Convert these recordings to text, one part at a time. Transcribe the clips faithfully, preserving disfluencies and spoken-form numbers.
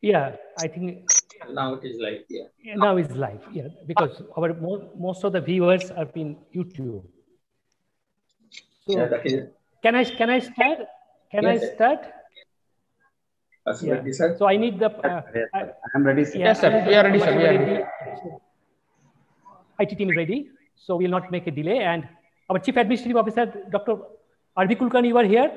Yeah, I think now it is live. Yeah. now it's live. Yeah, because our mo most of the viewers are in YouTube. Yeah, So that is. can I can I start? Can I Yes, sir. start? Yeah. Possibility, sir. So I need the Yes, uh, sir. Yes, I, sir. I'm ready, sir. yeah, Yes, I sir. need We are Doctor ready, sir. We Bashava are ready. Reddy. So I T team is ready. So we'll not make a delay. And our Chief Administrative Officer, Doctor R V Kulkarni, you are here.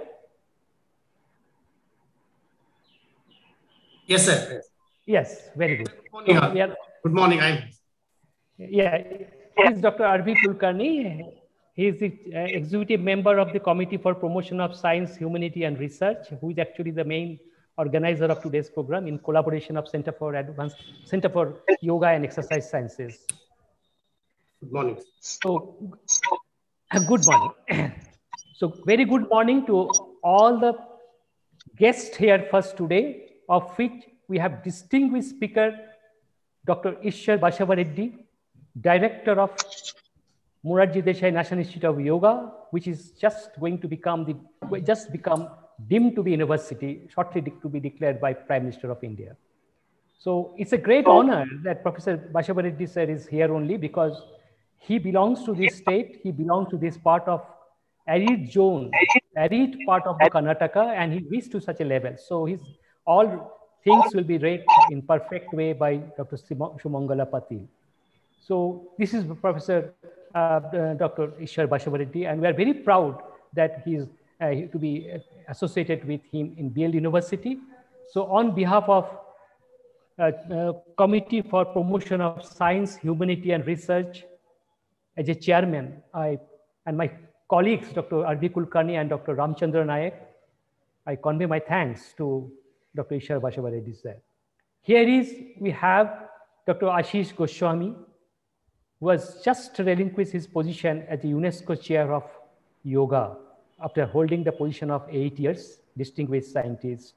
Yes, sir. Yes, very good. Good morning, So all. we are. Good morning. I'm. Yeah, this is Doctor R V Kulkarni. He is the uh, executive member of the Committee for Promotion of Science, Humanity and Research, who is actually the main organizer of today's program in collaboration of Center for Advanced Center for Yoga and Exercise Sciences. Good morning. So, uh, good morning. So, very good morning to all the guests here first today, of which we have distinguished speaker, Doctor Ishwar Bashava Reddy, Director of Morarji Desai National Institute of Yoga, which is just going to become the just become deemed to be university, shortly to be declared by Prime Minister of India. So it's a great honor that Professor Bashava Reddy sir is here only because he belongs to this state, he belongs to this part of arid zone, arid part of the Karnataka, and he reached to such a level. So his all things will be read in perfect way by Doctor Shumangala Patil. So this is Professor uh, Doctor Ishwar Bashava Reddy, and we are very proud that he is uh, to be associated with him in B L University. So on behalf of uh, uh, Committee for Promotion of Science, Humanity and Research, as a chairman, I and my colleagues, Doctor R V Kulkarni and Doctor Ramchandra Nayak, I convey my thanks to Doctor Ishwar Bashava Reddy sir. Here is, we have Doctor Ashish Goswami, who has just relinquished his position as the UNESCO Chair of Yoga after holding the position of eight years, distinguished scientist.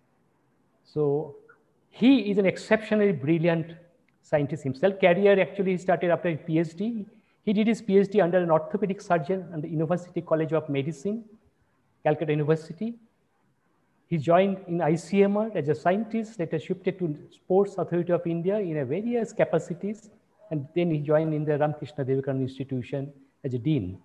So he is an exceptionally brilliant scientist himself. Career actually started after a PhD. He did his PhD under an orthopedic surgeon at the University College of Medicine, Calcutta University. He joined in I C M R as a scientist, later shifted to Sports Authority of India in a various capacities, and then he joined in the Ramakrishna Vivekananda Institution as a dean.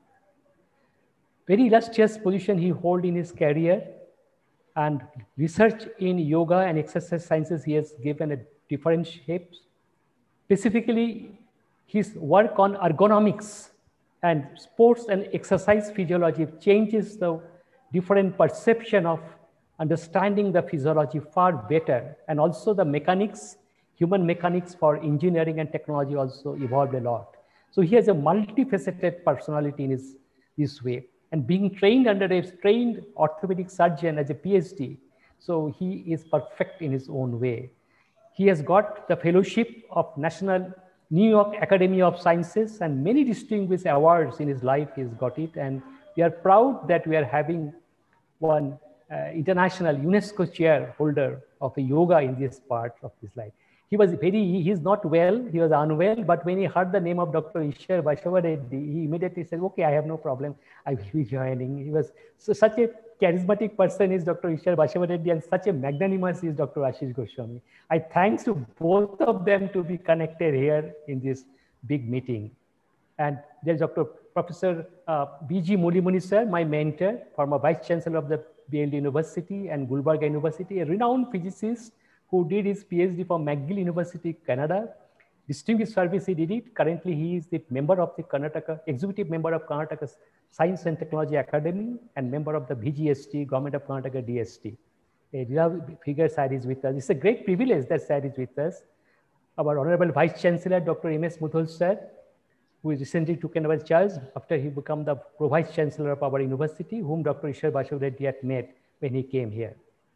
Very illustrious position he held in his career, and research in yoga and exercise sciences he has given a different shapes. Specifically, his work on ergonomics and sports and exercise physiology changes the different perception of understanding the physiology far better, and also the mechanics, human mechanics for engineering and technology also evolved a lot. So he has a multifaceted personality in his this way, and being trained under a trained orthopedic surgeon as a PhD, so he is perfect in his own way. He has got the fellowship of National New York Academy of Sciences and many distinguished awards in his life. He's got it, and we are proud that we are having one uh, international UNESCO chair holder of a yoga in this part of his life. He was very, he is not well, he was unwell, but when he heard the name of Doctor Ishwar Bashava Reddy, he immediately said, okay, I have no problem, I will be joining. He was so, such a charismatic person is Doctor Ishwar Bashava Reddy, and such a magnanimous is Doctor Ashish Goswami. I thanks to both of them to be connected here in this big meeting. And there's Doctor Professor uh, B G Mulimuni sir, my mentor, former Vice Chancellor of the B L D University and Gulbarga University, a renowned physicist who did his PhD from McGill University, Canada. Distinguished service he did it. Currently, he is the member of the Karnataka, executive member of Karnataka Science and Technology Academy and member of the V G S T, Government of Karnataka D S T. A beloved figure sir is with us. It's a great privilege that sir is with us. Our Honorable Vice Chancellor, Doctor M S Mudhol sir, who recently took over charge after he became the Vice Chancellor of our university, whom Doctor Ishwar Bashava Reddy had met when he came here.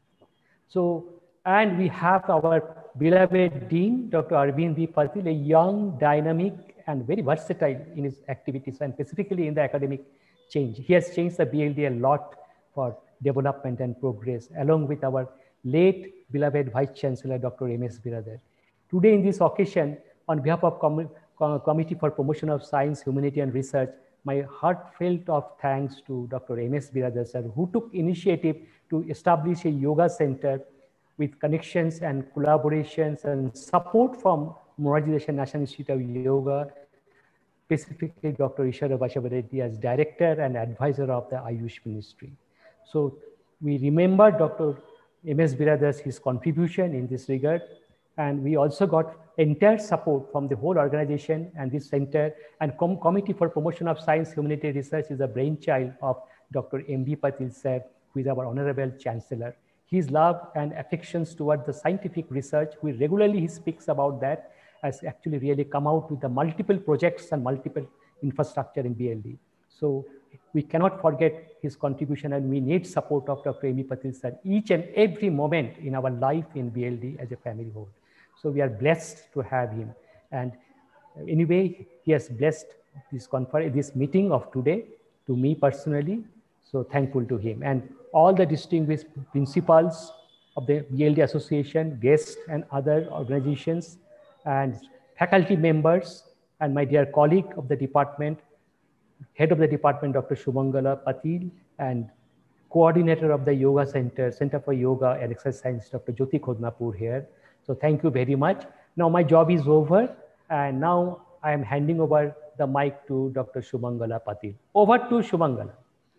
So, and we have our beloved Dean, Doctor Arvind V. Patil, a young, dynamic, and very versatile in his activities, and specifically in the academic change. He has changed the B L D a lot for development and progress, along with our late beloved Vice Chancellor, Doctor M S Biradar. Today, in this occasion, on behalf of Com Com Committee for Promotion of Science, Humanity and Research, my heartfelt of thanks to Doctor M S Biradar sir, who took initiative to establish a yoga center with connections and collaborations and support from Morarji Desai National Institute of Yoga, specifically Doctor Ishwara Basavareddy as director and advisor of the Ayush Ministry. So we remember Doctor M S Biradas, his contribution in this regard. And we also got entire support from the whole organization and this center, and Com Committee for Promotion of Science Humanitarian Research is a brainchild of Doctor M B Patil sir, who is our Honorable Chancellor. His love and affections toward the scientific research, we regularly he speaks about that, has actually really come out with the multiple projects and multiple infrastructure in B L D. So we cannot forget his contribution, and we need support of Doctor M B Patil sir each and every moment in our life in B L D as a family whole. So we are blessed to have him. And anyway, he has blessed this conference, this meeting of today to me personally. So thankful to him and all the distinguished principals of the B L D Association, guests and other organizations and faculty members and my dear colleague of the department, head of the department, Doctor Shubhangala Patil, and coordinator of the Yoga Center, Center for Yoga and Exercise Science, Doctor Jyoti Khodnapur here. So thank you very much. Now my job is over, and now I am handing over the mic to Doctor Shubhangala Patil. Over to Shubhangala.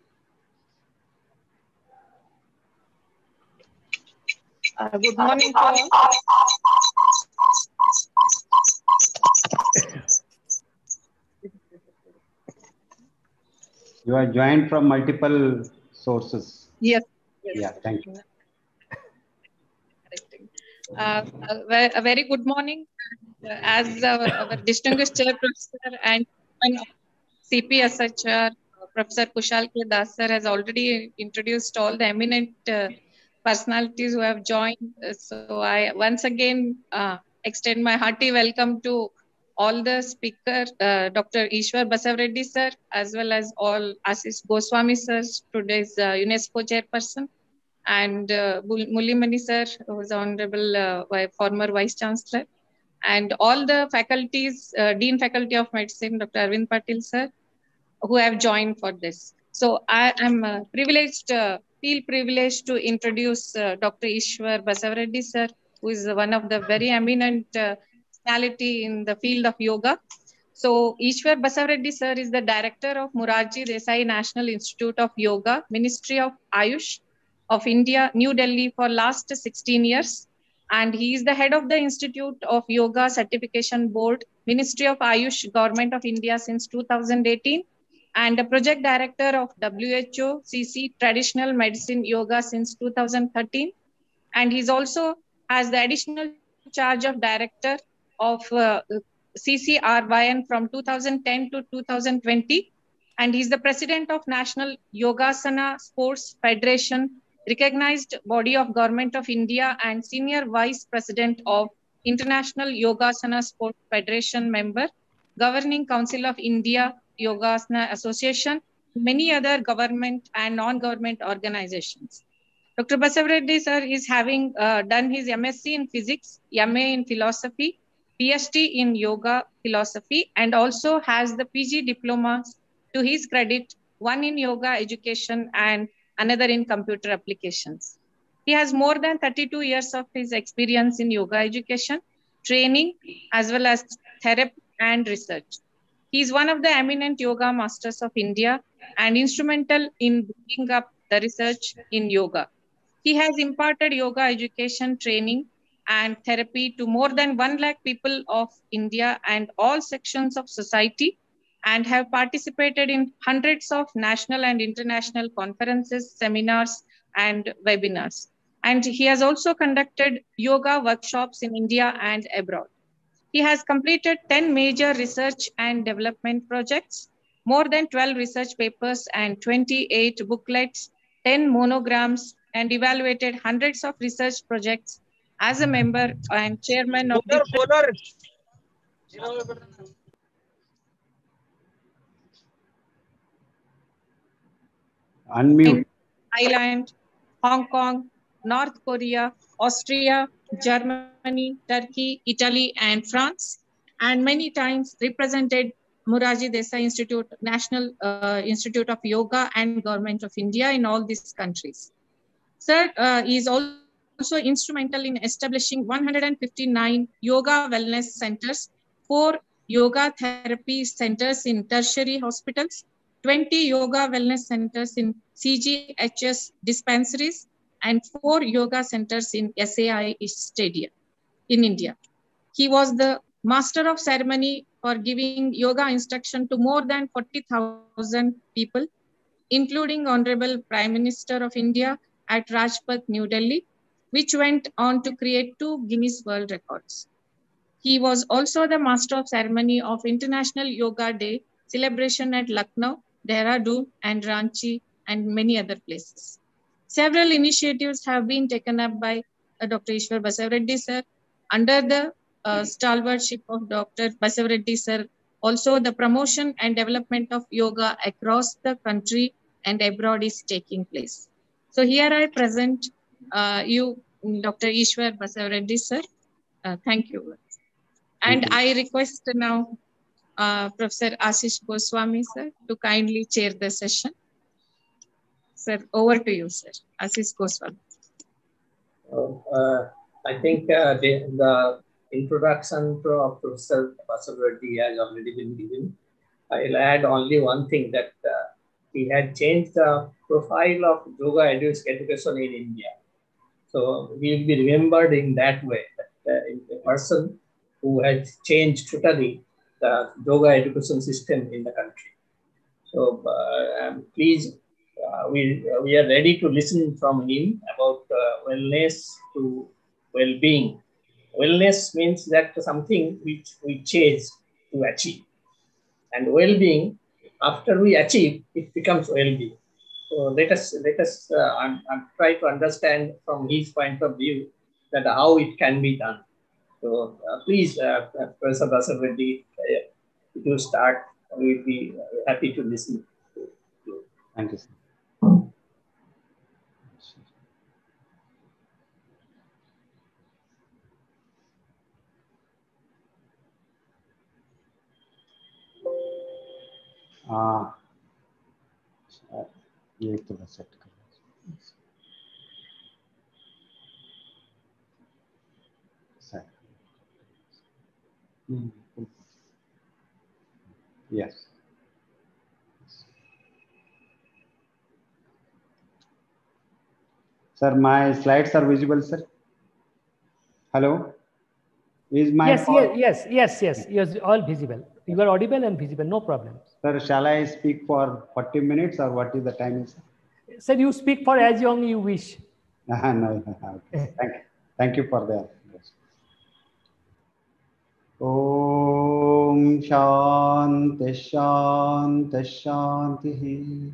Uh, good morning to all. You are joined from multiple sources. Yes. yes. Yeah, thank you. Uh, a, a very good morning. Uh, as our, our distinguished chair professor and C P S H R, Professor Kushal K. Das sir has already introduced all the eminent uh, personalities who have joined. Uh, so I once again uh, extend my hearty welcome to all the speakers, uh, Doctor Ishwara Basavareddy sir, as well as all Ashish Goswami sir, today's uh, UNESCO chairperson, and uh, Mulimani sir, who is honorable uh, former vice chancellor, and all the faculties, uh, Dean Faculty of Medicine, Doctor Arvind Patil sir, who have joined for this. So I am uh, privileged, uh, feel privileged to introduce uh, Doctor Ishwara Basavareddy sir, who is one of the very eminent uh, personality in the field of yoga. So Ishwara Basavareddy sir is the director of Morarji Desai National Institute of Yoga, Ministry of Ayush of India, New Delhi for last sixteen years. And he is the head of the Institute of Yoga Certification Board, Ministry of Ayush, Government of India since two thousand eighteen, and the project director of W H O C C Traditional Medicine Yoga since two thousand thirteen. And he's also has the additional charge of director of uh, C C R Y N from two thousand ten to two thousand twenty. And he's the president of National Yogasana Sports Federation, recognized body of Government of India, and senior vice president of International Yogasana Sports Federation member, Governing Council of India Yogasana Association, many other government and non-government organizations. Doctor Basavareddy sir is having uh, done his M S c in physics, M A in philosophy, P H D in yoga philosophy, and also has the P G diplomas to his credit, one in yoga education and another in computer applications. He has more than thirty-two years of his experience in yoga education, training, as well as therapy and research. He is one of the eminent yoga masters of India and instrumental in bringing up the research in yoga. He has imparted yoga education, training, and therapy to more than one lakh people of India and all sections of society, and have participated in hundreds of national and international conferences, seminars, and webinars. And he has also conducted yoga workshops in India and abroad. He has completed ten major research and development projects, more than twelve research papers and twenty-eight booklets, ten monograms, and evaluated hundreds of research projects as a member and chairman of the Unmute. Thailand, Hong Kong, North Korea, Austria, Germany, Turkey, Italy, and France, and many times represented Morarji Desai Institute, National uh, Institute of Yoga and Government of India in all these countries. Sir uh, is also also instrumental in establishing one hundred fifty-nine yoga wellness centers, four yoga therapy centers in tertiary hospitals, twenty yoga wellness centers in C G H S dispensaries, and four yoga centers in S A I Stadium in India. He was the master of ceremony for giving yoga instruction to more than forty thousand people, including Honorable Prime Minister of India at Rajpath, New Delhi, which went on to create two Guinness World Records. He was also the master of ceremony of International Yoga Day celebration at Lucknow, Dehradun, and Ranchi, and many other places. Several initiatives have been taken up by uh, Doctor Ishwar Basaveddi sir under the uh, stalwartship of Doctor Basaveddi sir. Also, the promotion and development of yoga across the country and abroad is taking place. So here I present uh, you, Doctor Ishwar Basaveddi sir. Uh, thank you. And Thank you. I request now uh, Professor Ashish Goswami sir to kindly chair the session. Sir, over to you, sir. Ashish Goswami. Uh, I think uh, the, the introduction to Professor Basaveddi has already been given. I'll add only one thing, that uh, he had changed the profile of yoga education in India. So he will be remembered in that way, that uh, in the person who has changed totally the yoga education system in the country. So uh, I'm pleased. Uh, we, uh, we are ready to listen from him about uh, wellness to well-being. Wellness means that something which we chase to achieve. And well-being, after we achieve, it becomes well-being. So let us, let us uh, un, un, try to understand from his point of view that how it can be done. So uh, please, uh, Professor Basaveddi, uh, if you start, we'll be happy to listen. Thank you, sir. Uh, ये थोड़ा set कर yes. Sir, my slides are visible, sir. Hello. Is my yes, yes, yes, yes, yes, yes, all visible. You are audible and visible, no problem. Sir, shall I speak for forty minutes or what is the time, sir? Sir, you speak for as long you wish. no, okay. Thank you. Thank you for the. Om Shanti Shanti Shanti.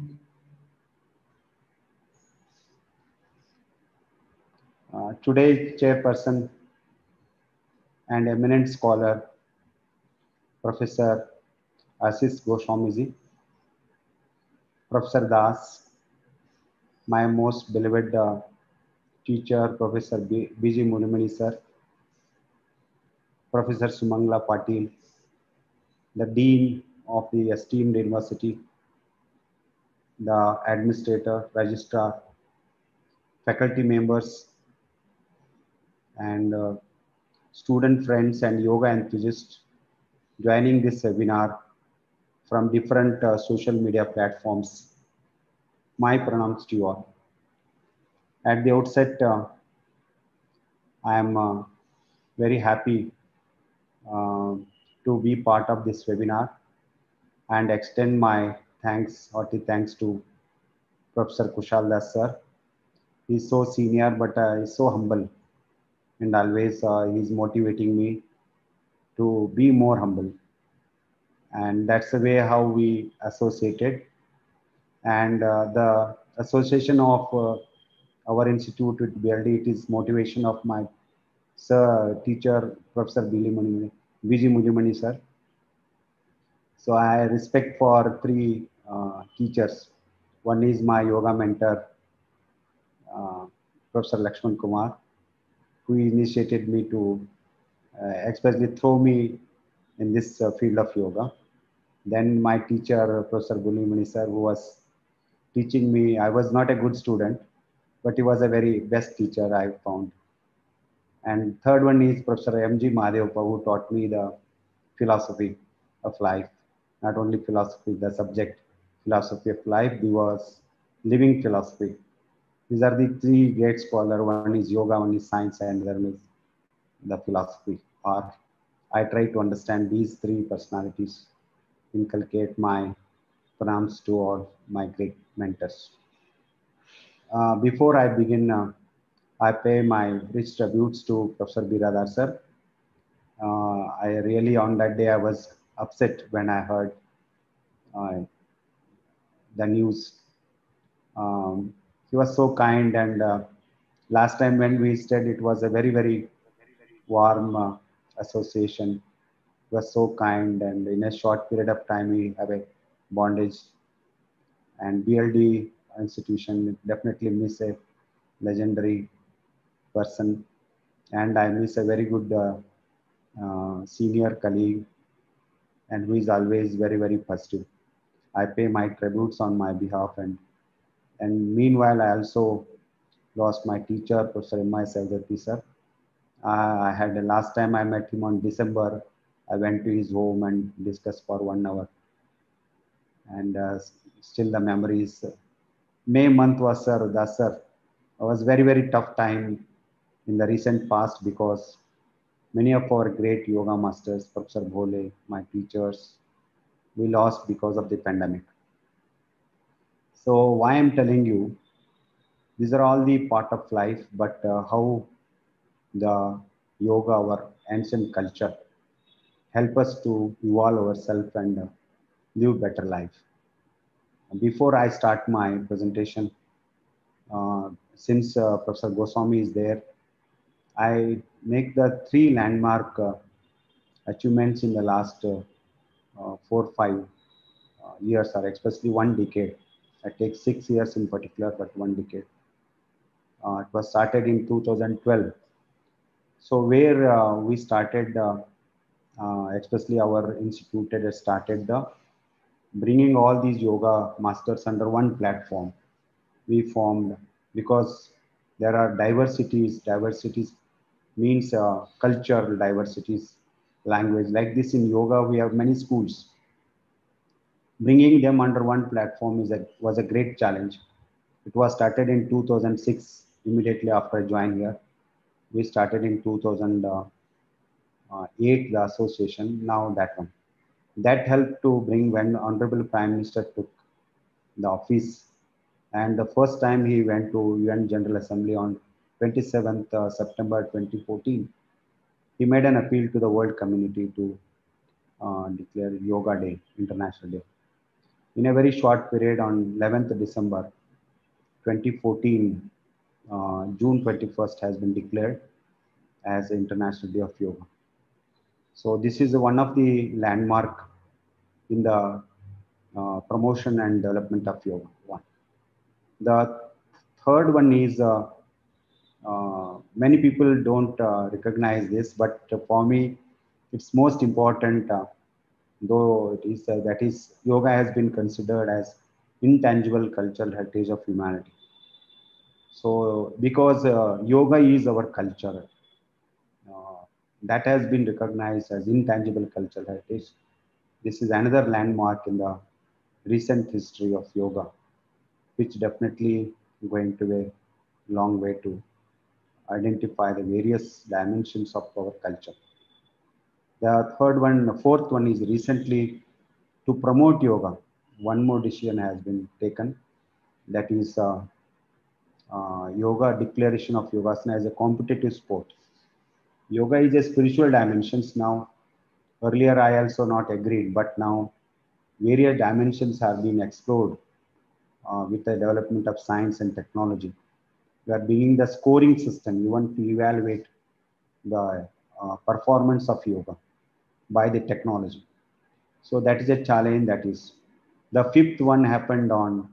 Uh, today's chairperson and eminent scholar, Professor Ashish Goswami, Professor Das, my most beloved uh, teacher, Professor B G Mulimani sir, Professor Sumangla Patil, the Dean of the esteemed university, the administrator, registrar, faculty members, and uh, student friends and yoga enthusiasts joining this webinar from different uh, social media platforms. My pronouns to you all. At the outset, uh, I am uh, very happy uh, to be part of this webinar and extend my thanks, hearty thanks to Professor Kushal Das sir. He's so senior, but uh, he's so humble, and always uh, he's motivating me to be more humble. And that's the way how we associated. And uh, the association of uh, our institute with B L D, it is motivation of my sir, teacher, Professor B G Mulimani sir. So I respect for three uh, teachers. One is my yoga mentor, uh, Professor Lakshman Kumar, who initiated me to uh, especially throw me in this uh, field of yoga. Then my teacher, Professor Mulimani sir, who was teaching me. I was not a good student, but he was a very best teacher I found. And third one is Professor M G Mahadevappa, who taught me the philosophy of life. Not only philosophy, the subject philosophy of life, was living philosophy. These are the three great scholars. One is yoga, one is science, and the other is the philosophy, art. I try to understand these three personalities, inculcate my pranams to all my great mentors. Uh, before I begin, uh, I pay my rich tributes to Professor Biradar sir. Uh, I really, on that day, I was upset when I heard uh, the news. Um, he was so kind, and uh, last time when we stayed, it was a very, very warm uh, association. He was so kind, and in a short period of time, we have a bondage. And B L D institution definitely miss a legendary person, and I miss a very good uh, uh, senior colleague, and who is always very, very positive. I pay my tributes on my behalf, and and meanwhile, I also lost my teacher, Professor M I Saidati sir. Uh, I had the last time I met him on December. I went to his home and discussed for one hour, and uh, still the memories. May month was sir, Das sir. It was very, very tough time in the recent past because many of our great yoga masters, Professor Bhole, my teachers, we lost because of the pandemic. So why I'm telling you, these are all the part of life, but uh, how the yoga, our ancient culture, help us to evolve ourselves and uh, live better life. Before I start my presentation, uh, since uh, Professor Goswami is there, I make the three landmark uh, achievements in the last uh, uh, four, five uh, years, or especially one decade. I take six years in particular, but one decade. Uh, it was started in two thousand twelve. So where uh, we started, uh, uh, especially our institute has started the bringing all these yoga masters under one platform. We formed because there are diversities. Diversities means uh, cultural diversities, language. Like this in yoga, we have many schools. Bringing them under one platform is a, was a great challenge. It was started in two thousand six, immediately after I joined here. We started in two thousand eight, the association, now that one. That helped to bring when Honorable Prime Minister took the office. And the first time he went to U N General Assembly on twenty-seventh uh, September twenty fourteen, he made an appeal to the world community to uh, declare Yoga Day, International Day. In a very short period, on eleventh December twenty fourteen, uh, June twenty-first has been declared as the International Day of Yoga. So this is one of the landmark in the uh, promotion and development of yoga. One. The third one is uh, uh, many people don't uh, recognize this, but for me, it's most important. Uh, though it is uh, that is yoga has been considered as intangible cultural heritage of humanity. So because uh, yoga is our culture, uh, that has been recognized as intangible cultural heritage. This is another landmark in the recent history of yoga, which definitely going to be a long way to identify the various dimensions of our culture. The third one, the fourth one is recently to promote yoga. One more decision has been taken, that is uh, uh, yoga declaration of yogasana as a competitive sport. Yoga is a spiritual dimensions now. Earlier, I also not agreed, but now various dimensions have been explored uh, with the development of science and technology. We are bringing the scoring system even to evaluate the uh, performance of yoga by the technology. So that is a challenge. That is the fifth one happened on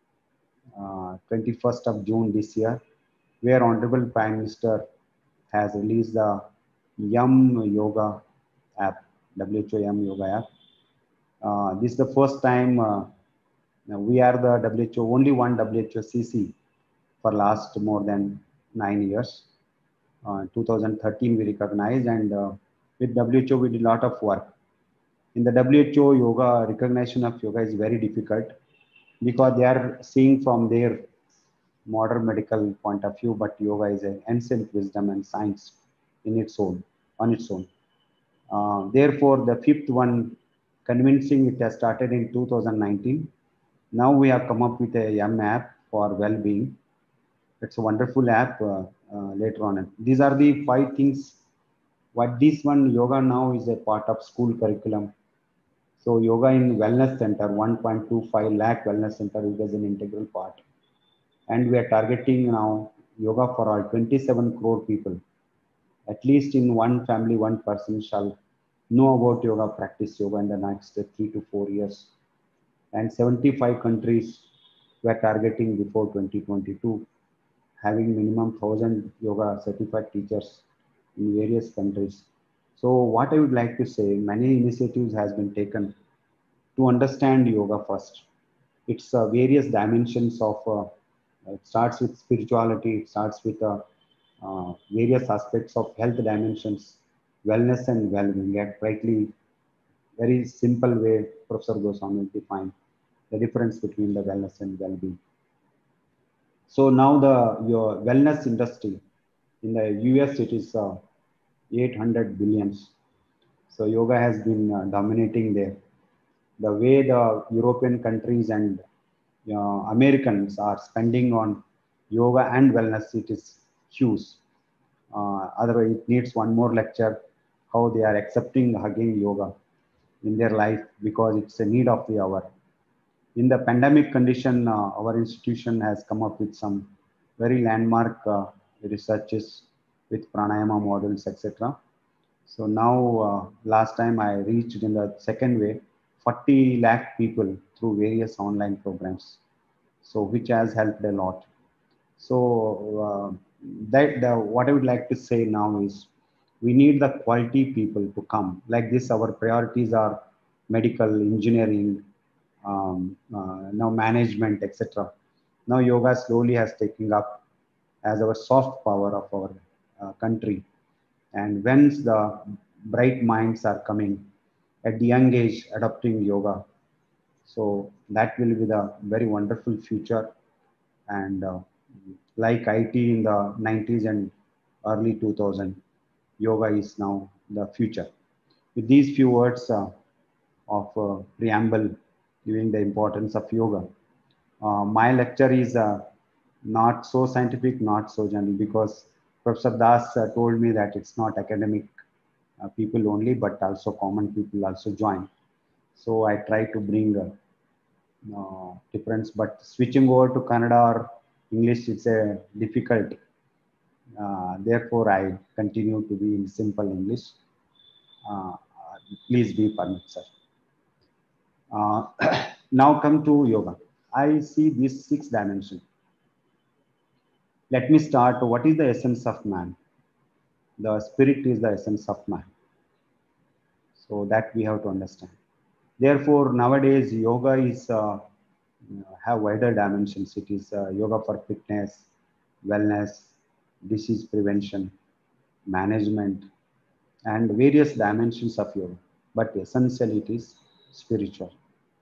uh, twenty-first of June this year, where Honorable Prime Minister has released the Yum Yoga app, W H O Yum Yoga app. Uh, this is the first time uh, we are the W H O, only one W H O C C for last more than nine years. Uh, two thousand thirteen we recognized, and uh, with W H O we did a lot of work. In the W H O, yoga recognition of yoga is very difficult because they are seeing from their modern medical point of view, but yoga is an ancient wisdom and science in its own, on its own. Uh, therefore, the fifth one, convincing, it has started in two thousand nineteen. Now we have come up with a Yum app for well-being. It's a wonderful app uh, uh, later on. These are the five things. What this one, yoga now is a part of school curriculum. So yoga in wellness center, one point two five lakh wellness center, it is an integral part. And we are targeting now yoga for all twenty-seven crore people. At least in one family, one person shall know about yoga, practice yoga in the next three to four years. And seventy-five countries we are targeting before twenty twenty-two, having minimum one thousand yoga certified teachers in various countries. So what I would like to say, many initiatives has been taken to understand yoga first. It's uh, various dimensions of, uh, it starts with spirituality, it starts with uh, uh, various aspects of health dimensions, wellness and well-being. At rightly, very simple way, Professor Goswami defined the difference between the wellness and well-being. So now the your wellness industry in the U S, it is uh, eight hundred billions. So yoga has been uh, dominating there. The way the European countries and uh, Americans are spending on yoga and wellness, it is huge. Uh, otherwise, it needs one more lecture how they are accepting hugging yoga in their life because it's a need of the hour. In the pandemic condition, uh, our institution has come up with some very landmark uh, researches with pranayama models, et cetera. So now, uh, last time I reached in the second wave, forty lakh people through various online programs. So which has helped a lot. So uh, that the, what I would like to say now is we need the quality people to come. Like this, our priorities are medical, engineering, um, uh, now management, et cetera. Now yoga slowly has taken up as our soft power of our uh, country. And once the bright minds are coming at the young age adopting yoga, so that will be the very wonderful future. And uh, like I T in the nineties and early two thousand, yoga is now the future. With these few words uh, of uh, preamble giving the importance of yoga, uh, my lecture is uh, not so scientific, not so general, because Professor Das uh, told me that it's not academic uh, people only, but also common people also join. So I try to bring uh, uh, difference, but switching over to Kannada or English, it's a difficult. Uh, therefore, I continue to be in simple English. Uh, please be permitted, sir. Uh, now come to yoga. I see these six dimensions. Let me start. What is the essence of man? The spirit is the essence of man. So that we have to understand. Therefore, nowadays yoga is uh, have wider dimensions. It is uh, yoga for fitness, wellness, disease prevention, management, and various dimensions of yoga. But essentially, it is spiritual.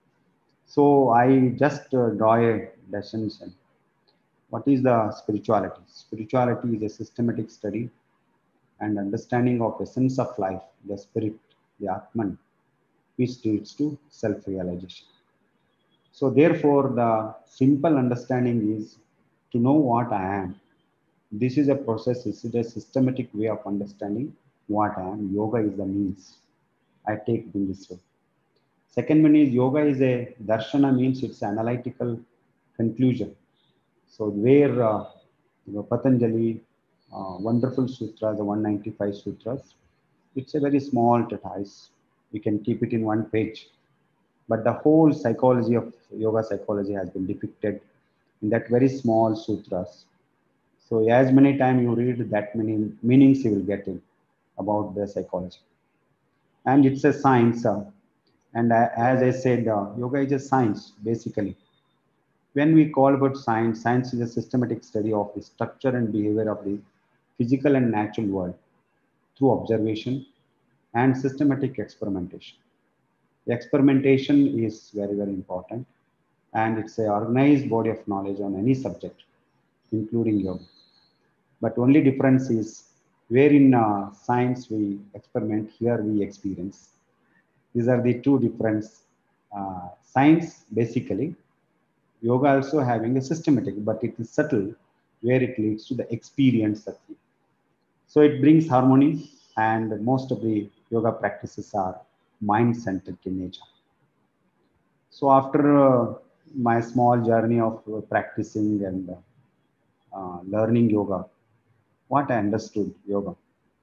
So I just uh, draw a definition. What is the spirituality? Spirituality is a systematic study and understanding of essence of life, the spirit, the Atman, which leads to self-realization. So therefore, the simple understanding is to know what I am. This is a process, this is a systematic way of understanding what I am. Yoga is the means. I take it in this way. Second one is yoga is a darshana, means it's analytical conclusion. So where uh, you know, Patanjali, uh, wonderful sutras, the one ninety-five sutras, it's a very small treatise. We can keep it in one page. But the whole psychology of yoga psychology has been depicted in that very small sutras. So as many times you read, that many meanings you will get in about the psychology. And it's a science. Uh, and uh, as I said, uh, yoga is a science, basically. When we call about science, science is a systematic study of the structure and behavior of the physical and natural world through observation and systematic experimentation. The experimentation is very, very important, and it's an organized body of knowledge on any subject, including yoga. But only difference is where in uh, science we experiment, here we experience. These are the two difference. Uh, science basically, yoga also having a systematic, but it is subtle, where it leads to the experience of it. So it brings harmony, and most of the yoga practices are mind-centered in nature. So after uh, my small journey of uh, practicing and uh, learning yoga, what I understood yoga.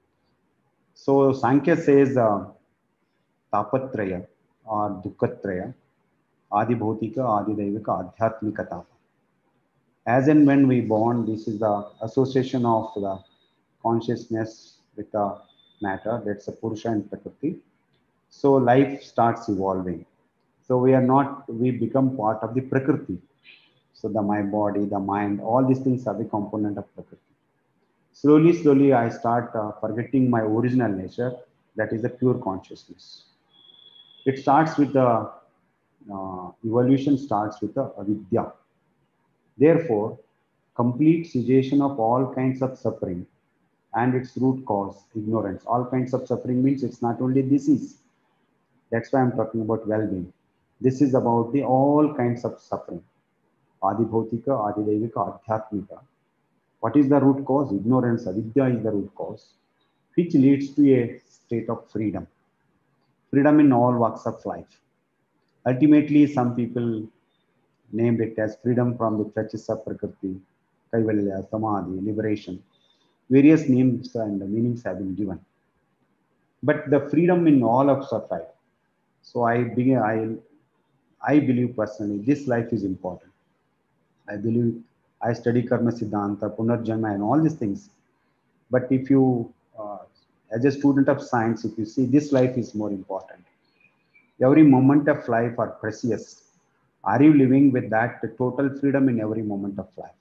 So Sankhya says uh, tapatraya or dukkhatraya, adi bhautika, adi daivika, adhyatmikata. As and when we born, this is the association of the consciousness with the matter, that's the Purusha and Prakriti. So life starts evolving. So we are not, we become part of the Prakriti. So the my body, the mind, all these things are the component of Prakriti. Slowly, slowly, I start uh, forgetting my original nature, that is the pure consciousness. It starts with the uh, evolution starts with the avidya. Therefore, complete cessation of all kinds of suffering and its root cause, ignorance. All kinds of suffering means it's not only disease. That's why I'm talking about well-being. This is about the all kinds of suffering. Adi bhautika, adi daivika, adhyatmika. What is the root cause? Ignorance, avidya is the root cause, which leads to a state of freedom. Freedom in all walks of life. Ultimately, some people named it as freedom from the clutches of Prakriti, Kaivalya, Samadhi, liberation. Various names and meanings have been given. But the freedom in all of life. So I begin, I, I believe personally, this life is important. I believe I study Karma Siddhanta, Punarjanma, and all these things. But if you, uh, as a student of science, if you see this life is more important. Every moment of life are precious. Are you living with that total freedom in every moment of life?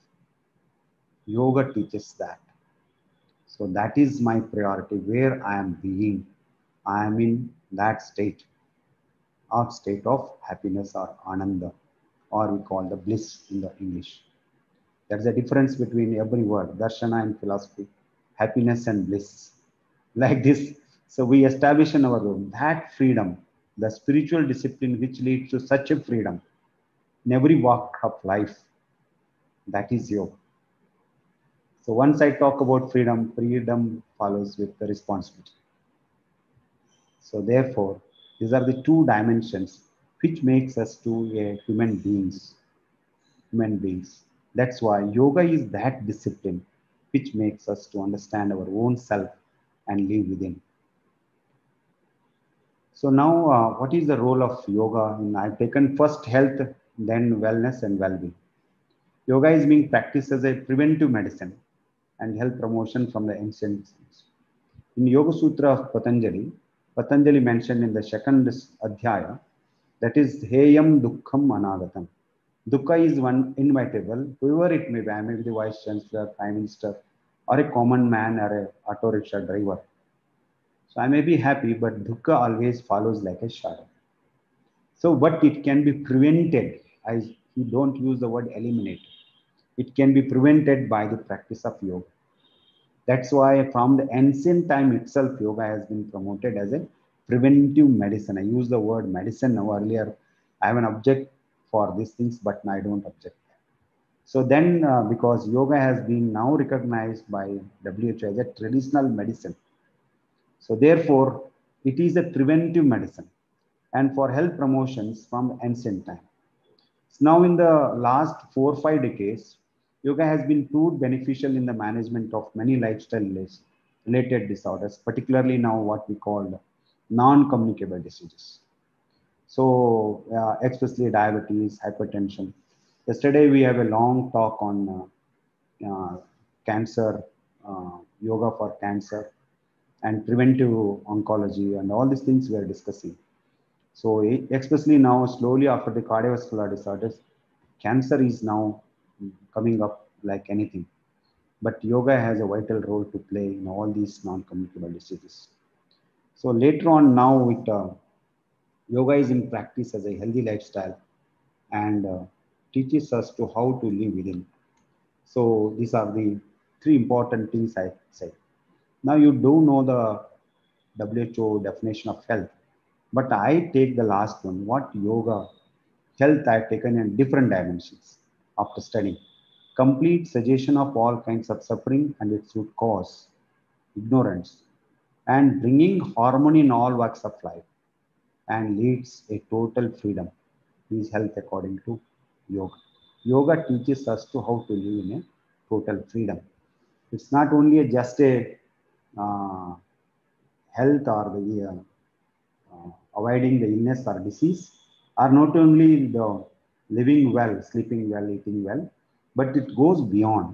Yoga teaches that. So that is my priority, where I am being. I am in that state of state of happiness or ananda, or we call the bliss in the English. There's a difference between every word, darshana and philosophy, happiness and bliss. Like this. So we establish in our room that freedom, the spiritual discipline which leads to such a freedom in every walk of life. That is yoga. So once I talk about freedom, freedom follows with the responsibility. So therefore, these are the two dimensions which makes us to a human beings. Human beings. That's why yoga is that discipline which makes us to understand our own self and live within. So now, uh, what is the role of yoga? And I've taken first health, then wellness and well-being. Yoga is being practiced as a preventive medicine and health promotion from the ancient times. In Yoga Sutra of Patanjali, Patanjali mentioned in the second adhyaya, that is Heyam Dukkham Anagatam. Dukkha is one inevitable, whoever it may be, I may be the Vice Chancellor, Prime Minister, or a common man or a auto rickshaw driver. So I may be happy, but dukkha always follows like a shadow. So but it can be prevented. I don't use the word eliminate. It can be prevented by the practice of yoga. That's why from the ancient time itself, yoga has been promoted as a preventive medicine. I use the word medicine now. Earlier, I have an object for these things, but I don't object. So then, uh, because yoga has been now recognized by W H O as a traditional medicine. So therefore, it is a preventive medicine and for health promotions from ancient time. So now in the last four or five decades, yoga has been proved beneficial in the management of many lifestyle related disorders, particularly now what we call non-communicable diseases. So uh, especially diabetes, hypertension. Yesterday we have a long talk on uh, uh, cancer, uh, yoga for cancer, and preventive oncology, and all these things we are discussing. So especially now, slowly after the cardiovascular disorders, cancer is now coming up like anything. But yoga has a vital role to play in all these non-communicable diseases. So later on now, it, uh, yoga is in practice as a healthy lifestyle and uh, teaches us to how to live within. So these are the three important things I say. Now you do know the W H O definition of health, but I take the last one. What yoga health I've taken in different dimensions after studying. Complete cessation of all kinds of suffering and its root cause, ignorance, and bringing harmony in all walks of life, and leads a total freedom is health according to yoga. Yoga teaches us to how to live in a total freedom. It's not only a, just a uh, health or the uh, uh, avoiding the illness or disease, or not only the living well, sleeping well, eating well, but it goes beyond.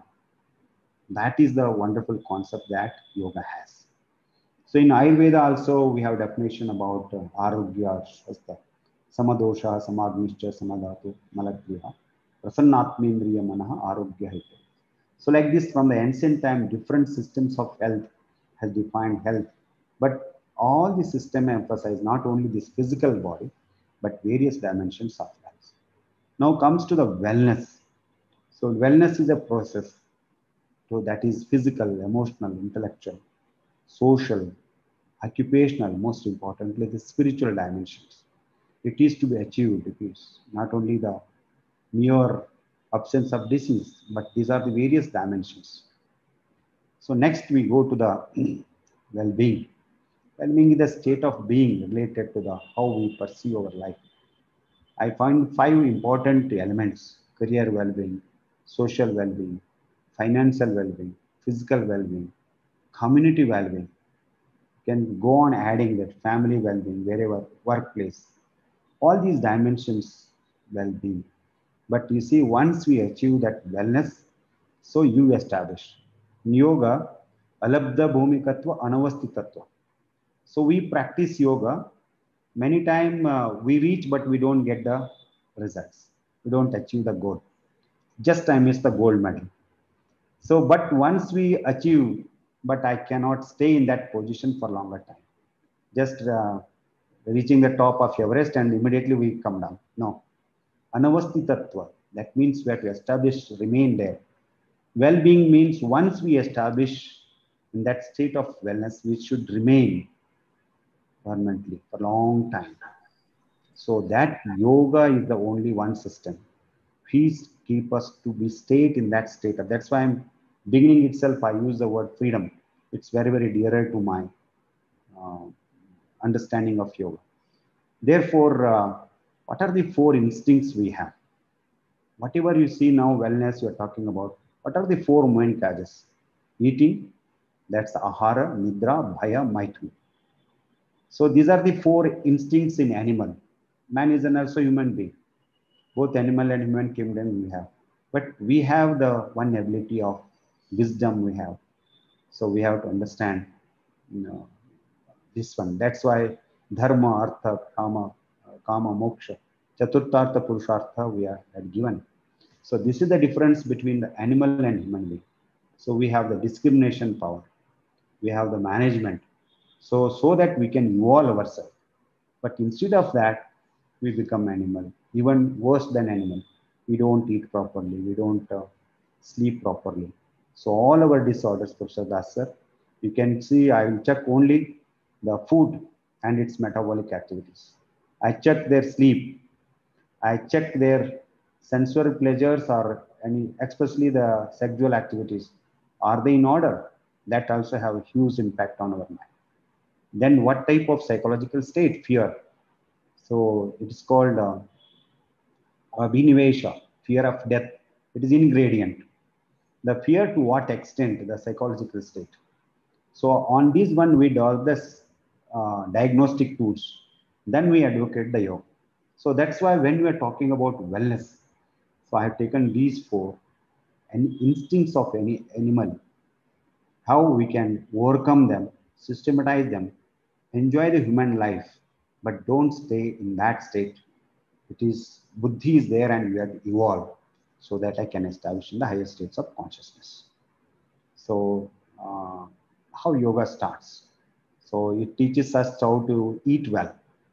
That is the wonderful concept that yoga has. So in Ayurveda also we have definition about uh, arogya shastra, samadosha, samadmischa, samadhatu, malakriya, prasannatmendriya manaha, arogya hita. So like this, from the ancient time, different systems of health has defined health, but all the system emphasize not only this physical body, but various dimensions of life. Now comes to the wellness. So wellness is a process. So that is physical, emotional, intellectual, social, occupational, most importantly, the spiritual dimensions. It is to be achieved. It is not only the mere absence of disease, but these are the various dimensions. So next we go to the well-being. Well-being is the state of being related to the how we perceive our life. I find five important elements: career well-being, social well-being, financial well-being, physical well-being, community well-being. Can go on adding that, family well-being, wherever, workplace, all these dimensions well-being. But you see, once we achieve that wellness, so you establish. In yoga, alabdha bhumikatva anavastitatva. So we practice yoga. Many times uh, we reach, but we don't get the results. We don't achieve the goal. Just I miss the gold medal. So, but once we achieve, but I cannot stay in that position for longer time. Just uh, reaching the top of Everest and immediately we come down. No. Anavastitatva. That means we have to establish, remain there. Well-being means once we establish in that state of wellness, we should remain permanently for a long time. So that yoga is the only one system. Please keep us to be state in that state. That's why I'm beginning itself, I use the word freedom. It's very, very dearer to my uh, understanding of yoga. Therefore, uh, what are the four instincts we have? Whatever you see now, wellness, you're talking about, what are the four main causes? Eating, that's ahara, nidra, bhaya, maitri. So these are the four instincts in animal. Man is an also human being. Both animal and human kingdom we have. But we have the one ability of wisdom we have. So we have to understand, you know, this one. That's why dharma, artha, kama, kama, moksha, chaturtartha, purushartha we are given. So this is the difference between the animal and human being. So we have the discrimination power. We have the management. So, so that we can evolve ourselves. But instead of that, we become animal, even worse than animal. We don't eat properly. We don't uh, sleep properly. So all our disorders, Professor Das sir, you can see I will check only the food and its metabolic activities. I check their sleep. I check their sensory pleasures or any, especially the sexual activities. Are they in order? That also have a huge impact on our mind. Then what type of psychological state? Fear. So it is called uh, abhinivesha, fear of death. It is ingredient. The fear to what extent, the psychological state. So on this one, we do this uh, diagnostic tools. Then we advocate the yoga. So that's why when we are talking about wellness, so I have taken these four and instincts of any animal, how we can overcome them, systematize them, enjoy the human life, but don't stay in that state. It is buddhi is there and we have to evolve. so that I can establish in the higher states of consciousness. So uh, how yoga starts? So it teaches us how to eat well.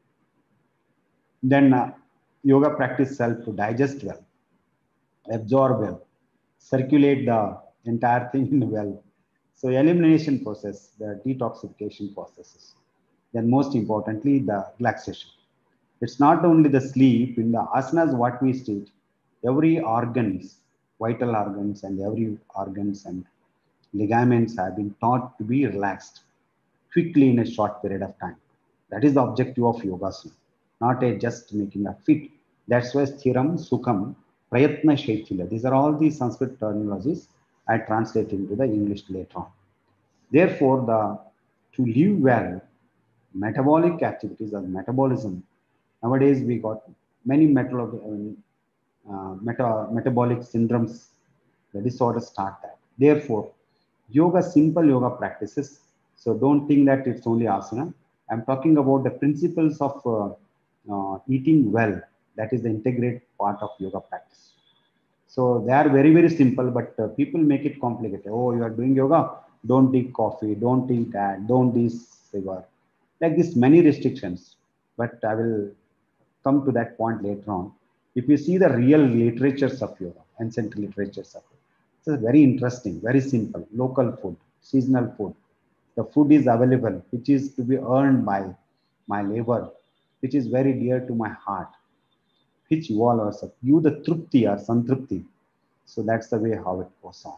Then uh, yoga practice self to digest well, absorb well, circulate the entire thing well. So elimination process, the detoxification processes. Then most importantly, the relaxation. It's not only the sleep, in the asanas what we state, every organs, vital organs and every organs and ligaments have been taught to be relaxed quickly in a short period of time. That is the objective of yogasana, not a just making a fit. That's why Sthiram, Sukham, Prayatna Shaithilya. These are all the Sanskrit terminologies I translate into the English later on. Therefore, the to live well, metabolic activities or metabolism. Nowadays, we got many metabolic, uh, meta, metabolic syndromes, the disorders start that. Therefore, yoga, simple yoga practices. So don't think that it's only asana. I'm talking about the principles of uh, uh, eating well. That is the integrated part of yoga practice. So they are very, very simple, but uh, people make it complicated. Oh, you are doing yoga, don't drink coffee, don't eat that, don't eat sugar. Like this, many restrictions. But I will come to that point later on. If you see the real literatures of yoga, ancient literatures of it, it's very interesting, very simple. Local food, seasonal food. The food is available, which is to be earned by my labor, which is very dear to my heart, which you all are, you the trupti or santrupti. So that's the way how it goes on.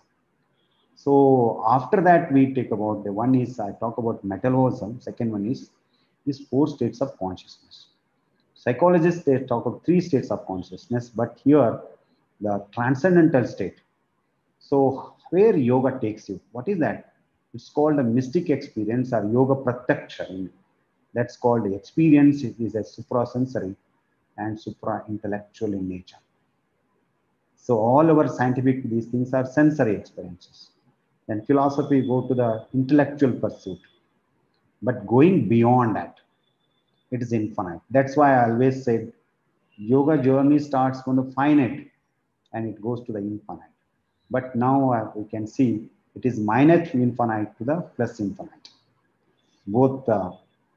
So after that, we take about the one is I talk about metabolism. Second one is these four states of consciousness. Psychologists, they talk of three states of consciousness, but here the transcendental state. So where yoga takes you, what is that? It's called a mystic experience or yoga pratyaksha. That's called the experience. It is a suprasensory and supra-intellectual in nature. So all our scientific, these things are sensory experiences. Then philosophy go to the intellectual pursuit. But going beyond that, it is infinite. That's why I always said, yoga journey starts from the finite and it goes to the infinite. But now uh, we can see it is minus infinite to the plus infinite. Both uh,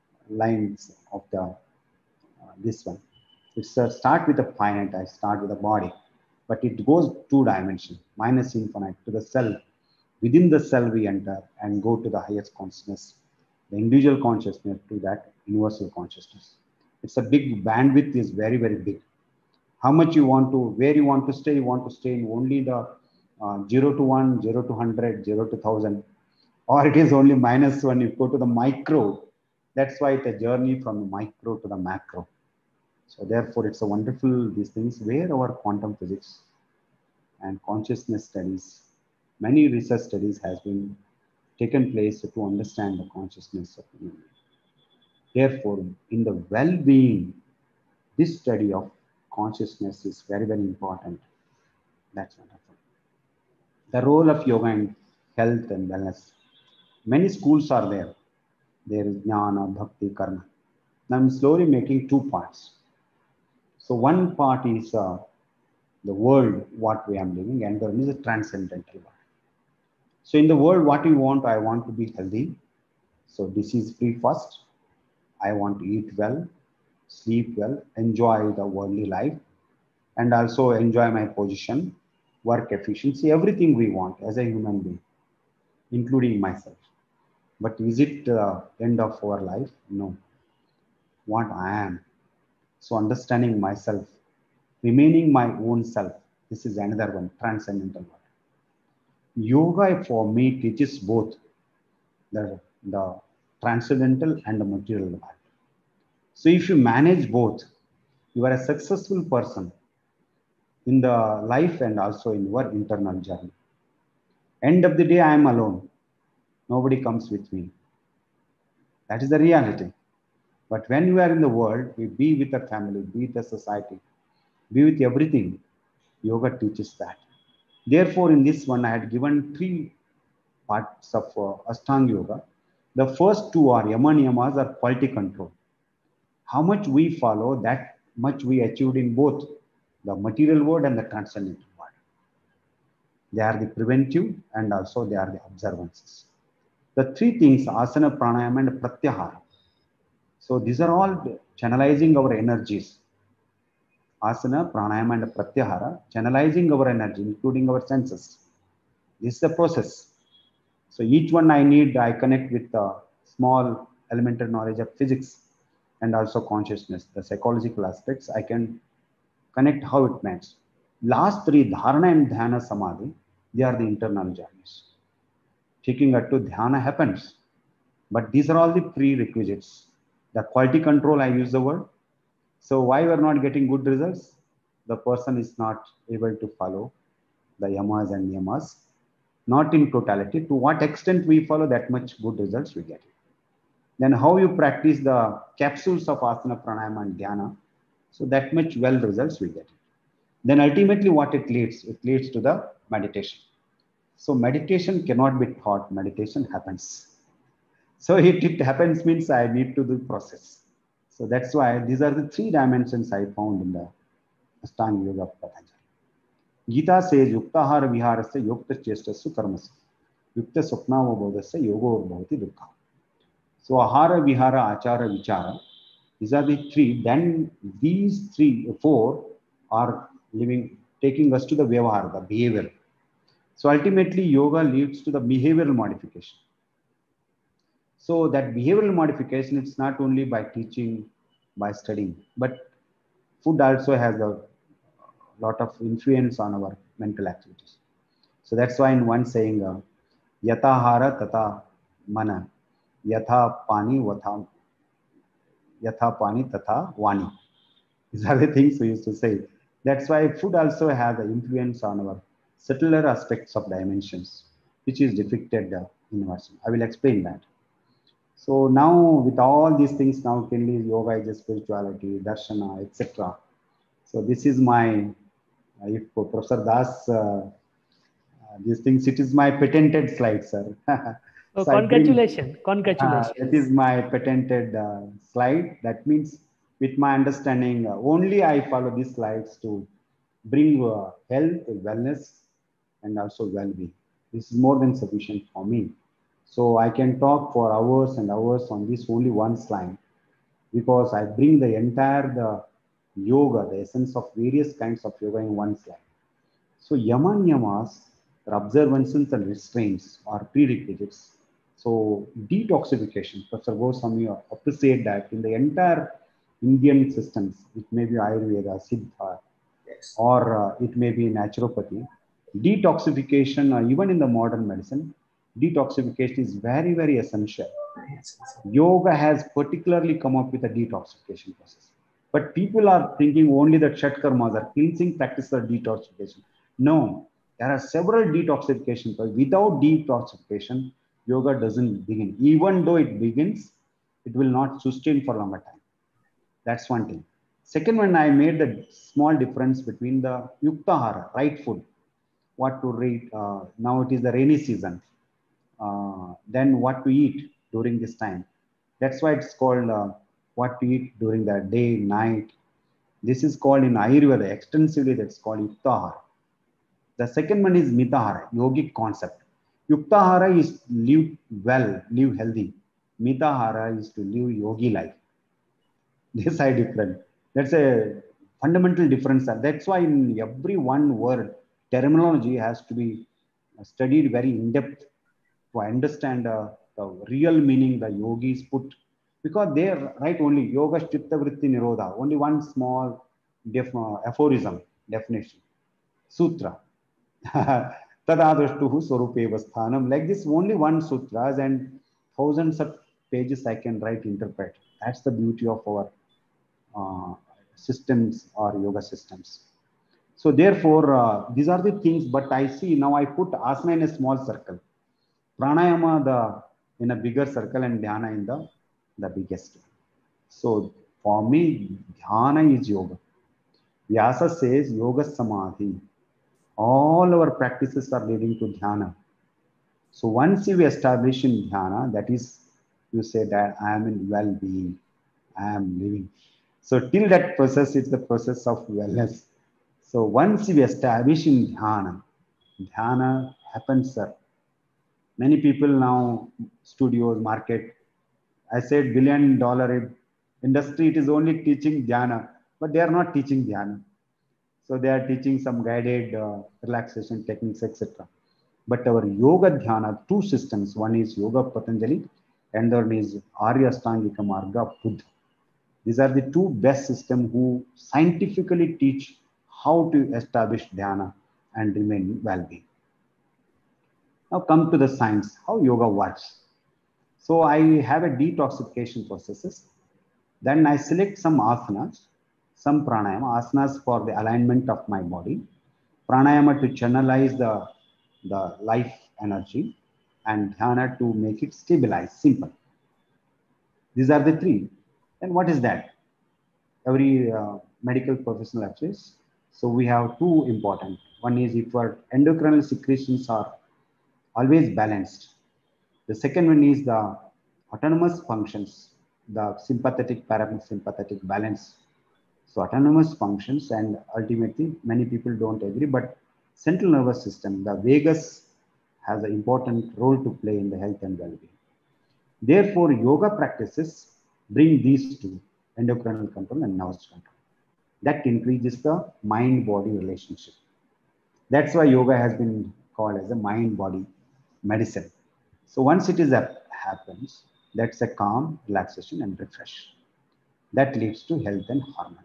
lines of the uh, this one. It's uh, start with the finite, I start with the body, but it goes two dimension, minus infinite to the cell. Within the cell we enter and go to the highest consciousness, the individual consciousness to that universal consciousness. It's a big bandwidth is very, very big. How much you want to, where you want to stay, you want to stay in only the uh, zero to one, zero to one hundred, zero to one thousand, or it is only minus one, you go to the micro. That's why it's a journey from the micro to the macro. So therefore, it's a wonderful, these things where our quantum physics and consciousness studies, many research studies has been taken place to understand the consciousness of human. Therefore, in the well-being, this study of consciousness is very, very important. That's wonderful. The role of yoga in health and wellness. Many schools are there. There is jnana, bhakti, karma. Now I'm slowly making two parts. So one part is uh, the world, what we are living, and there is a transcendental world. So in the world, what we want, I want to be healthy. So disease free first. I want to eat well, sleep well, enjoy the worldly life, and also enjoy my position, work efficiency, everything we want as a human being, including myself. But is it the uh, end of our life? No. What I am. So understanding myself, remaining my own self. This is another one, transcendental one. Yoga for me teaches both the, the transcendental and the material world. So if you manage both, you are a successful person in the life and also in your internal journey. End of the day, I am alone. Nobody comes with me. That is the reality. But when you are in the world, we be with a family, be with a society, be with everything. Yoga teaches that. Therefore, in this one, I had given three parts of uh, Ashtanga Yoga. The first two are Yama Niyamas, or quality control. How much we follow, that much we achieved in both the material world and the transcendental world. They are the preventive and also they are the observances. The three things, asana, pranayama and pratyahara. So these are all channelizing our energies. Asana, pranayama and pratyahara, channelizing our energy, including our senses. This is the process. So each one I need, I connect with the small elementary knowledge of physics and also consciousness, the psychological aspects. I can connect how it matches. Last three, dharana and dhyana samadhi, they are the internal journeys. Taking up to dhyana happens, but these are all the prerequisites. The quality control, I use the word. So why we are not getting good results? The person is not able to follow the yamas and niyamas, not in totality. To what extent we follow, that much good results we get. Then how you practice the capsules of asana, pranayama and dhyana, so that much well results we get. Then ultimately what it leads, it leads to the meditation. So meditation cannot be taught, meditation happens. So if it happens means I need to do process. So that's why these are the three dimensions I found in the Ashtanga Yoga of Patanjali. Gita says, Yuktahara viharasya yukta chestasya karmasya yukta swapnava bodhasya yogo bhavati dukkha. So ahara, vihara, achara, vichara, these are the three. Then these three, four are living, taking us to the vyavahara, the behavior. So ultimately yoga leads to the behavioral modification. So that behavioral modification, it's not only by teaching, by studying, but food also has a lot of influence on our mental activities. So that's why in one saying, uh, yata hara tata mana, yatha pani vatha, yatha pani tata vani. These are the things we used to say. That's why food also has an influence on our subtler aspects of dimensions, which is depicted uh, in Varsha. I will explain that. So now with all these things, now clearly yoga is a spirituality, darshana, et cetera. So this is my, uh, if Professor Das, uh, uh, these things, it is my patented slide, sir. Oh, so congratulations, bring, congratulations. Uh, it is my patented uh, slide. That means with my understanding, uh, only I follow these slides to bring uh, health, wellness, and also well-being. This is more than sufficient for me. So I can talk for hours and hours on this only one slide, because I bring the entire the yoga, the essence of various kinds of yoga in one slide. So yama niyamas, observances and restraints are prerequisites. So detoxification, Professor Goswami appreciate that in the entire Indian systems, it may be Ayurveda, Siddha, yes, or uh, it may be naturopathy. Detoxification, uh, even in the modern medicine, detoxification is very, very essential. Yoga has particularly come up with a detoxification process. But people are thinking only that Shat Karmas are cleansing practice or detoxification. No, there are several detoxification, but without detoxification, yoga doesn't begin. Even though it begins, it will not sustain for a longer time. That's one thing. Second one, I made the small difference between the yuktahara, right food, what to eat. Uh, now it is the rainy season. Uh, then what to eat during this time. That's why it's called uh, what to eat during the day, night. This is called in Ayurveda extensively, that's called yuktahara. The second one is mitahara, yogic concept. Yuktahara is live well, live healthy. Mitahara is to live yogi life. These are different. That's a fundamental difference. That's why in every one word, terminology has to be studied very in depth to understand uh, the real meaning the yogis put. Because they write only yoga chitta vritti nirodha, only one small def, uh, aphorism definition, sutra. Tadadrushtuhu swarupeva sthanam. Like this, only one sutras and thousands of pages I can write, interpret. That's the beauty of our uh, systems or yoga systems. So therefore, uh, these are the things, but I see now I put asana in a small circle, pranayama the in a bigger circle, and dhyana in the, the biggest. So for me, dhyana is yoga. Vyasa says yoga samadhi. All our practices are leading to dhyana. So once you establish in dhyana, that is, you say that I am in well-being, I am living. So till that process, it's the process of wellness. So once you establish in dhyana, Dhyana happens, sir. Many people now, studios, market, I said billion dollar industry, it is only teaching dhyana, but they are not teaching dhyana. So they are teaching some guided uh, relaxation techniques, et cetera. But our yoga dhyana, two systems, one is Yoga Patanjali and the other is Arya Ashtangika Marga Buddha. These are the two best systems who scientifically teach how to establish dhyana and remain well-being. Now come to the science, how yoga works. So I have a detoxification processes. Then I select some asanas, some pranayama, asanas for the alignment of my body, pranayama to channelize the, the life energy, and dhyana to make it stabilize, simple. These are the three. And what is that? Every uh, medical professional actually. So we have two important. One is if our endocrinal secretions are always balanced. The second one is the autonomous functions, the sympathetic, parasympathetic balance. So autonomous functions, and ultimately many people don't agree, but central nervous system, the vagus, has an important role to play in the health and well-being. Therefore, yoga practices bring these two, endocrinal control and nervous control. That increases the mind-body relationship. That's why yoga has been called as a mind-body medicine. So once it is that happens, that's a calm, relaxation, and refresh. That leads to health and harmony.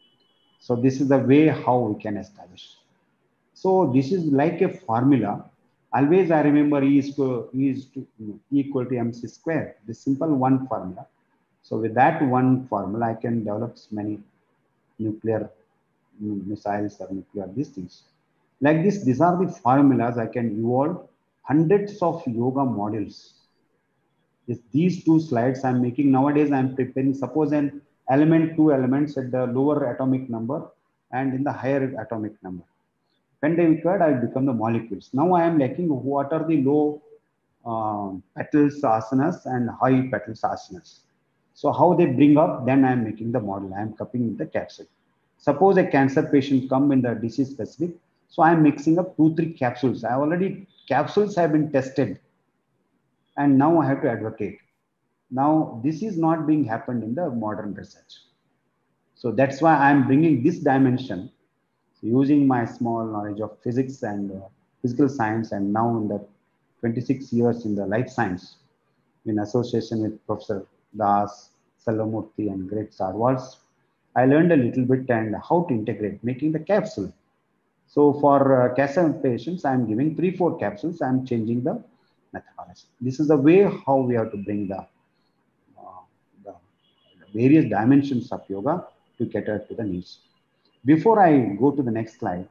So this is the way how we can establish. So this is like a formula. Always I remember E is to E is to equal to M C square. This simple one formula. So with that one formula, I can develop many nuclear missiles or nuclear these things. Like this, these are the formulas I can evolve hundreds of yoga modules. It's these two slides I'm making nowadays. I'm preparing, suppose an element, two elements at the lower atomic number and in the higher atomic number. When they occurred, I become the molecules. Now I am lacking what are the low um, petals asanas and high petals asanas. So how they bring up, then I am making the model. I am copying the capsule. Suppose a cancer patient come in the disease specific. So I am mixing up two, three capsules. I already, capsules have been tested. And now I have to advocate. Now this is not being happened in the modern research. So that's why I am bringing this dimension, so using my small knowledge of physics and uh, physical science, and now in the twenty-six years in the life science, in association with Professor Das, Salamurthy, and great Sarwals, I learned a little bit and how to integrate, making the capsule. So for uh, cancer patients, I'm giving three, four capsules. I'm changing the methodology. This is the way how we have to bring the, uh, the various dimensions of yoga to cater to the needs. Before I go to the next slide,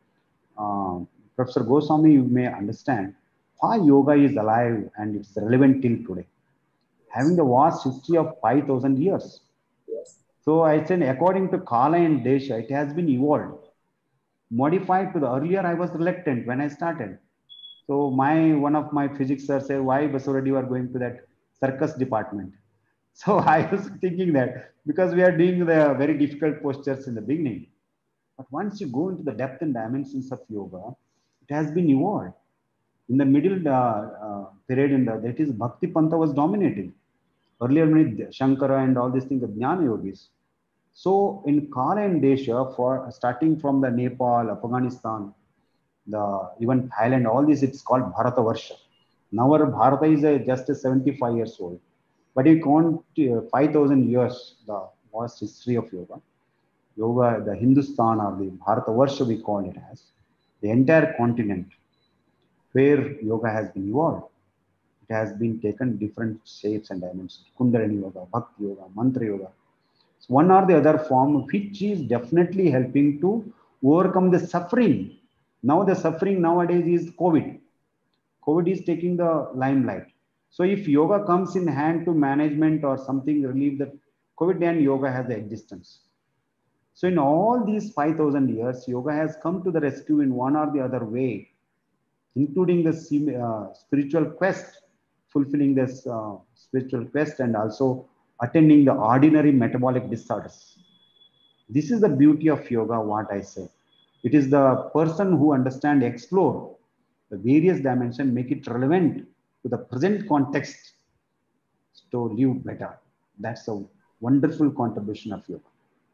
uh, Professor Goswami, you may understand why yoga is alive and it's relevant till today, having the vast history of five thousand years. Yes. So I said, according to Kala and Desha, it has been evolved, modified to the earlier. I was reluctant when I started. So my one of my physics sir said, why Basavaradi you are going to that circus department? So I was thinking that because we are doing the very difficult postures in the beginning. But once you go into the depth and dimensions of yoga, it has been evolved. In the middle uh, uh, period, in the, that is Bhakti Pantha was dominating. Earlier, Shankara and all these things, the Jnana Yogis. So in Kala and Desha, for starting from the Nepal, Afghanistan, the even Thailand, all this, it's called Bharata Varsha. Now our Bharata is a, just a seventy-five years old. But you count uh, five thousand years, the vast history of yoga. Yoga, the Hindustan or the Bharata Varsha, we call it as, the entire continent where yoga has been evolved. It has been taken different shapes and dimensions. Kundalini Yoga, Bhakti Yoga, Mantra Yoga. So one or the other form, which is definitely helping to overcome the suffering. Now the suffering nowadays is COVID. COVID is taking the limelight. So if yoga comes in hand to management or something relieve the COVID, then yoga has the existence. So in all these five thousand years, yoga has come to the rescue in one or the other way, including the uh, spiritual quest, fulfilling this uh, spiritual quest and also attending the ordinary metabolic disorders. This is the beauty of yoga, what I say. It is the person who understands, explore The various dimensions make it relevant to the present context to live better. That's a wonderful contribution of yoga.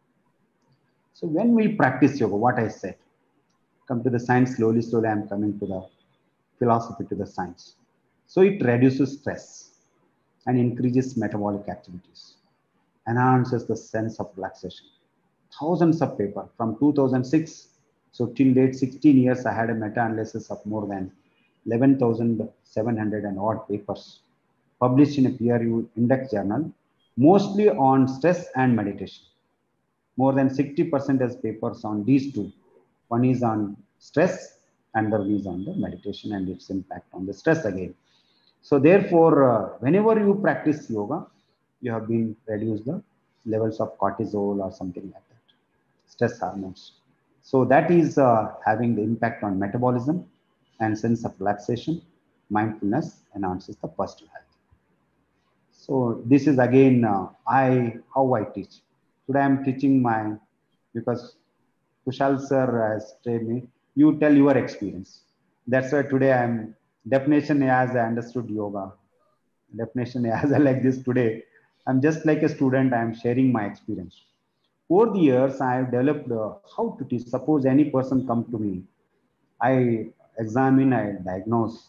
So when we practice yoga, what I said, come to the science slowly, slowly I'm coming to the philosophy, to the science. So it reduces stress and increases metabolic activities, enhances the sense of relaxation. Thousands of papers from two thousand six, so till date sixteen years, I had a meta-analysis of more than eleven thousand seven hundred and odd papers published in a peer-reviewed index journal, mostly on stress and meditation. More than sixty percent as papers on these two. One is on stress and the other is on the meditation and its impact on the stress again. So therefore, uh, whenever you practice yoga, you have been reduced the levels of cortisol or something like that, stress hormones. So that is uh, having the impact on metabolism and sense of relaxation. Mindfulness enhances the positive health. So this is again, uh, I how I teach. Today I am teaching my, because Kushal sir has told me, you tell your experience. That's why today I am, definition as I understood yoga, definition as I like this today. I'm just like a student, I am sharing my experience. Over the years, I have developed uh, how to teach. Suppose any person come to me, I examine, I diagnose,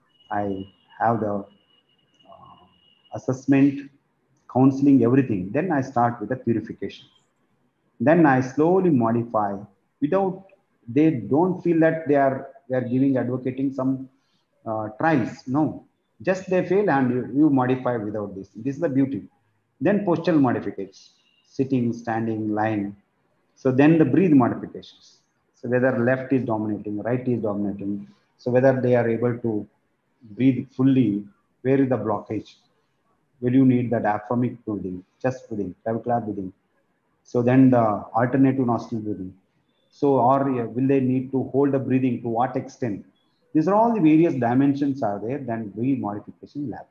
I have the uh, assessment, counseling, everything. Then I start with the purification. Then I slowly modify without, they don't feel that they are, they are giving, advocating some uh, trials. No, just they fail and you, you modify without this. This is the beauty. Then postural modifications, sitting, standing, lying. So then the breathe modifications. So whether left is dominating, right is dominating. So whether they are able to breathe fully, where is the blockage? Will you need the diaphragmatic breathing, chest breathing, clavicular breathing? So then the alternative nostril breathing. So, or will they need to hold the breathing, to what extent? These are all the various dimensions are there, then breathe modification happens.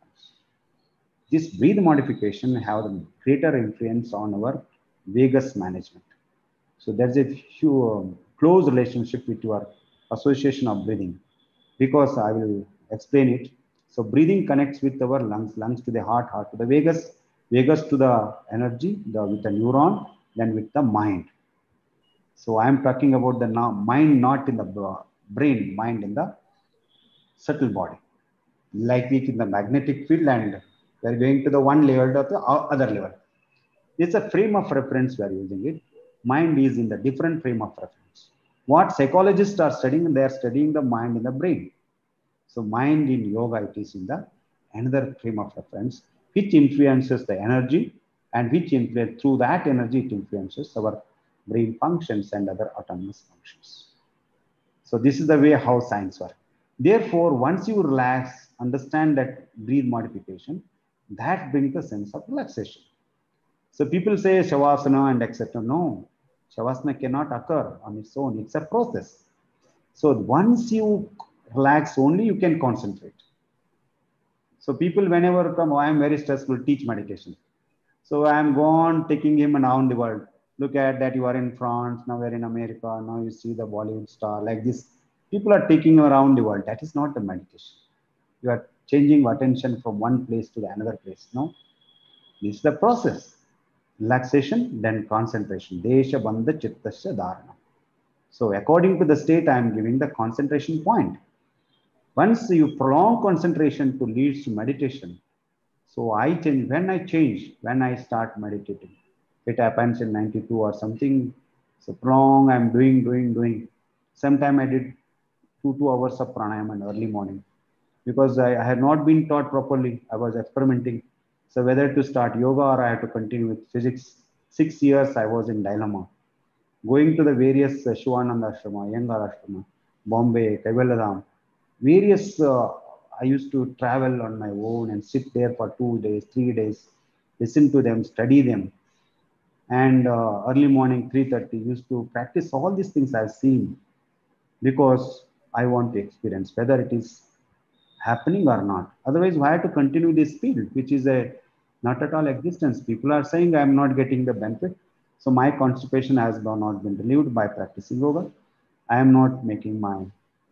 This breathe modification have a greater influence on our vagus management. So there's a huge, um, close relationship with your association of breathing, because I will explain it. So breathing connects with our lungs, lungs to the heart, heart to the vagus, vagus to the energy, the, with the neuron, then with the mind. So I am talking about the now, mind not in the brain, mind in the subtle body. Like it in the magnetic field, and we are going to the one level to the other level. It's a frame of reference we are using it. Mind is in the different frame of reference. What psychologists are studying, they are studying the mind in the brain. So mind in yoga, it is in the another frame of reference, which influences the energy, and which influence, through that energy, it influences our brain functions and other autonomous functions. So this is the way how science works. Therefore, once you relax, understand that breathe modification, that brings a sense of relaxation. So people say Shavasana and et cetera. No, Shavasana cannot occur on its own. It's a process. So once you relax only, you can concentrate. So people whenever come, oh, I am very stressful, teach meditation. So I am gone taking him around the world. Look at that, you are in France, now we're in America, now you see the Bollywood star, like this. People are taking around the world. That is not the meditation. You are changing attention from one place to the another place. No, this is the process. Relaxation, then concentration. Desha bandha chittasya dharana. So according to the state, I am giving the concentration point. Once you prolong concentration to leads to meditation. So I change, when I change, when I start meditating, it happens in ninety-two or something. So prolong, I'm doing, doing, doing. Sometime I did two, two hours of pranayama in early morning, because I, I had not been taught properly. I was experimenting. So whether to start yoga or I have to continue with physics. Six years I was in dilemma. Going to the various uh, Shivananda Ashrama, Iyengar Ashrama, Bombay, Kaivaladham, various, uh, I used to travel on my own and sit there for two days, three days, listen to them, study them. And uh, early morning, three thirty, used to practice all these things I've seen, because I want to experience whether it is happening or not. Otherwise, why to continue this field, which is a not at all existence. People are saying I'm not getting the benefit. So my constipation has not been relieved by practicing yoga. I am not making my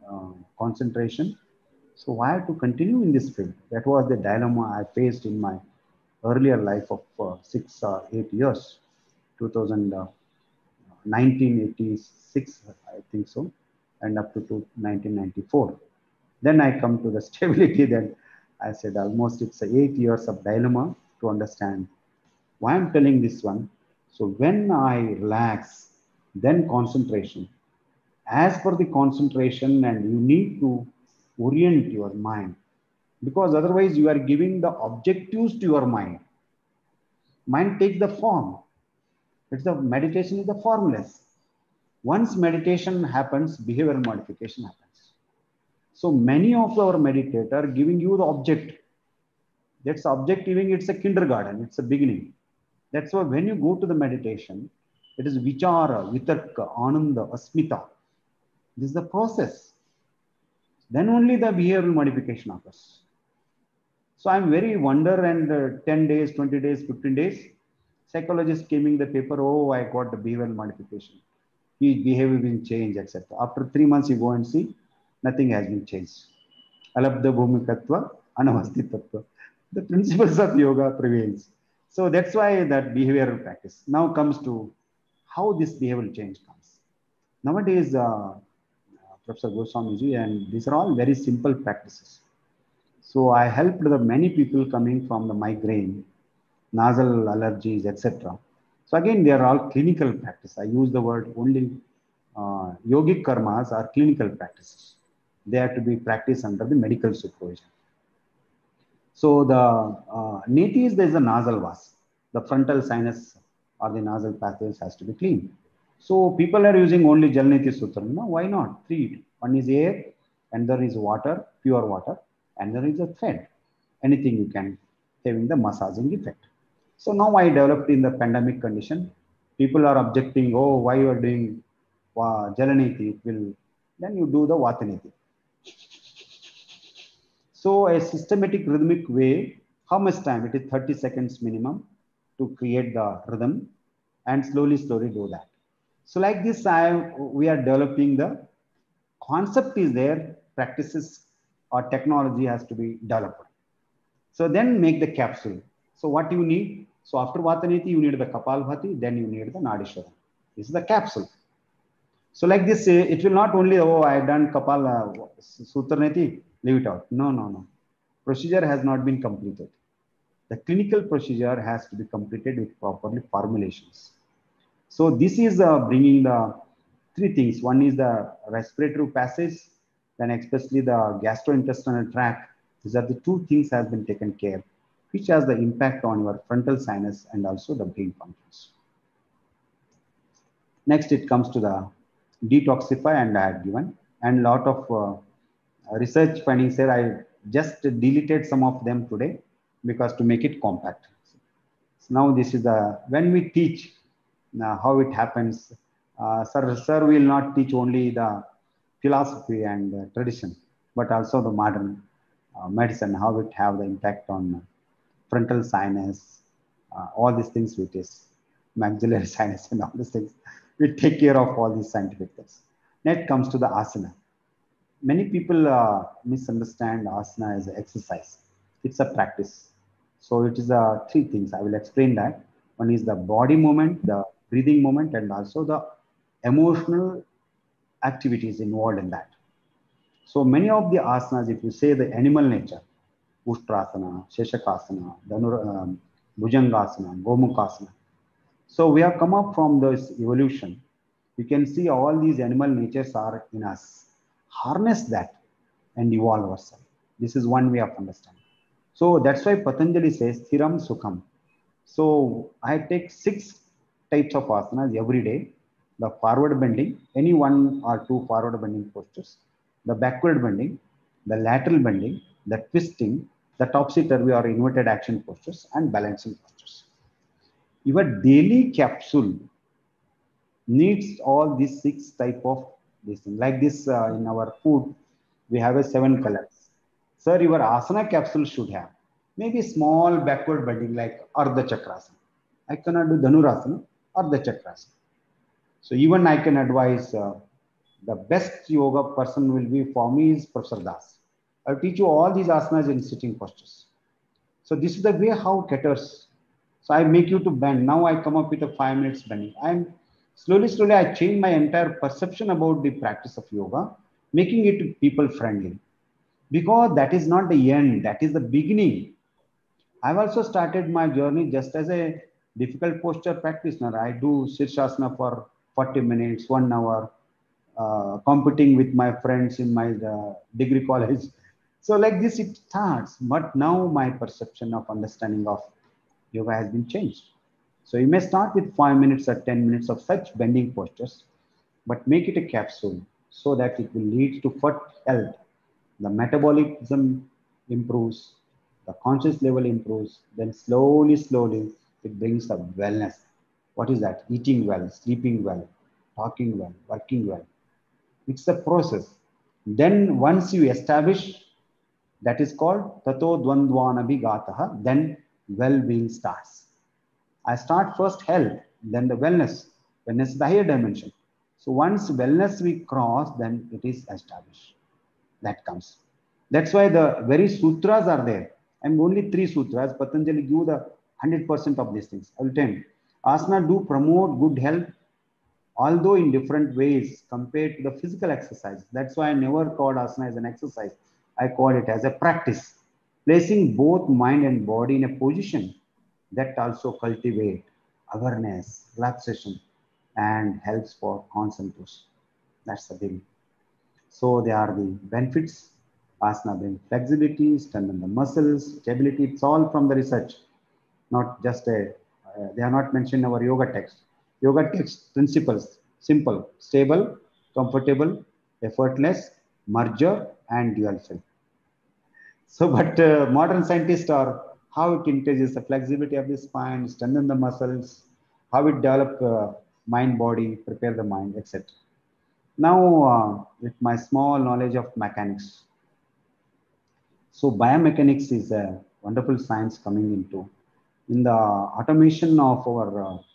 uh, concentration. So why to continue in this field? That was the dilemma I faced in my earlier life of uh, six or eight years, two thousand, uh, nineteen eighty-six, I think so, and up to nineteen ninety-four. Then I come to the stability. Then I said almost it's eight years of dilemma to understand why I'm telling this one. So when I relax, then concentration. As per the concentration, and you need to orient your mind, because otherwise you are giving the objectives to your mind. Mind takes the form. It's the meditation is the formless. Once meditation happens, behavioral modification happens. So many of our meditators giving you the object. That's objectiving. It's a kindergarten. It's a beginning. That's why when you go to the meditation, it is vichara, vitarka, ananda, asmita. This is the process. Then only the behavioral modification occurs. So I'm very wonder, and uh, ten days, twenty days, fifteen days, psychologist came in the paper, oh, I got the behavioral modification. His behavior will change, et cetera. After three months, you go and see, nothing has been changed. Alabdha bhumikatva, anavastitvatva. The principles of yoga prevails. So that's why that behavioral practice. Now comes to how this behavioral change comes. Nowadays, uh, Professor Goswamiji, and these are all very simple practices. So I helped the many people coming from the migraine, nasal allergies, et cetera. So again, they are all clinical practice. I use the word only uh, yogic karmas are clinical practices. They have to be practiced under the medical supervision. So the uh, neti is there is a nasal vas. The frontal sinus or the nasal passages has to be clean. So people are using only Jalneti Sutra. No, why not? Three. One is air, and there is water, pure water, and there is a thread. Anything you can having the massaging effect. So now I developed in the pandemic condition. People are objecting, oh, why you are doing uh, Jalaneti? It will, then you do the Vataneti. So a systematic rhythmic way, how much time? It is thirty seconds minimum to create the rhythm, and slowly, slowly do that. So like this, I, we are developing the concept is there, practices or technology has to be developed. So then make the capsule. So what you need? So after Vataneti, you need the Kapalbhati, then you need the Nadishwaram. This is the capsule. So like this, it will not only, oh, I have done Kapal uh, Sutraneti, leave it out. No, no, no. Procedure has not been completed. The clinical procedure has to be completed with properly formulations. So this is uh, bringing the three things. One is the respiratory passage, then especially the gastrointestinal tract. These are the two things has been taken care, which has the impact on your frontal sinus and also the brain functions. Next, it comes to the detoxify, and I had given, and lot of uh, research findings here. I just deleted some of them today because to make it compact. So now this is the, when we teach uh, how it happens, uh, sir, sir will not teach only the philosophy and uh, tradition, but also the modern uh, medicine, how it have the impact on uh, frontal sinus, uh, all these things, which is maxillary sinus and all these things. We take care of all these scientific things. Next comes to the asana. Many people uh, misunderstand asana as an exercise. It's a practice. So it is uh, three things. I will explain that. One is the body movement, the breathing movement, and also the emotional activities involved in that. So many of the asanas, if you say the animal nature, Ushtrasana, Sheshakasana, Dhanur, um, Bhujangasana, Gomukasana. So we have come up from this evolution. You can see all these animal natures are in us. Harness that and evolve ourselves. This is one way of understanding. So that's why Patanjali says Thiram Sukham. So I take six types of asanas every day. The forward bending, any one or two forward bending postures, the backward bending, the lateral bending, the twisting, the topsy-turvy or inverted action postures, and balancing postures. Your daily capsule needs all these six type of this thing. Like this uh, in our food, we have a seven colors. Sir, your asana capsule should have maybe small backward bending like Ardha Chakrasana. I cannot do Dhanurasana or the Chakrasana. So even I can advise uh, the best yoga person will be for me is Professor Das. I'll teach you all these asanas in sitting postures. So this is the way how caters. So I make you to bend. Now I come up with a five minutes bending. I'm slowly, slowly I change my entire perception about the practice of yoga, making it people friendly. Because that is not the end, that is the beginning. I've also started my journey just as a difficult posture practitioner. I do Shirshasana for forty minutes, one hour, uh, competing with my friends in my uh, degree college. So like this it starts, but now my perception of understanding of yoga has been changed. So you may start with five minutes or ten minutes of such bending postures, but make it a capsule so that it will lead to foot health. The metabolism improves, the conscious level improves, then slowly, slowly it brings the wellness. What is that? Eating well, sleeping well, talking well, working well. It's a process. Then once you establish, that is called Tato Dvandvanabhigataha, then well-being starts. I start first health, then the wellness. Wellness is the higher dimension. So once wellness we cross, then it is established. That comes. That's why the very sutras are there. And only three sutras, Patanjali give the one hundred percent of these things. I will tell you. Asana do promote good health, although in different ways compared to the physical exercise. That's why I never called asana as an exercise. I call it as a practice, placing both mind and body in a position that also cultivate awareness, relaxation, and helps for concentration. That's the thing. So they are the benefits. Asana brings flexibility, strengthen the muscles, stability. It's all from the research, not just a, uh, they are not mentioned in our yoga text. Yoga text principles, simple, stable, comfortable, effortless, merger, and dual fill. So, but uh, modern scientists are how it increases the flexibility of the spine, strengthen the muscles, how it develop uh, mind, body, prepare the mind, et cetera. Now, uh, with my small knowledge of mechanics, so biomechanics is a wonderful science coming into in the automation of our uh,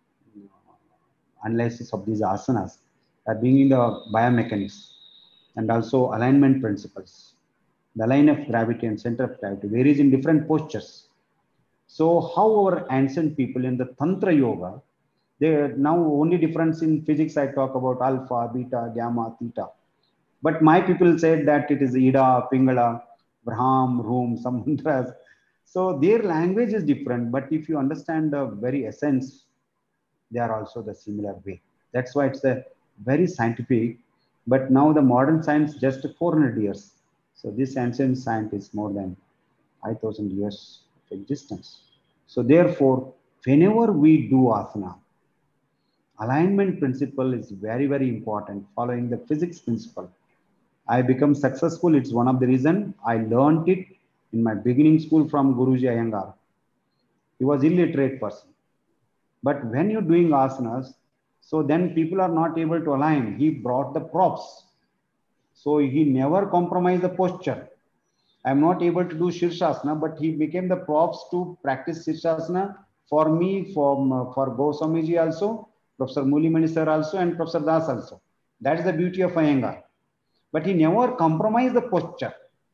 analysis of these asanas, are being the biomechanics and also alignment principles. The line of gravity and center of gravity varies in different postures. So how our ancient people in the Tantra Yoga, they now only difference in physics, I talk about alpha, beta, gamma, theta. But my people said that it is Ida, Pingala, Braham, Rum, some mantras. So their language is different, but if you understand the very essence, they are also the similar way. That's why it's a very scientific, but now the modern science just four hundred years. So this ancient science is more than five thousand years of existence. So therefore, whenever we do asana, alignment principle is very, very important, following the physics principle. I become successful. It's one of the reason I learned it in my beginning school from Guruji Iyengar. He was illiterate person. But when you're doing asanas, so then people are not able to align. He brought the props. So he never compromised the posture. I'm not able to do Shirshasana, but he became the props to practice Shirshasana for me, for, uh, for Goswamiji also, Professor Mulimani sir also, and Professor Das also. That is the beauty of Iyengar. But he never compromised the posture.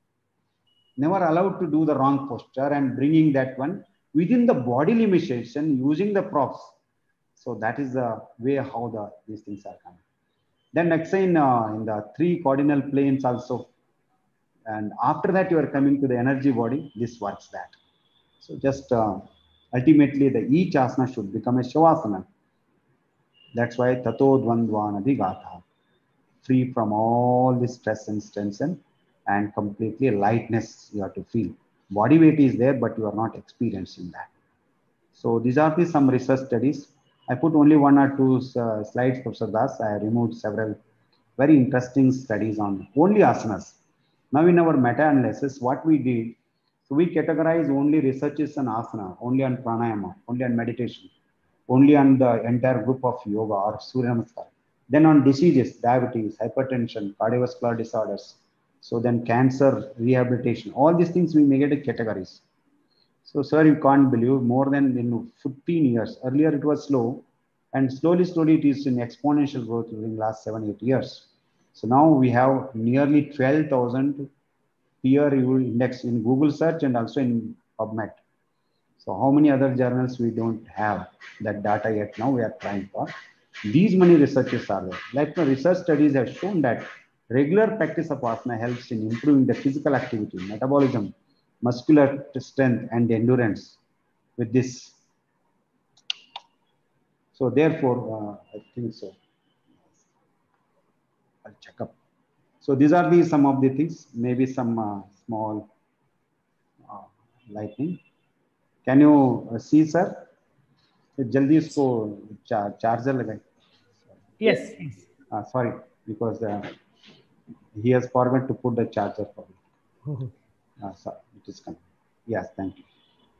Never allowed to do the wrong posture and bringing that one within the body limitation using the props. So that is the way how the these things are coming. Then next in, uh, in the three cardinal planes also. And after that you are coming to the energy body, this works that. So just uh, ultimately the each asana should become a Shavasana. That's why Tato Dvandvanabhigataha. Free from all this stress and tension and completely lightness you have to feel. Body weight is there, but you are not experiencing that. So these are the some research studies. I put only one or two uh, slides, Professor Das. I removed several very interesting studies on only asanas. Now in our meta-analysis, what we did, so we categorize only researches on asana, only on pranayama, only on meditation, only on the entire group of yoga or Surya Namaskar. Then on diseases, diabetes, hypertension, cardiovascular disorders. So then cancer, rehabilitation, all these things we make it categories. So sir, you can't believe more than in fifteen years. Earlier it was slow and slowly, slowly it is in exponential growth during last seven, eight years. So now we have nearly twelve thousand peer-reviewed index in Google search and also in PubMed. So how many other journals we don't have that data yet? Now we are trying for. These many researches are there. Like the research studies have shown that regular practice of asana helps in improving the physical activity, metabolism, muscular strength, and endurance with this. So therefore, uh, I think so. I'll check up. So these are the some of the things, maybe some uh, small uh, lightning. Can you uh, see, sir? जल्दी इसको charger लगाए. Yes, yes. Uh, sorry, because uh, he has forgot to put the charger for me. Oh. Uh, sorry, it is coming. Yes, thank you.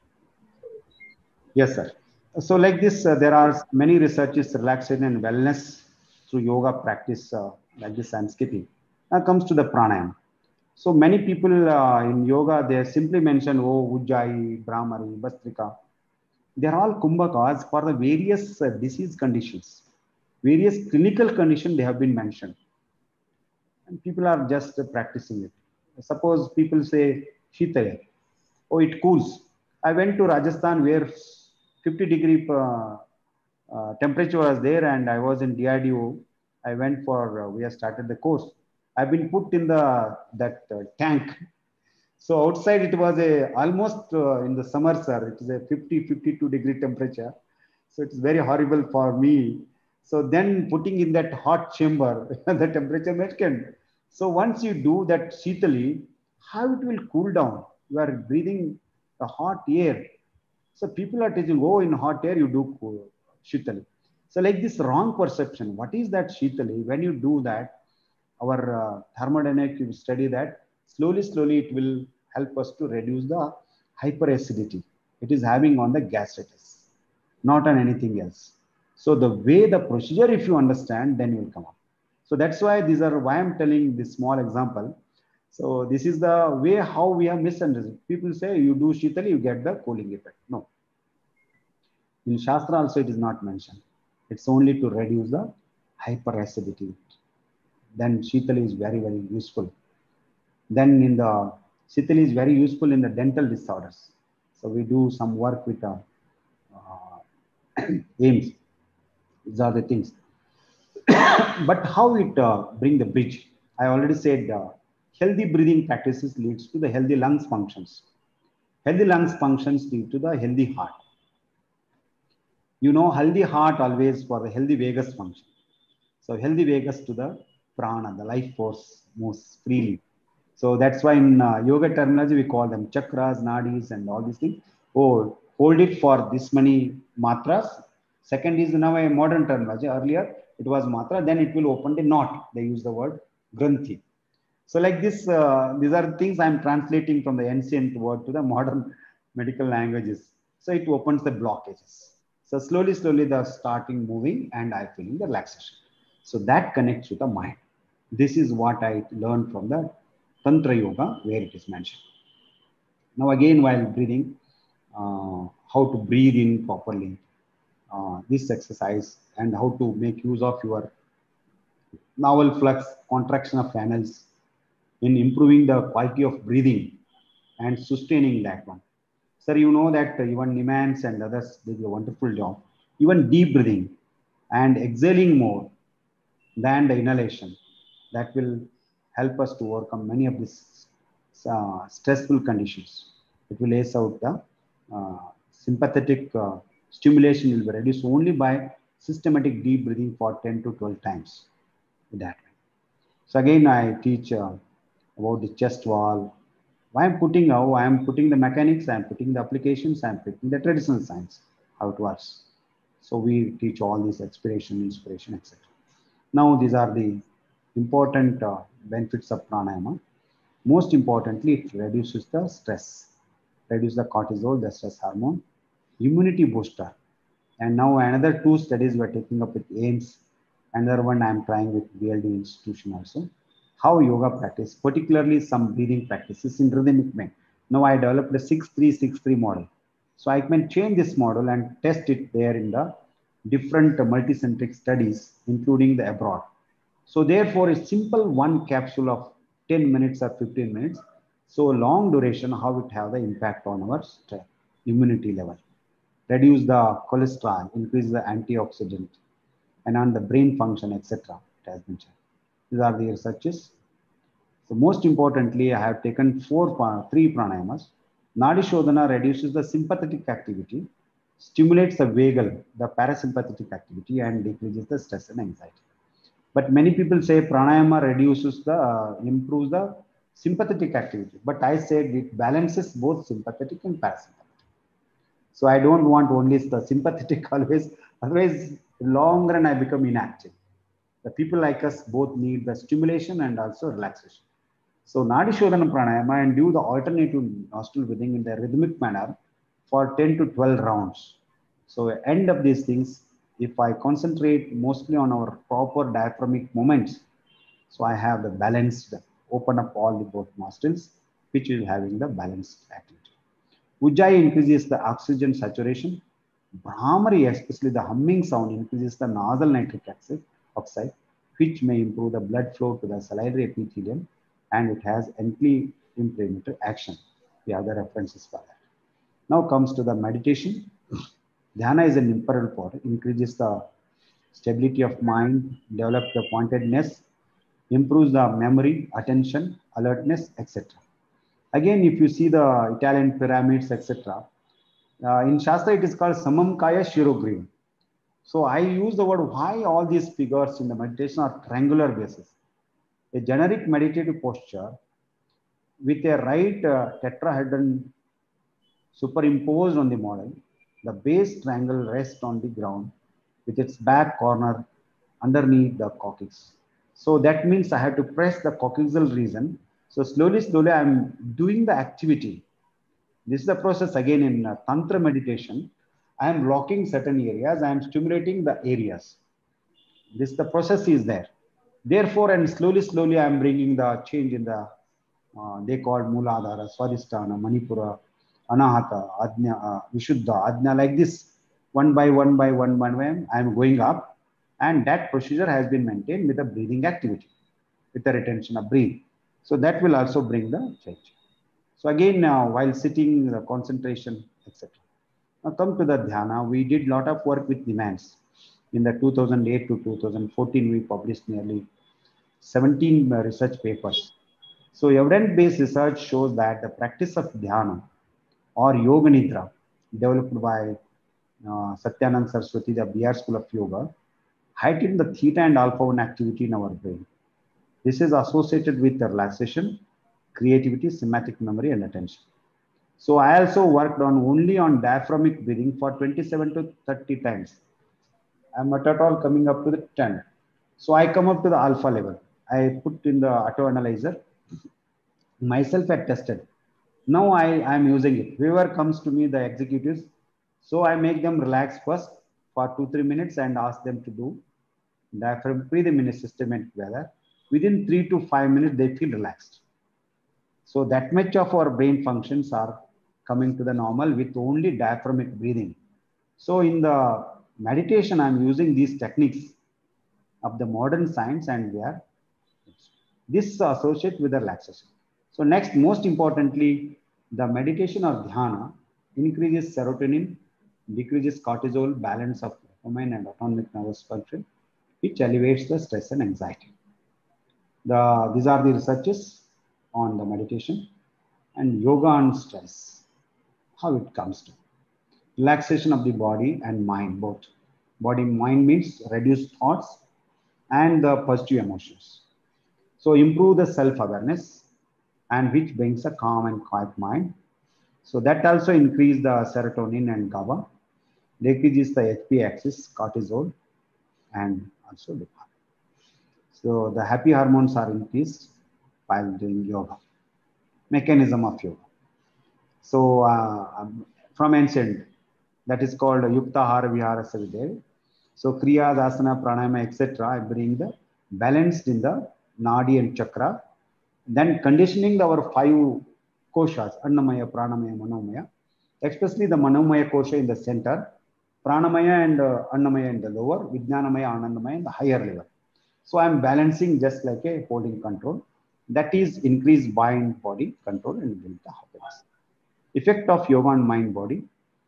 Yes, sir. So like this, uh, there are many researches, relaxation and wellness through yoga practice, uh, like this I'm skipping. Now comes to the pranayama. So many people uh, in yoga, they simply mention, oh, Ujjayi, Brahmari, Bastrika. They are all kumbhakas for the various uh, disease conditions, various clinical conditions they have been mentioned. And people are just uh, practicing it. Suppose people say, Shitaya, oh, it cools. I went to Rajasthan where fifty degree uh, uh, temperature was there, and I was in D R D O. I went for, uh, we have started the course. I've been put in the that uh, tank. So outside it was a almost uh, in the summer, sir, it is a fifty, fifty-two degree temperature. So it's very horrible for me. So then putting in that hot chamber, the temperature maintained. So once you do that shitali, how it will cool down? You are breathing the hot air. So people are teaching, oh, in hot air you do cool, shitali. So like this wrong perception. What is that shitali? When you do that, our uh, thermodynamic, you study that, slowly, slowly it will help us to reduce the hyperacidity it is having on the gastritis, not on anything else. So the way the procedure, if you understand, then you will come up. So that's why these are why I'm telling this small example. So this is the way how we have misunderstood. People say you do shitali, you get the cooling effect. No. In Shastra also it is not mentioned. It's only to reduce the hyperacidity. Then shitali is very, very useful. Then in the shitali is very useful in the dental disorders. So we do some work with the uh, aims. These are the things. But how it uh, bring the bridge? I already said uh, healthy breathing practices leads to the healthy lungs functions. Healthy lungs functions lead to the healthy heart. You know, healthy heart always for the healthy vagus function. So healthy vagus to the prana, the life force moves freely. So that's why in uh, yoga terminology, we call them chakras, nadis, and all these things. Oh, hold it for this many matras. Second is now a modern terminology. Earlier, it was matra, then it will open the knot. They use the word granthi. So like this, uh, these are things I'm translating from the ancient word to the modern medical languages. So it opens the blockages. So slowly, slowly, the starting moving and I feeling the relaxation. So that connects with the mind. This is what I learned from the Tantra Yoga, where it is mentioned. Now again, while breathing, uh, how to breathe in properly, uh, this exercise, and how to make use of your navel flux, contraction of channels in improving the quality of breathing and sustaining that one. Sir, you know that even Nimans and others did a wonderful job. Even deep breathing and exhaling more than the inhalation, that will help us to overcome many of these uh, stressful conditions. It will ace out the uh, sympathetic uh, stimulation will be reduced only by systematic deep breathing for ten to twelve times. That way. So again, I teach uh, about the chest wall. Why I'm putting how I'm putting the mechanics, I'm putting the applications, I'm putting the traditional science, how it works. So we teach all this expiration, inspiration, et cetera. Now these are the important uh, benefits of pranayama. Most importantly, it reduces the stress, reduces the cortisol, the stress hormone, immunity booster. And now another two studies we're taking up with AIIMS. Another one I'm trying with B L D institution also. How yoga practice, particularly some breathing practices in rhythmic way. Now I developed a six three six three model. So I can change this model and test it there in the different multicentric studies, including the abroad. So therefore, a simple one capsule of ten minutes or fifteen minutes, so long duration, how it have the impact on our immunity level. Reduce the cholesterol, increase the antioxidant, and on the brain function, et cetera. It has been checked. These are the researches. So most importantly, I have taken four, three pranayamas. Nadi Shodhana reduces the sympathetic activity, stimulates the vagal, the parasympathetic activity, and decreases the stress and anxiety. But many people say pranayama reduces the, uh, improves the sympathetic activity. But I said it balances both sympathetic and parasympathetic. So I don't want only the sympathetic always, otherwise long run I become inactive. The people like us both need the stimulation and also relaxation. So Nadi Shodhana Pranayama and do the alternative nostril breathing in the rhythmic manner for ten to twelve rounds. So end of these things, if I concentrate mostly on our proper diaphragmic movements, so I have the balanced, open up all the both nostrils, which is having the balanced activity. Ujjayi increases the oxygen saturation. Brahmari, especially the humming sound, increases the nasal nitric oxide, which may improve the blood flow to the salivary epithelium, and it has anti-inflammatory action. The other references for that. Now comes to the meditation. Dhyana is an imperative for it, increases the stability of mind, develops the pointedness, improves the memory, attention, alertness, et cetera. Again, if you see the Italian pyramids, et cetera, uh, in Shastra it is called Samam Kaya Shirogriva. So I use the word why all these figures in the meditation are triangular basis. A generic meditative posture with a right uh, tetrahedron superimposed on the model, the base triangle rests on the ground with its back corner underneath the coccyx. So that means I have to press the coccygeal region. So slowly, slowly, I'm doing the activity. This is the process again in uh, Tantra meditation. I am blocking certain areas. I am stimulating the areas. This the process is there. Therefore, and slowly, slowly, I am bringing the change in the, uh, they called Muladhara, Swadhisthana, Manipura, Anahata, Ajna, uh, Vishuddha, Ajna, like this, one by one by one by one, I am going up. And that procedure has been maintained with the breathing activity, with the retention of breath. So that will also bring the change. So again, now uh, while sitting, the concentration, et cetera. Now come to the dhyana. We did a lot of work with demands. In the two thousand eight to two thousand fourteen, we published nearly seventeen uh, research papers. So evidence-based research shows that the practice of dhyana or yoga nidra, developed by uh, Satyanand Saraswati, the B R School of Yoga, heighten the theta and alpha one activity in our brain. This is associated with the relaxation, creativity, semantic memory, and attention. So I also worked on only on diaphragmic breathing for twenty-seven to thirty times. I'm not at all coming up to the ten. So I come up to the alpha level. I put in the auto analyzer. Myself had tested. Now I am using it. Whoever comes to me, the executives, so I make them relax first for two, three minutes and ask them to do diaphragm breathing in a systematic weather. Within three to five minutes, they feel relaxed. So that much of our brain functions are coming to the normal with only diaphragmic breathing. So in the meditation, I'm using these techniques of the modern science, and we are this associated with the relaxation. So next, most importantly, the meditation or dhyana increases serotonin, decreases cortisol, balance of dopamine and autonomic nervous function, which elevates the stress and anxiety. The, these are the researches on the meditation and yoga and stress, how it comes to. Relaxation of the body and mind, both. Body mind means reduce thoughts and the positive emotions. So improve the self-awareness, and which brings a calm and quiet mind. So that also increase the serotonin and GABA, decreases the H P axis, cortisol, and also dopamine. So the happy hormones are increased while doing yoga. Mechanism of yoga. So uh, from ancient, that is called Yuktahara Vihara Savidev. So Kriya, Asana, Pranayama, et cetera. I bring the balanced in the Nadi and Chakra. Then conditioning our five koshas, Annamaya, Pranamaya, Manomaya, especially the Manomaya kosha in the center, Pranamaya and uh, Annamaya in the lower, Vijnanamaya, Anandamaya in the higher level. So I'm balancing just like a holding control. That is increase mind, body control and build the happiness. Effect of yoga on mind, body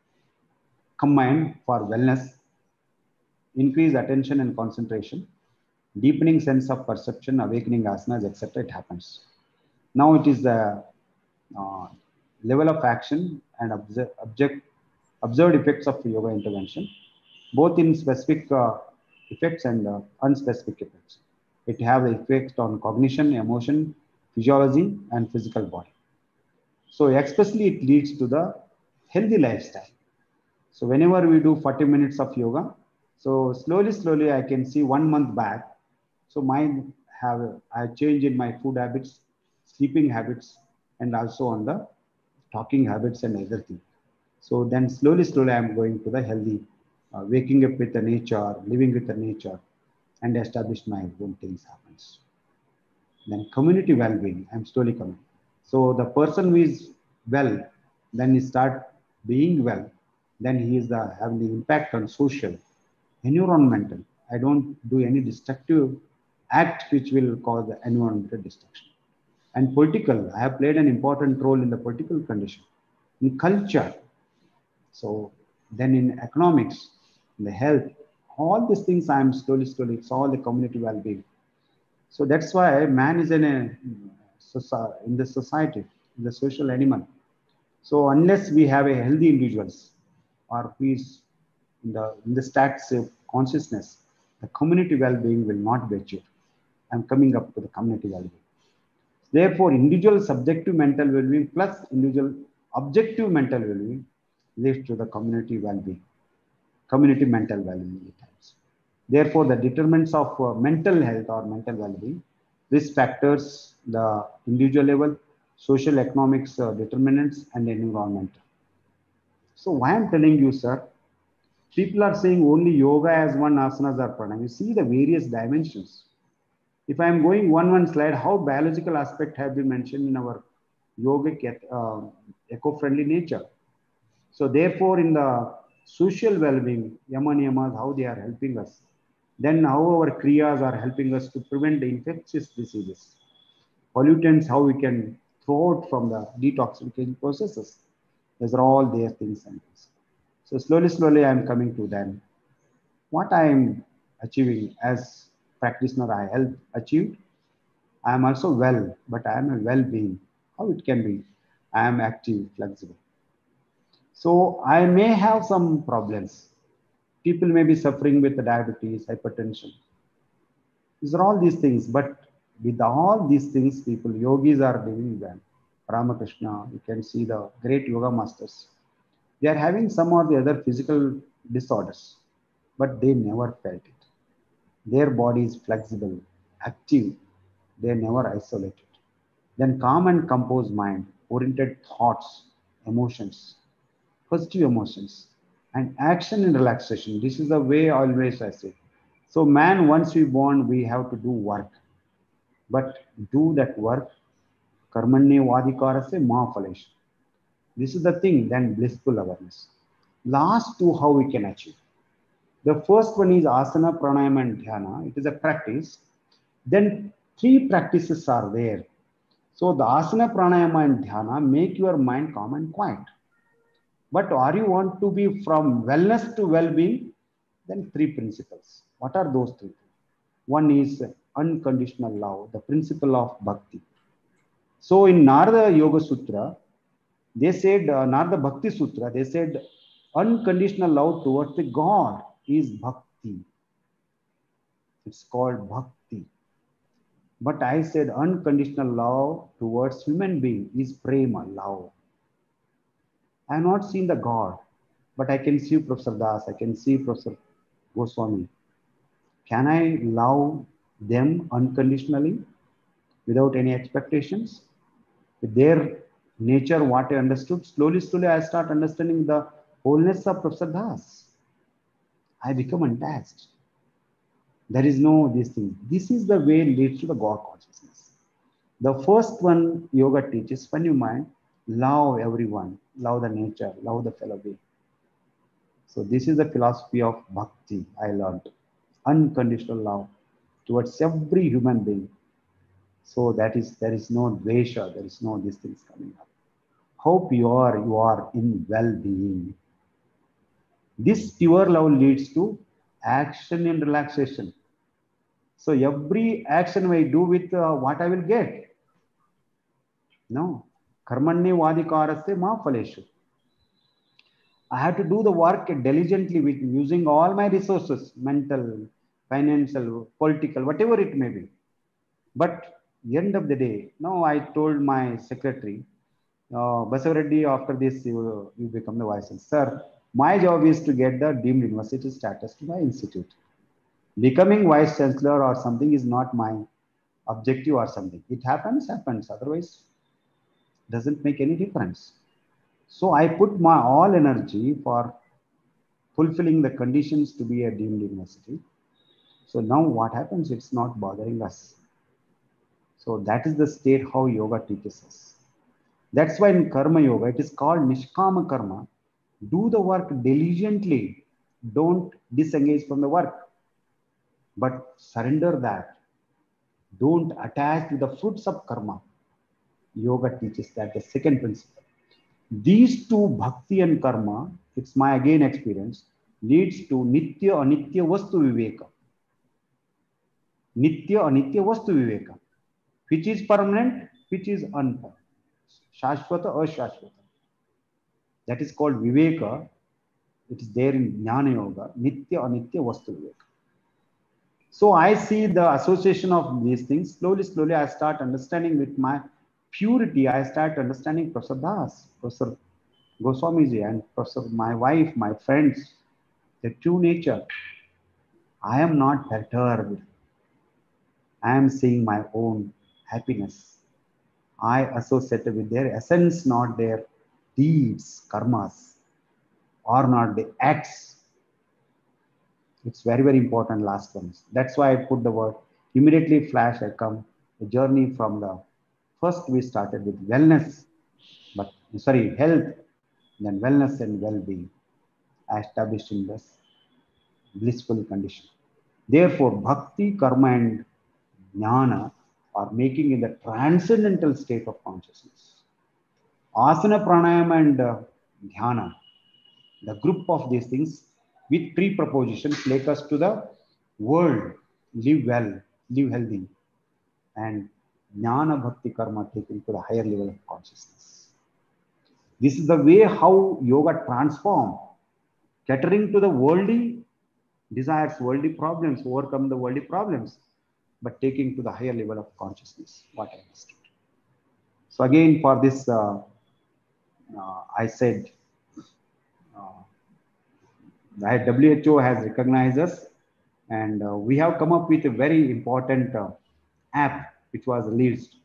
combined for wellness, increase attention and concentration, deepening sense of perception, awakening asanas, et cetera. It happens. Now it is the uh, level of action and observe, object, observed effects of yoga intervention, both in specific uh, effects and uh, unspecific effects. It have the effect on cognition, emotion, physiology, and physical body. So especially it leads to the healthy lifestyle. So whenever we do forty minutes of yoga, so slowly, slowly I can see one month back. So mine have I change in my food habits, sleeping habits, and also on the talking habits and everything. So then slowly, slowly I'm going to the healthy, uh, waking up with the nature, living with the nature, and establish my own things happens. Then community well-being, I'm slowly coming. So the person who is well, then he start being well, then he is the, having the impact on social, environmental. I don't do any destructive act which will cause the environmental destruction. And political, I have played an important role in the political condition, in culture. So then in economics, in the health, all these things I'm slowly, slowly, it's all the community well-being. So that's why man is in a in the society, in the social animal. So unless we have a healthy individuals or who is in the in the stats of consciousness, the community well-being will not be achieved. I'm coming up to the community well-being. Therefore, individual subjective mental well-being plus individual objective mental well-being leads to the community well-being, community mental well-being. Therefore, the determinants of uh, mental health or mental well-being, risk factors, the individual level, social economics uh, determinants, and environmental. So why I'm telling you, sir, people are saying only yoga as one asanas or pranayama. You see the various dimensions. If I'm going one one slide, how biological aspect have been mentioned in our yogic uh, eco-friendly nature. So therefore, in the social well-being, yama niyamas, how they are helping us. Then how our kriyas are helping us to prevent the infectious diseases. Pollutants, how we can throw out from the detoxification processes. These are all their things and things. So slowly, slowly, I am coming to them. What I am achieving as practitioner, I help achieved. I am also well, but I am a well-being. How it can be? I am active, flexible. So I may have some problems. People may be suffering with diabetes, hypertension. These are all these things, but with all these things, people, yogis are living well. Ramakrishna, you can see the great yoga masters. They are having some or the other physical disorders, but they never felt it. Their body is flexible, active. They never isolated. Then calm and composed mind, oriented thoughts, emotions, positive emotions, and action and relaxation. This is the way always I say. So man, once we born, we have to do work. But do that work, karmanye vadikara se mahaphalesha. This is the thing, then blissful awareness. Last two, how we can achieve. The first one is asana, pranayama, and dhyana. It is a practice. Then three practices are there. So the asana, pranayama, and dhyana make your mind calm and quiet. But are you want to be from wellness to well-being? Then three principles. What are those three? One is unconditional love, the principle of bhakti. So in Narada Yoga Sutra, they said, uh, Narada Bhakti Sutra, they said unconditional love towards the God is bhakti. It's called bhakti. But I said unconditional love towards human being is prema, love. I have not seen the God, but I can see Professor Das, I can see Professor Goswami. Can I love them unconditionally without any expectations? With their nature, what I understood, slowly, slowly I start understanding the wholeness of Professor Das. I become attached. There is no this thing. This is the way it leads to the God consciousness. The first one yoga teaches, when you mind, love everyone, love the nature, love the fellow being. So this is the philosophy of bhakti I learned. Unconditional love. towards every human being. So that is, there is no dvesha, there is no these things coming up. Hope you are, you are in well-being. This pure love leads to action and relaxation. So every action I do with uh, what I will get. No. Karmanni vadikaraste ma phaleshu. I have to do the work diligently with using all my resources, mental, financial, political, whatever it may be. But end of the day, now I told my secretary, uh, Basavareddy, after this you, you become the vice chancellor. Sir, my job is to get the deemed university status to my institute. Becoming vice chancellor or something is not my objective or something. It happens, happens. Otherwise, doesn't make any difference. So I put my all energy for fulfilling the conditions to be a deemed university. So now what happens? It's not bothering us. So that is the state how yoga teaches us. That's why in Karma Yoga, it is called Nishkama Karma. Do the work diligently. Don't disengage from the work, but surrender that. Don't attach to the fruits of karma. Yoga teaches that, the second principle. These two, bhakti and karma, it's my again experience, leads to nitya anitya vastu viveka. Nitya anitya vastu viveka. Which is permanent, which is unpermanent. Shashvata, ashashvata. That is called viveka. It is there in Jnana Yoga. Nitya anitya vastu viveka. So I see the association of these things. Slowly, slowly, I start understanding with my purity. I start understanding Professor Das, Professor Goswamiji, and Professor, my wife, my friends, the true nature. I am not perturbed. I am seeing my own happiness. I associate with their essence, not their deeds, karmas, or not the acts. It's very, very important last ones. That's why I put the word immediately flash. I come a journey from the first we started with wellness, but sorry, health, then wellness and well-being. I established in this blissful condition. Therefore, bhakti, karma, and jnana are making in the transcendental state of consciousness. Asana, pranayama, and uh, dhyana, the group of these things with pre-propositions take us to the world, live well, live healthy, and jnana, bhakti, karma taken to the higher level of consciousness. This is the way how yoga transforms, catering to the worldly desires, worldly problems, overcome the worldly problems, but taking to the higher level of consciousness, what I understood. So again, for this, uh, uh, I said, uh, the W H O has recognized us, and uh, we have come up with a very important uh, app which was released.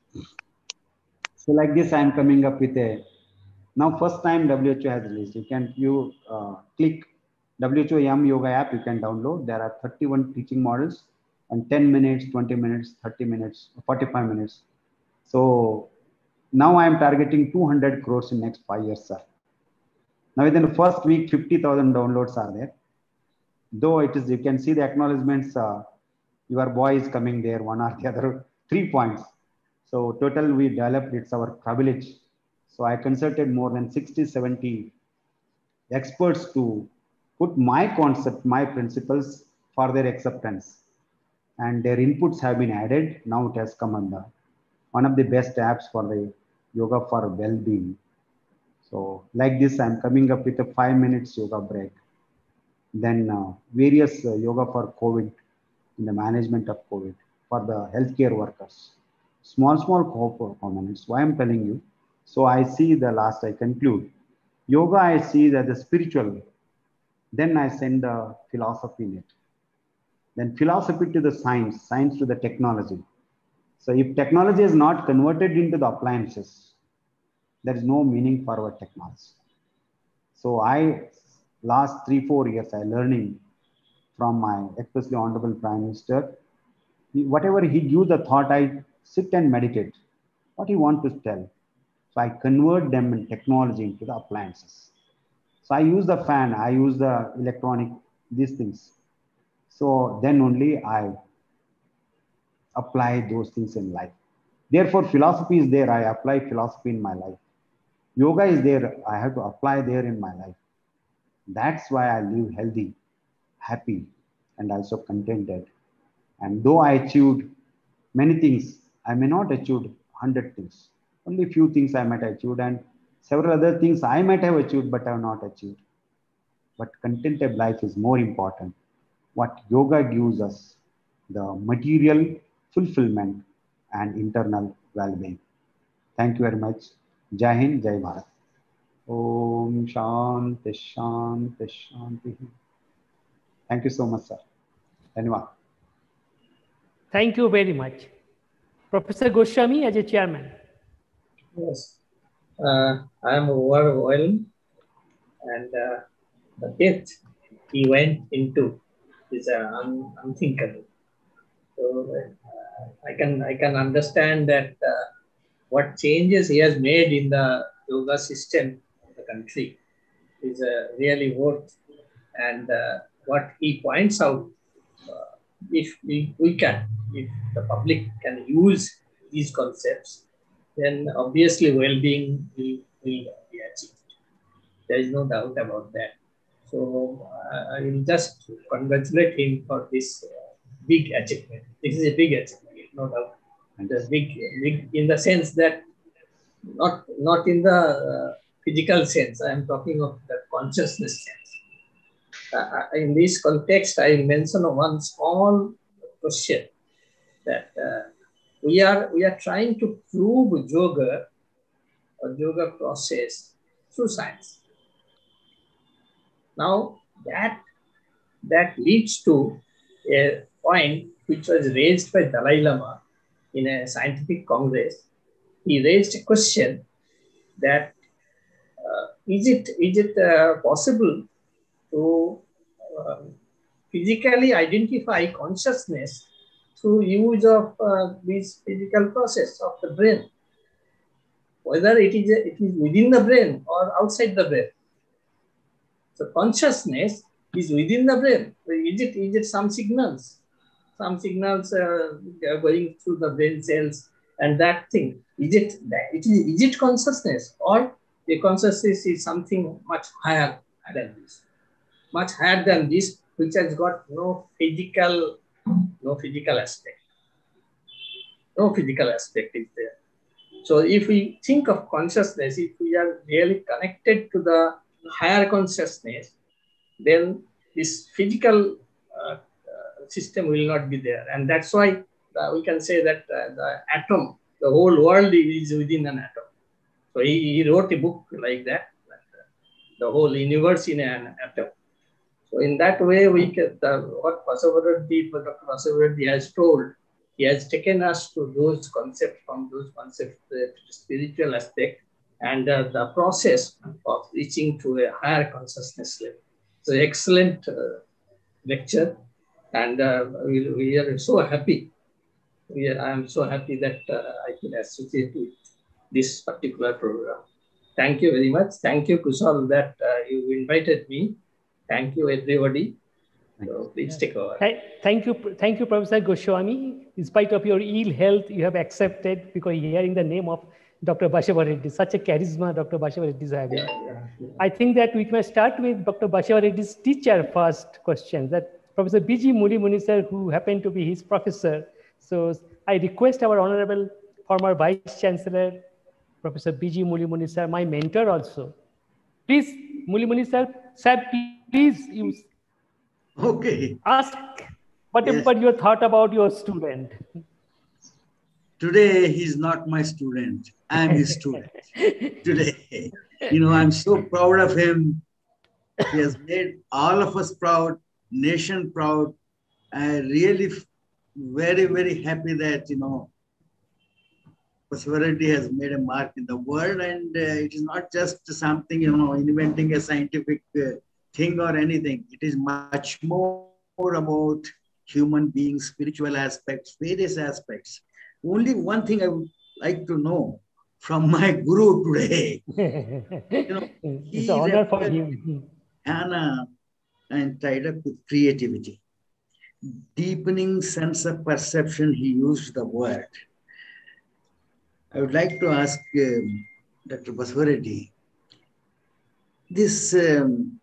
So like this, I am coming up with a, now first time W H O has released. You can, you uh, click W H O Yam Yoga app, you can download. There are thirty-one teaching models and ten minutes, twenty minutes, thirty minutes, forty-five minutes. So now I am targeting two hundred crores in next five years, sir. Now within the first week, fifty thousand downloads are there. Though it is, you can see the acknowledgements, uh, your boy is coming there, one or the other, three points. So total we developed, it's our privilege. So I consulted more than sixty, seventy experts to put my concept, my principles for their acceptance. And their inputs have been added. Now it has come under one of the best apps for the yoga for well-being. So like this, I'm coming up with a five minutes yoga break. Then uh, various uh, yoga for COVID, in the management of COVID, for the healthcare workers. Small, small components. Why I'm telling you. So I see the last, I conclude. Yoga, I see that the spiritual. Then I send the philosophy in it. Then philosophy to the science, science to the technology. So if technology is not converted into the appliances, there is no meaning for our technology. So I, last three, four years, I learning from my especially Honorable Prime Minister. He, whatever he gives the thought, I sit and meditate. What he want to tell. So I convert them in technology into the appliances. So I use the fan, I use the electronic, these things. So then only I apply those things in life. Therefore, philosophy is there. I apply philosophy in my life. Yoga is there. I have to apply there in my life. That's why I live healthy, happy, and also contented. And though I achieved many things, I may not achieve one hundred things. Only few things I might have achieved, and several other things I might have achieved but have not achieved. But contented life is more important. What yoga gives us, the material fulfillment and internal well-being. Thank you very much. Jai Hind, Jai Bharat. Om Shanti Shanti Shanti. Thank you so much, sir. Dhanyawad. Thank you very much. Professor Goswami as a chairman. Yes, uh, I am overwhelmed, and uh, the depth he went into is uh, un unthinkable. So uh, I can I can understand that uh, what changes he has made in the yoga system of the country is uh, really worth. And uh, what he points out, uh, if we, we can, if the public can use these concepts, then obviously well-being will, will be achieved. There is no doubt about that. So uh, I will just congratulate him for this uh, big achievement. This is a big achievement, no doubt. The big, big in the sense that not not in the uh, physical sense. I am talking of the consciousness sense. Uh, in this context, I mention one small question that uh, we are we are trying to prove yoga or yoga process through science. Now that that leads to a point which was raised by Dalai Lama in a scientific congress. He raised a question that uh, is it is it uh, possible to uh, physically identify consciousness through use of uh, this physical process of the brain, whether it is a, it is within the brain or outside the brain. So consciousness is within the brain. Is it is it some signals, some signals uh, going through the brain cells, and that thing, is it it is is it consciousness, or the consciousness is something much higher than this, much higher than this, which has got no physical, no physical aspect, no physical aspect is there. So if we think of consciousness, if we are really connected to the higher consciousness, then this physical uh, uh, system will not be there. And that's why uh, we can say that uh, the atom, the whole world is within an atom. So he, he wrote a book like that, like, uh, the whole universe in an atom. So in that way, we can, uh, what Doctor Basavaraddhi has told, he has taken us to those concepts, from those concepts, the spiritual aspect, and uh, the process of reaching to a higher consciousness level. So excellent uh, lecture, and uh, we, we are so happy. We are, I am so happy that uh, I could associate with this particular program. Thank you very much. Thank you, Kushal, that uh, you invited me. Thank you, everybody. So please take over. Thank you, thank you, Professor Goswami. In spite of your ill health, you have accepted, because hearing the name of Doctor Basavaraddhi, such a charisma Doctor Basavaraddhi is having. Yeah, yeah, yeah. I think that we must start with Doctor Basavaraddhi's teacher first question, that Professor B G Muli Muni sir, who happened to be his professor. So I request our Honorable former Vice Chancellor, Professor B G Muli Muni sir, my mentor also. Please, Muli Muni sir, sir, please use. Okay. Ask whatever yes. you thought about your student. Today, he's not my student. I'm his student. Today, you know, I'm so proud of him. He has made all of us proud, nation proud. I really very, very happy that, you know, Basavaraddhi has made a mark in the world, and uh, it is not just something, you know, inventing a scientific uh, thing or anything. It is much more about human beings, spiritual aspects, various aspects. Only one thing I would like to know from my guru today. You know, it's an honor for him. Anna and tied up with creativity. deepening sense of perception, he used the word. I would like to ask um, Doctor Basavareddy, this, um,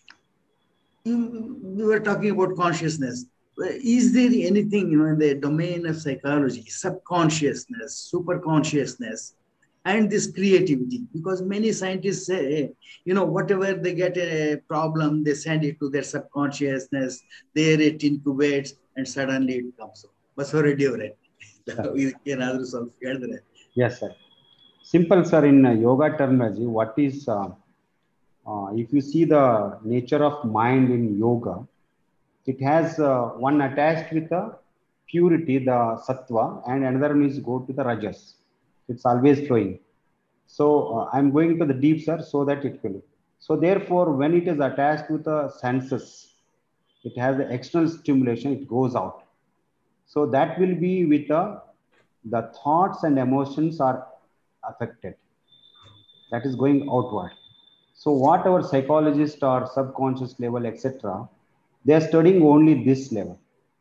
you, you were talking about consciousness. Is there anything, you know, in the domain of psychology, subconsciousness, superconsciousness, and this creativity? Because many scientists say, you know, whatever they get a problem, they send it to their subconsciousness, there it incubates, and suddenly it comes up. Basavareddy ಅವರೇ, ಏನಾದರೂ ಸ್ವಲ್ಪ ಹೇಳಿದ್ರೆ. Yes, sir. Simple, sir. In uh, yoga terminology, what is, uh, uh, if you see the nature of mind in yoga, it has uh, one attached with the purity, the sattva, and another one is go to the rajas. It's always flowing. So uh, I'm going to the deep, sir, so that it will. So therefore, when it is attached with the senses, it has the external stimulation, it goes out. So that will be with the, the thoughts and emotions are affected. That is going outward. So what our psychologists or subconscious level, et cetera, they are studying only this level.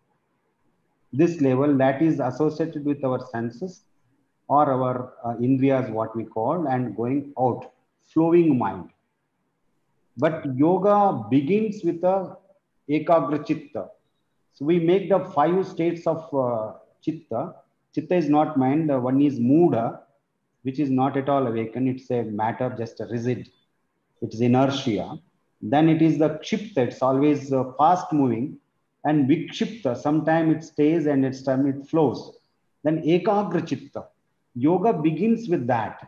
This level that is associated with our senses or our uh, indriyas, what we call, and going out, flowing mind. But yoga begins with a ekagra chitta. So we make the five states of uh, chitta. Chitta is not mind. The one is moodha, which is not at all awakened. It's a matter, just a rigid. It's inertia. Then it is the kshipta. It's always uh, fast moving. And vikshipta, sometimes it stays and it's time it flows. Then ekagra chitta. Yoga begins with that.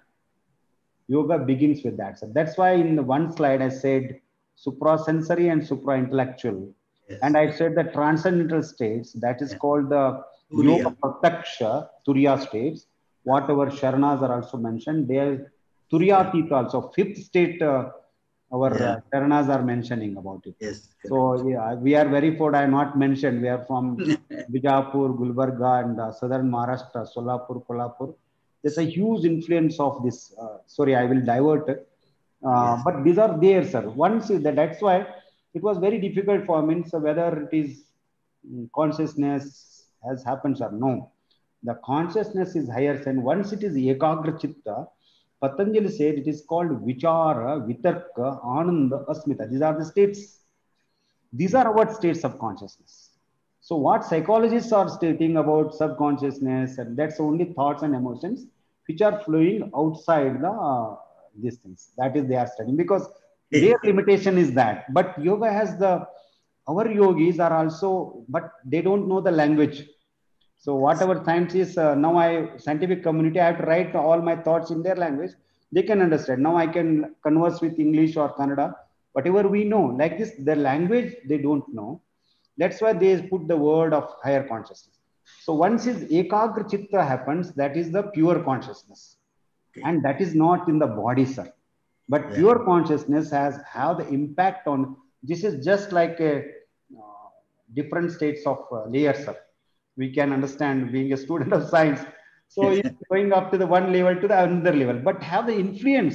Yoga begins with that. So that's why in the one slide I said suprasensory and supra-intellectual. Yes. And I said the transcendental states, that is yeah. called the Turiya. Yoga Prataksha, Turiya states. Whatever Sharanas are also mentioned, they are Turiyatita also, fifth state uh, our yeah. uh, Sharanas are mentioning about it. Yes. So yeah, we are very proud. I not mentioned. We are from Bijapur, Gulbarga, and uh, southern Maharashtra, Solapur, Kolhapur. There's a huge influence of this. Uh, sorry, I will divert. Uh, yes. But these are there, sir. Once that, that's why it was very difficult for me. So whether it is consciousness has happened or no, the consciousness is higher. And once it is ekagra chitta, Patanjali said it is called vichara, vitarka, ananda, asmita. These are the states. These are our states of consciousness. So what psychologists are stating about subconsciousness, and that's only thoughts and emotions which are flowing outside the uh, these things. That is they are studying because their limitation is that. But yoga has the, our yogis are also, but they don't know the language. So whatever scientists, uh, now I, scientific community, I have to write all my thoughts in their language. They can understand. Now I can converse with English or Kannada, whatever we know. Like this, the language they don't know. That's why they put the word of higher consciousness. So once is ekagra chitta happens, that is the pure consciousness. And that is not in the body, sir. But yeah. pure consciousness has have the impact on, this is just like a uh, different states of uh, layers, sir. We can understand being a student of science. So it's going up to the one level to the another level, but have the influence,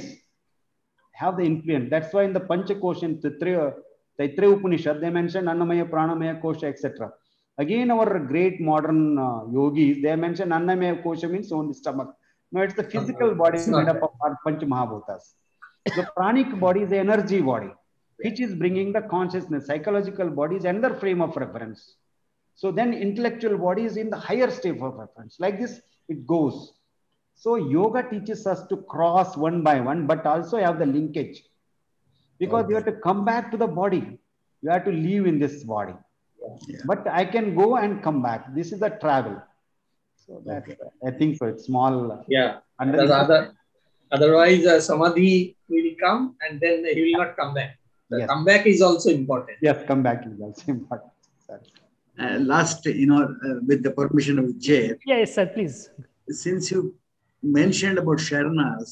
have the influence. That's why in the Panchakosha, Taittiriya Upanishad, they mentioned Annamaya, Pranamaya, Kosha, et cetera. Again, our great modern uh, yogis, they mention Annamaya Kosha means only stomach. No, it's the physical body made up of our Panch Mahabhutas. The pranic body is the energy body, which is bringing the consciousness. Psychological body is another frame of reference. So then intellectual body is in the higher state of reference. Like this, it goes. So yoga teaches us to cross one by one, but also have the linkage. Because okay. you have to come back to the body. You have to live in this body. Yeah. But I can go and come back. This is a travel. So that okay. I think so. It's small. Yeah. Other, otherwise, uh, samadhi will come and then he will not come back. The yes. comeback is also important. Yes, comeback is also important. Sorry. Uh, last, you know, uh, with the permission of Jay. Yes, sir, please. Since you mentioned about Sharanas,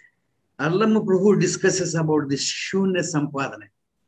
Allama Prabhu discusses about this Shunya Sampadana,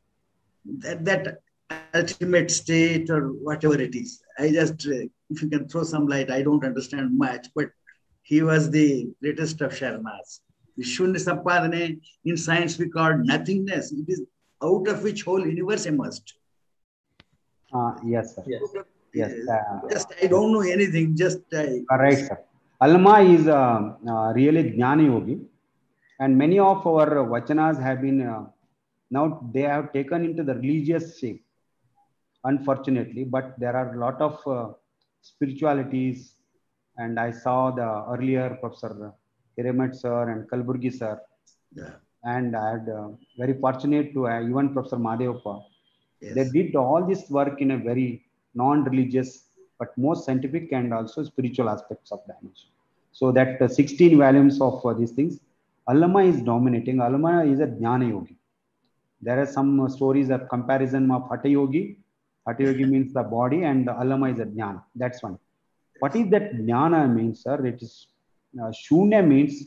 that, that ultimate state or whatever it is. I just, uh, if you can throw some light, I don't understand much, but he was the greatest of Sharanas. The Shunya Sampadana, in science we call nothingness. It is out of which whole universe emerged. Uh, Yes, sir. Yes. Yes. Uh, Just I don't know anything. Just I. Right, sir. Alma is uh, uh, really Jnana Yogi, and many of our vachanas have been uh, now they have taken into the religious shape, unfortunately. But there are a lot of uh, spiritualities, and I saw the earlier Professor Hiremat sir and Kalburgi sir, Yeah. and I had uh, very fortunate to uh, even Professor Madhevappa. Yes. They did all this work in a very non-religious but more scientific and also spiritual aspects of dimension. So that uh, sixteen volumes of uh, these things, Allama is dominating. Allama is a Jnana Yogi. There are some uh, stories of comparison of Hatha Yogi. Hatha Yogi means the body, and the Allama is a Jnana. That's one. What is that Jnana means, sir? It is uh, Shunya means.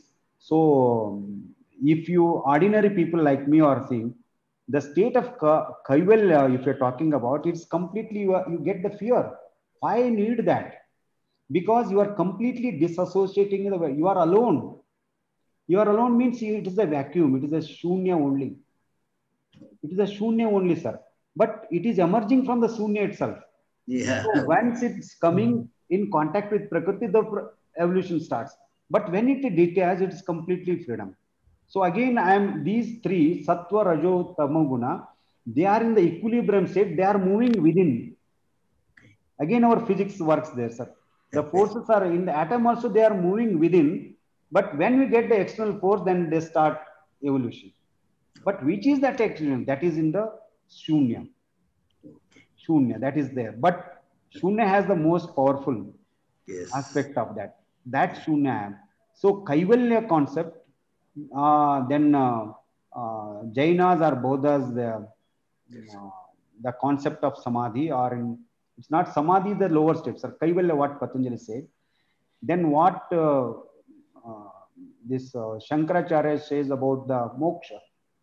So um, if you ordinary people like me are seeing, the state of Kaivalya, if you're talking about, it's completely, you, are, you get the fear. Why need that? Because you are completely disassociating, the you are alone. You are alone means it is a vacuum, it is a shunya only. It is a shunya only, sir. But it is emerging from the shunya itself. Yeah. So once it's coming in contact with Prakriti, the evolution starts. But when it detaches, it is completely freedom. So again, I am these three, Sattva, Rajo, Tamoguna, they are in the equilibrium state, they are moving within. Again, our physics works there, sir. The forces are in the atom also, they are moving within. But when we get the external force, then they start evolution. But which is that external? That is in the Shunya. Shunya, that is there. But Shunya has the most powerful Yes. aspect of that. That Shunya. So Kaivalya concept, uh, then uh, uh, Jainas or Bodhas, the, uh, the concept of Samadhi, or in, it's not Samadhi, the lower steps, or Kaivalya, what Patanjali said. Then what uh, uh, this uh, Shankaracharya says about the moksha.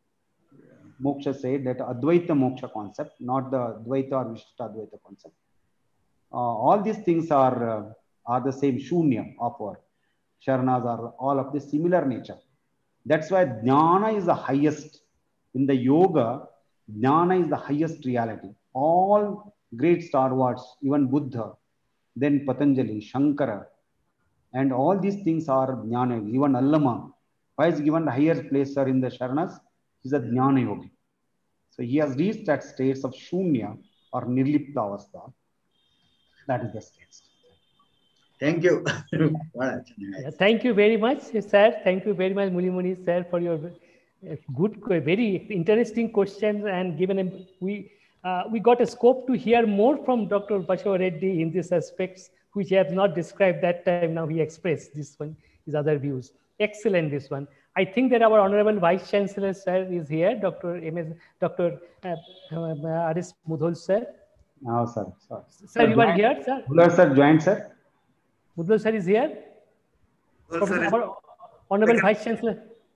Moksha said that Advaita moksha concept, not the Dvaita or Vishishta Advaita concept. Uh, all these things are, uh, are the same Shunya of our Sharanas, are all of the similar nature. That's why Jnana is the highest. In the yoga, Jnana is the highest reality. All great stalwarts, even Buddha, then Patanjali, Shankara, and all these things are Jnana. Even Allama, why is given the higher place, sir, in the Sharanas? He's a Jnana yogi. So he has reached that states of Shunya or Nirlipta Avastha. That is the state. Thank you. Yeah, thank you very much, sir. Thank you very much, Mulimuni, sir, for your good, very interesting questions, and given a, we uh, we got a scope to hear more from Doctor Bashava Reddy in these aspects, which he has not described that time. Now he expressed this one, his other views. Excellent, this one. I think that our Honorable Vice Chancellor, sir, is here, Doctor M S, Doctor Uh, uh, R S Mudhol, sir. No, sir. Sorry. Sir, sir you are here, sir? Mudhol, sir, joined, sir. Mudhol, sir, is here. Well, sir, our Honorable Vice Chancellor.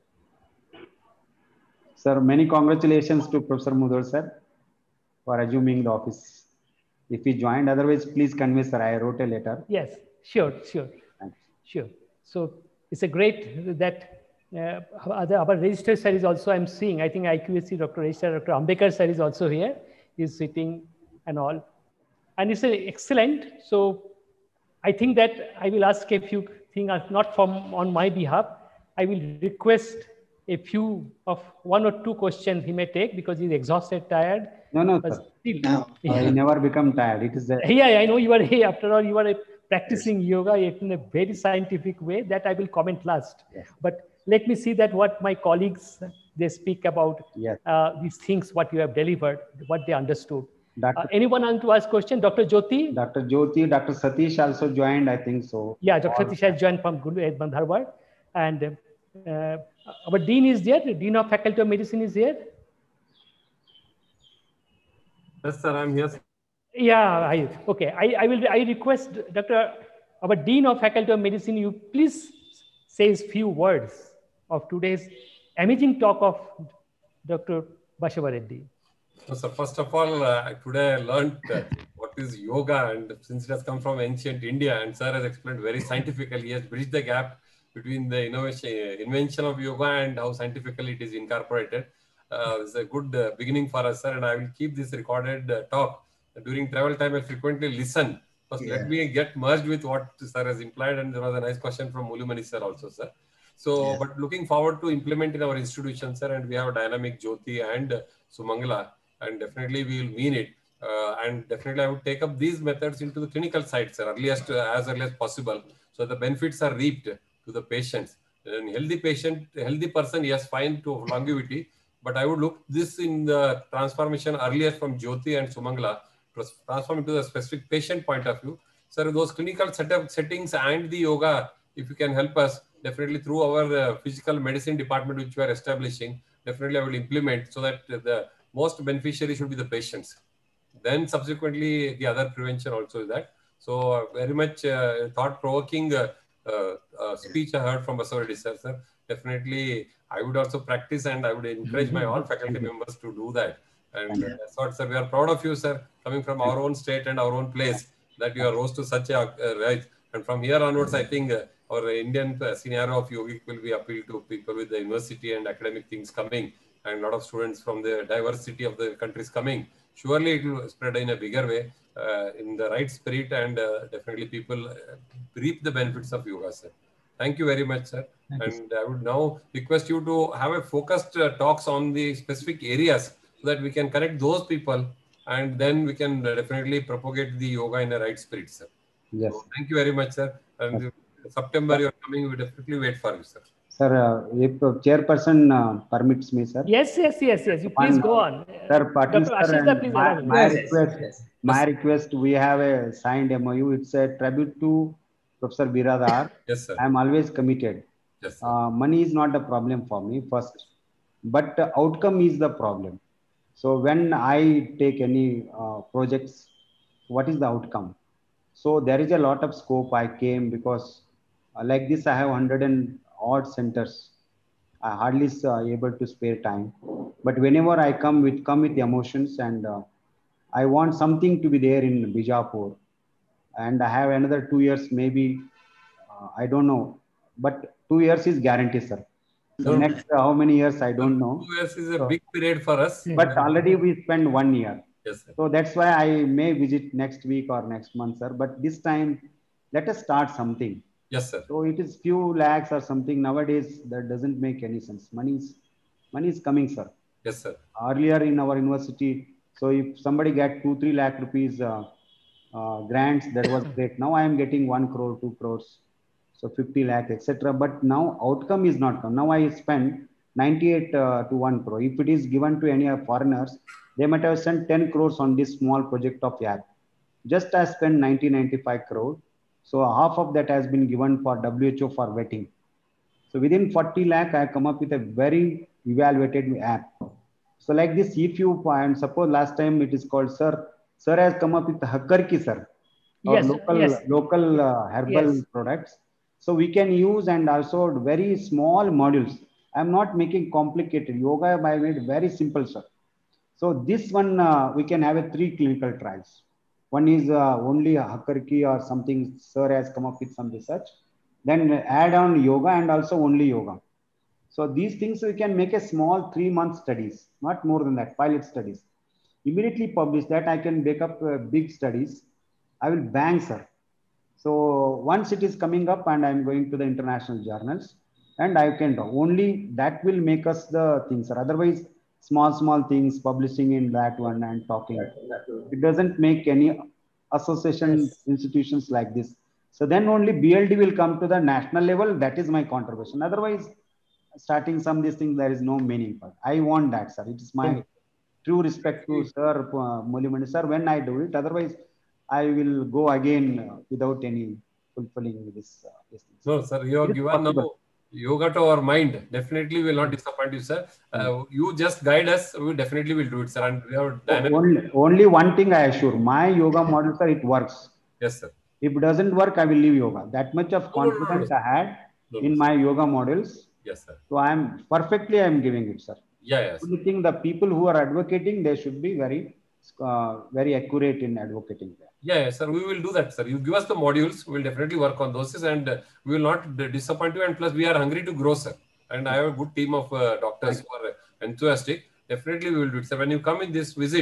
Sir, many congratulations to Professor Mudhol, sir, for assuming the office. If he joined, otherwise, please convey, sir. I wrote a letter. Yes, sure, sure, sure. So it's a great that uh, other, our registrar sir is also, I'm seeing, I think I Q A C, Doctor Registrar, Doctor Ambekar sir is also here. He's sitting and all. And it's excellent. So I think that I will ask a few things, not from on my behalf. I will request a few of one or two questions he may take because he's exhausted, tired. No, no, but sir. Still, no. Yeah. I never become tired. It is the... Yeah, I know you are, after all, you are practicing yes. yoga in a very scientific way that I will comment last. Yes. But let me see that what my colleagues, they speak about yes. uh, these things, what you have delivered, what they understood. Uh, anyone want to ask question? Doctor Jyoti? Doctor Jyoti, Doctor Satish also joined, I think so. Yeah, Doctor Satish has joined from Harvard. And uh, our Dean is there, the Dean of Faculty of Medicine is here. Yes, sir, I'm here. Yeah, I, okay. I, I will. I request Doctor, our Dean of Faculty of Medicine, you please say a few words of today's amazing talk of Doctor Bashava Reddy. So, sir, first of all, uh, today I learned uh, what is yoga, and since it has come from ancient India, and sir has explained very scientifically, he has bridged the gap between the innovation, invention of yoga and how scientifically it is incorporated. Uh, it's a good uh, beginning for us, sir, and I will keep this recorded uh, talk during travel time, I frequently listen. First, Yeah. let me get merged with what sir has implied, and there was a nice question from Mulumani sir also, sir. So, Yes. but looking forward to implement in our institution, sir, and we have Dynamic Jyoti and uh, Sumangala, and definitely we will mean it. Uh, and definitely I would take up these methods into the clinical side, sir, earliest, uh, as early as possible. So the benefits are reaped to the patients. And healthy patient, healthy person, yes, fine to longevity, but I would look this in the transformation earliest from Jyoti and Sumangala, transform into the specific patient point of view. Sir, those clinical setup settings and the yoga, if you can help us, definitely through our uh, physical medicine department, which we are establishing, definitely I will implement so that the most beneficiary should be the patients. Then subsequently, the other prevention also is that. So uh, very much uh, thought-provoking uh, uh, uh, speech I heard from Basavaredi sir, sir. Definitely, I would also practice and I would encourage my all faculty members to do that. And uh, that's what, sir, we are proud of you, sir, coming from our own state and our own place, that you are rose to such a uh, rise. And from here onwards, I think uh, our Indian uh, scenario of yogic will be appealed to people with the university and academic things coming, and a lot of students from the diversity of the countries coming. Surely it will spread in a bigger way, uh, in the right spirit, and uh, definitely people uh, reap the benefits of yoga, sir. Thank you very much, sir. Thank and you, I would now request you to have a focused uh, talks on the specific areas so that we can connect those people, and then we can uh, definitely propagate the yoga in the right spirit, sir. Yes. So thank you very much, sir. And yes. September you are coming, we definitely wait for you, sir. Sir, uh, if uh, chairperson uh, permits me, sir. Yes, yes, yes, yes. You please One, go on. Sir, Patil sir, and please my, my Yes, request, yes. my request, we have a signed M O U. It's a tribute to Professor Biradar. Yes, sir. I am always committed. Yes, sir. Uh, money is not the problem for me first, but uh, outcome is the problem. So when I take any uh, projects, what is the outcome? So there is a lot of scope. I came because uh, like this, I have one hundred and odd centers. I hardly uh, able to spare time. But whenever I come with come with emotions, and uh, I want something to be there in Bijapur, and I have another two years maybe. Uh, I don't know, but two years is guaranteed, sir. So No. next uh, how many years I don't know. Two years is a so, big period for us. But already we spent one year. Yes, sir. So that's why I may visit next week or next month, sir. But this time, let us start something. Yes, sir. So it is few lakhs or something nowadays that doesn't make any sense. Money is, money is coming, sir. Yes, sir. Earlier in our university, so if somebody get two, three lakh rupees uh, uh, grants, that was great. Now I am getting one crore, two crores, so fifty lakh, et cetera. But now outcome is not come. Now I spend ninety-eight uh, to one crore. If it is given to any foreigners, they might have sent ten crores on this small project of Y A C. Just I spent ninety, ninety-five crore. So half of that has been given for W H O for vetting. So within forty lakh, I come up with a very evaluated app. So like this, if you, and suppose last time it is called, sir, sir has come up with Hakkarki, sir. Or Yes, local, yes. local uh, herbal Yes. products. So we can use, and also very small modules. I'm not making complicated. Yoga I made very simple, sir. So this one, uh, we can have a three clinical trials. One is uh, only Hakkarki or something, sir has come up with some research. Then add on yoga and also only yoga. So these things we can make a small three month studies, not more than that, pilot studies. Immediately publish that, I can make up uh, big studies. I will bang, sir. So once it is coming up and I'm going to the international journals, and I can do only that will make us the things, sir. Otherwise, small, small things, publishing in that one and talking. It doesn't make any association Yes. institutions like this. So then only B L D will come to the national level. That is my contribution. Otherwise, starting some these things, there is no meaning. But I want that, sir. It is my true respect to Sir uh, Mulumani, sir, when I do it. Otherwise, I will go again uh, without any fulfilling this. Uh, this thing. No, sir, you have It is given now possible. yoga to our mind. Definitely will not disappoint you, sir. Uh, you just guide us. We definitely will do it, sir. And we have dynamic. Only, only one thing I assure, my yoga model, sir, it works. Yes, sir. If it doesn't work, I will leave yoga. That much of No, no, no, no, confidence no. I had No, in no, my yoga models. Yes, sir. So I am perfectly, I am giving it, sir. Yeah, yes. Only thing, the people who are advocating, they should be very, uh, very accurate in advocating that. Yeah, yes, sir. We will do that, sir. You give us the modules. We will definitely work on those, and uh, we will not d- disappoint you. And plus, we are hungry to grow, sir. And I have a good team of uh, doctors who are enthusiastic. Definitely, we will do it, sir. When you come in this visit,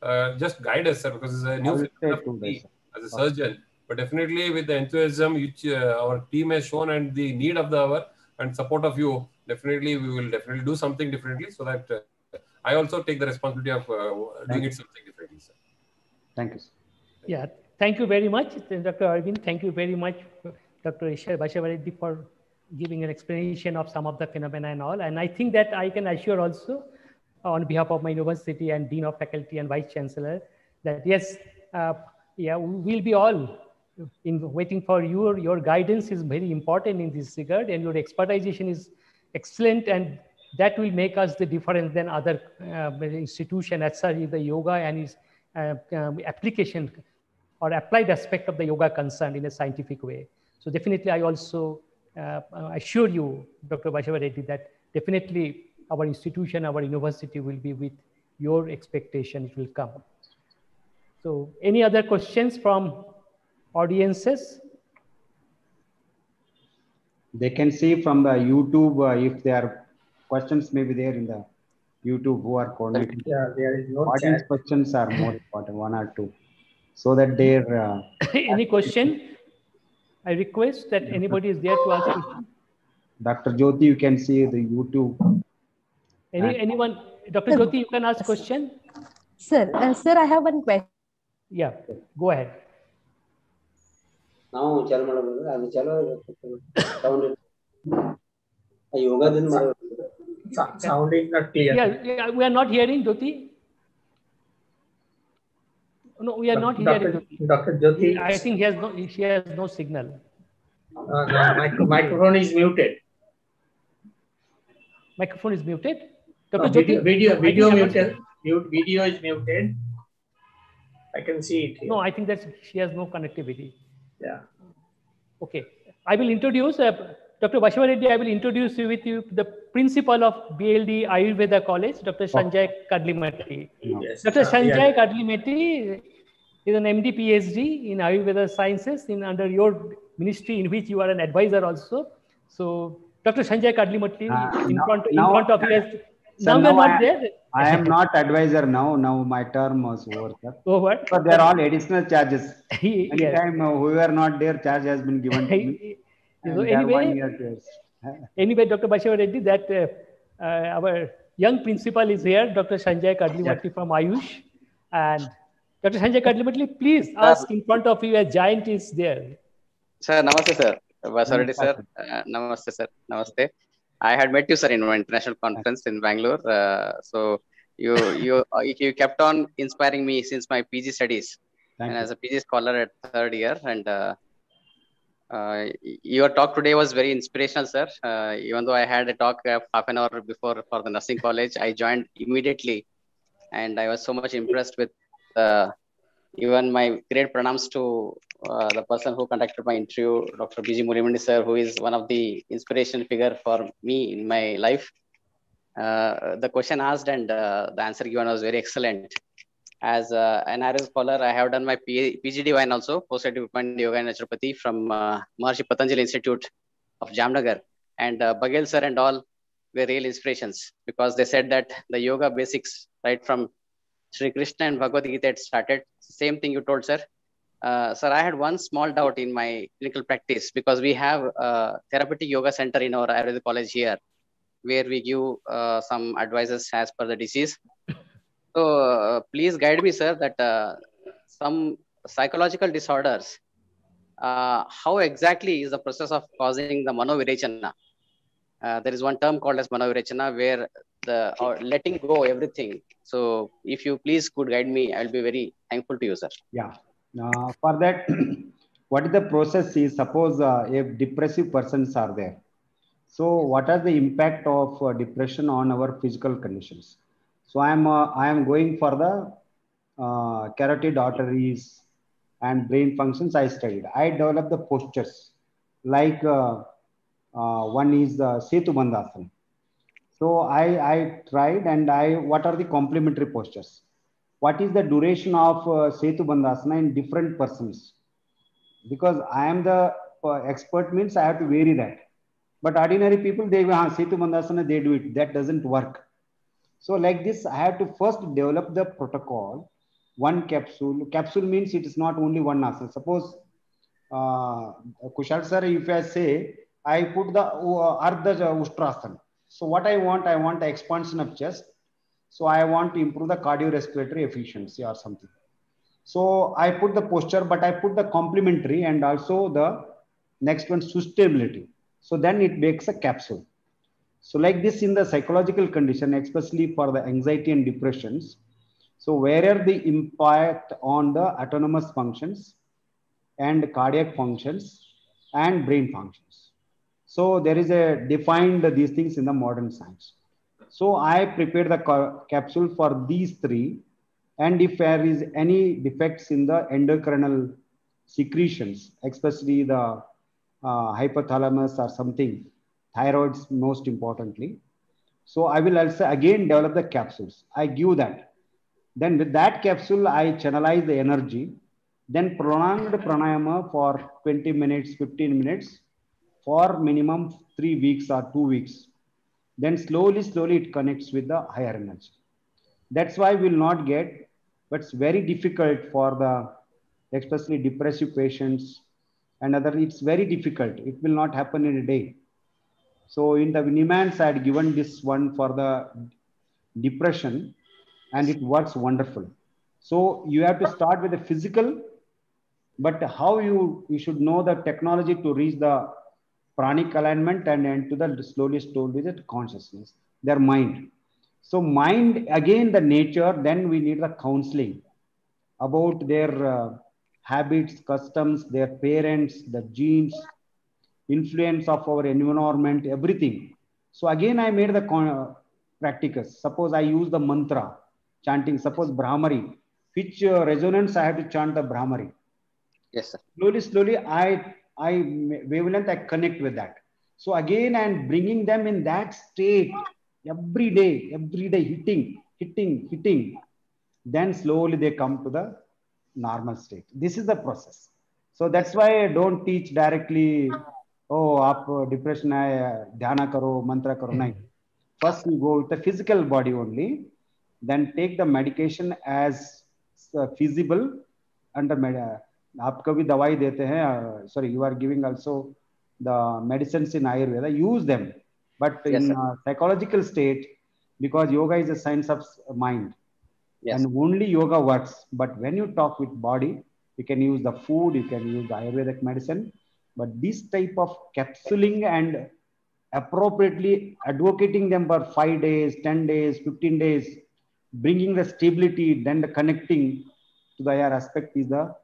uh, just guide us, sir, because it's a new I will stay phenomenon for two me days, sir. as a surgeon. But definitely with the enthusiasm which uh, our team has shown and the need of the hour and support of you, definitely we will definitely do something differently, so that uh, I also take the responsibility of uh, doing it something differently, sir. Thank you, sir. Yeah, thank you very much, Doctor Arvind. Thank you very much, Doctor Basavareddy, for giving an explanation of some of the phenomena and all. And I think that I can assure also on behalf of my university and Dean of Faculty and Vice Chancellor that yes, uh, yeah, we'll be all in waiting for your, your guidance is very important in this regard, and your expertization is excellent, and that will make us the difference than other uh, institution as such the yoga and its uh, um, application or applied aspect of the yoga concerned in a scientific way. So definitely I also uh, assure you, Doctor Basavareddy, that definitely our institution, our university will be with your expectation, it will come. So any other questions from audiences? They can see from the YouTube uh, if there are questions may be there in the YouTube who are coordinating. Yeah, there is no Audience chat. questions are more important, one or two, so that their uh, any question? I request that anybody is there to ask question. Doctor Jyoti, you can see the YouTube. Any and anyone, Doctor Jyoti, you can ask question. Sir, uh, sir, I have one question. Yeah, go ahead. ನಾವು ಚಾಲು ಮಾಡಬಹುದು ಅದು ಚಾಲು sound ಯೋಗದಿಂದ ಮಾಡಬಹುದು sound is not clear. Yeah, yeah, we are not hearing Jyoti. No, we are not Doctor hearing Jyoti. Doctor Jyoti, I think he has no she has no signal. uh, no, mic microphone is muted. Microphone is muted. No, Doctor video Jyoti, video I think video I'm not- muted. Mute video is muted. I can see it here. No, I think that she has no connectivity. Yeah. Okay, I will introduce uh, Doctor Basavareddy. I will introduce you with you the principal of B L D Ayurveda College, Doctor Sanjay Kadlimati. Yes. Doctor Uh, Sanjay yeah. Kadlimati is an M D PhD in Ayurveda Sciences in under your ministry, in which you are an advisor also. So, Doctor Sanjay Kadlimati, Uh, in now- front in now- front of you, has, Sir, now we are now not I- there. I am not advisor now. Now my term was over, sir. Over. But there are all additional charges. Yes. Anytime uh, whoever not there, charge has been given to me. And So they are anyway, one year course. Anyway, Doctor Basavareddy, that uh, uh, our young principal is here, Doctor Sanjay Kadlimati from Ayush. And Doctor Sanjay Kadlimati, please ask in front of you, a giant is there. Sir, namaste, sir. Basavareddy, sir. Uh, namaste, sir. Namaste. I had met you, sir, in one international conference in Bangalore. Uh, so you you uh, you kept on inspiring me since my P G studies, Thank and you. as a P G scholar at third year. And uh, uh, your talk today was very inspirational, sir. Uh, even though I had a talk uh, half an hour before for the nursing college, I joined immediately, and I was so much impressed with uh, even my great pranams to uh, the person who conducted my interview, Doctor B G Murimandi, sir, who is one of the inspiration figure for me in my life. Uh, the question asked and uh, the answer given was very excellent. As uh, an Ayurveda scholar, I have done my P G D Y N also, post-certified yoga and naturopathy from uh, Maharshi Patanjali Institute of Jamnagar. And uh, Bagel sir and all were real inspirations, because they said that the yoga basics, right from Sri Krishna and Bhagavad Gita, it started. Same thing you told, sir. Uh, sir, I had one small doubt in my clinical practice, because we have a therapeutic yoga center in our Ayurveda college here, where we give uh, some advices as per the disease. So uh, please guide me, sir, that uh, some psychological disorders, uh, how exactly is the process of causing the manovirechana? Uh, there is one term called as manovirechana, where the or letting go everything. So if you please could guide me, I will be very thankful to you, sir. Yeah. Uh, for that, what is the process is, suppose uh, if depressive persons are there. So what are the impact of uh, depression on our physical conditions? So I am uh, I am going for the uh, carotid arteries and brain functions. I studied. I developed the postures like uh, uh, one is the Setu Bandhasana. So I I tried, and I what are the complementary postures? What is the duration of uh, Setu Bandhasana in different persons? Because I am the uh, expert means I have to vary that. But ordinary people, they ah, Setu Bandhasana, they do it. That doesn't work. So like this, I have to first develop the protocol one capsule. Capsule means it is not only one asana. Suppose, uh, Kushal sir, if I say, I put the uh, Ardha Ustrasana. So what I want, I want the expansion of chest. So I want to improve the cardiorespiratory efficiency or something. So I put the posture, but I put the complementary and also the next one, sustainability. So then it makes a capsule. So like this in the psychological condition, especially for the anxiety and depressions. So where the impact on the autonomous functions and cardiac functions and brain functions. So there is a defined these things in the modern science. So I prepared the capsule for these three. And if there is any defects in the endocrinal secretions, especially the uh, hypothalamus or something, thyroids most importantly. So I will also again develop the capsules. I give that. Then with that capsule, I channelize the energy. Then prolonged pranayama for twenty minutes, fifteen minutes for minimum three weeks or two weeks. Then slowly, slowly it connects with the higher energy. That's why we'll not get, but it's very difficult for the, especially depressive patients and other, it's very difficult. It will not happen in a day. So in the Nimans, I had given this one for the depression and it works wonderful. So you have to start with the physical, but how you, you should know the technology to reach the pranic alignment and then to the slowly, slowly the consciousness, their mind. So mind, again, the nature, then we need the counseling about their uh, habits, customs, their parents, the genes, influence of our environment, everything. So again, I made the uh, practicus. Suppose I use the mantra, chanting, suppose Brahmari, which uh, resonance I have to chant the Brahmari. Yes, sir. Slowly, slowly, I, I wavelength, I connect with that. So again, I'm bringing them in that state every day, every day, hitting, hitting, hitting. Then slowly they come to the normal state. This is the process. So that's why I don't teach directly, oh, aap depression hai, dhyana karo, mantra karo. Nahin. First we go with the physical body only, then take the medication as uh, feasible under med. आपको भी दवाई देते हैं, sorry, you are giving also the medicines in Ayurveda, use them, but yes, in uh, psychological state, because yoga is a science of mind. Yes. And only yoga works. But when you talk with body, you can use the food, you can use the Ayurvedic medicine, but this type of capsuling and appropriately advocating them for five days, ten days, fifteen days, bringing the stability, then the connecting to the higher aspect is the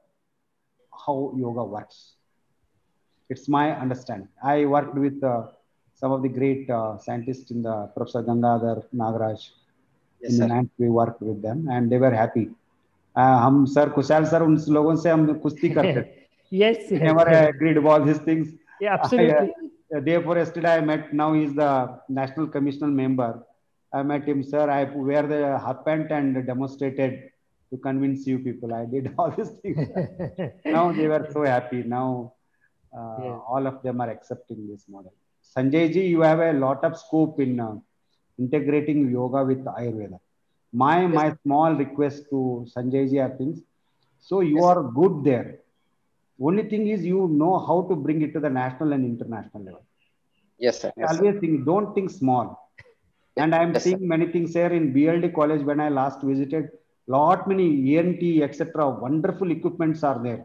how yoga works. It's my understanding. I worked with uh, some of the great uh, scientists in the Professor Gangadhar, Nagaraj. Yes, in the ninth, we worked with them and they were happy. Uh, हम sir Kushal sir उन लोगों से हम कुश्ती करते. Yes, we never agreed about these things. Yeah, absolutely. I, uh, day before yesterday, I met. Now he's the national commissioner member. I met him, sir. I wear the half pant and demonstrated to convince you people. I did all these things. Now they were so happy. Now uh, yeah. all of them are accepting this model. Sanjay ji, you have a lot of scope in uh, integrating yoga with Ayurveda. My yes. my small request to Sanjay ji are things. So you yes. are good there. Only thing is you know how to bring it to the national and international level. Yes, sir. Yes, always sir. think, don't think small. And I'm yes, seeing sir. many things here in B L D college when I last visited. Lot many E N T, et cetera. Wonderful equipments are there.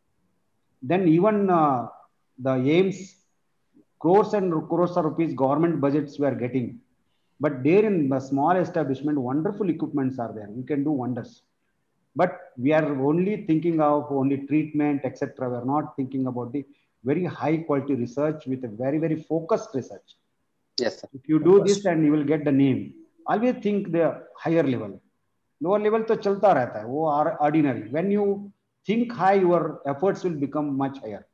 Then even uh, the aims, crores and crores of rupees government budgets we are getting. But there in the small establishment, wonderful equipments are there. You can do wonders. But we are only thinking of only treatment, et cetera. We are not thinking about the very high quality research with a very, very focused research. Yes, sir. If you do this, then you will get the name. Always think the higher level. Lower level to chalta rehta hai. Wo are ordinary. When you think high, your efforts will become much higher.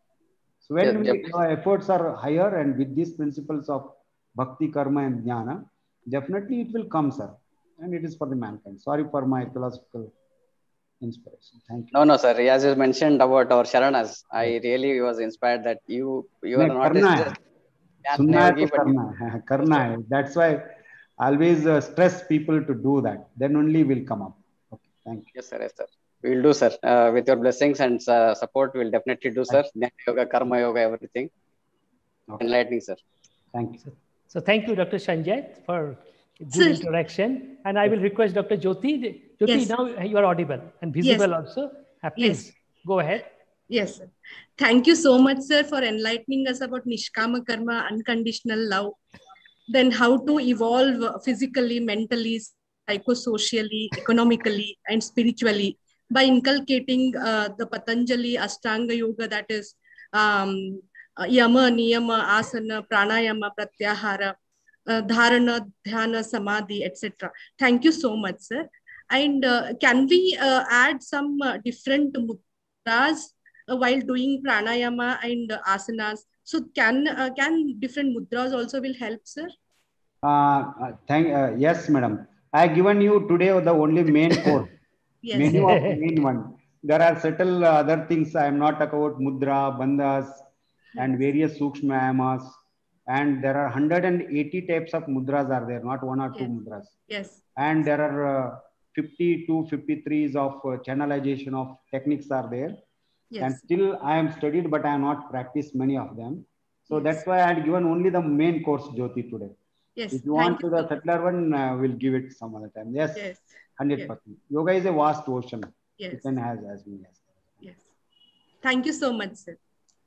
So when yep, we, yep. our efforts are higher and with these principles of bhakti, karma and jnana, definitely it will come, sir. And it is for the mankind. Sorry for my philosophical inspiration. Thank you. No, no, sir. As you mentioned about our Sharanas, I really was inspired that you you are not just Sunna hai to karna hai. Karna hai. That's why I always uh, stress people to do that. Then only will come up. Okay. Thank you. Yes, sir. Yes, sir. We will do, sir. Uh, with your blessings and uh, support, we will definitely do, sir. Jnana yoga, karma yoga, everything. Okay. Enlightening, sir. Thank you. So, so thank you, Doctor Sanjay, for good Sir. interaction. And I will request Doctor Jyoti. Jyoti, Yes. now you are audible and visible Yes. also. Uh, please Yes. go ahead. Yes, sir. Thank you so much, sir, for enlightening us about Nishkama Karma, unconditional love. Then how to evolve physically, mentally, psychosocially, economically, and spiritually by inculcating uh, the Patanjali Ashtanga Yoga, that is um, uh, Yama, Niyama, Asana, Pranayama, Pratyahara, uh, Dharana, Dhyana, Samadhi, et cetera. Thank you so much, sir. And uh, can we uh, add some uh, different mudras uh, while doing pranayama and uh, asanas? So can uh, can different mudras also will help, sir? Uh, uh, thank, uh, yes, madam. I have given you today the only main course. Yes. Menu of main one. There are subtle uh, other things. I am not talking about mudra, bandhas, and various sukshma ayamas. And there are one hundred eighty types of mudras are there, not one or two Yes. mudras. Yes. And there are uh, fifty to fifty-threes of uh, channelization of techniques are there. Yes. And still I am studied, but I have not practiced many of them. So Yes. that's why I had given only the main course, Jyoti, today. Yes. If you Thank want to the subtler one, uh, we'll give it some other time. Yes, Yes. one hundred percent. Yoga is a vast ocean. Yes. You can have as many as. Yes. Thank you so much, sir.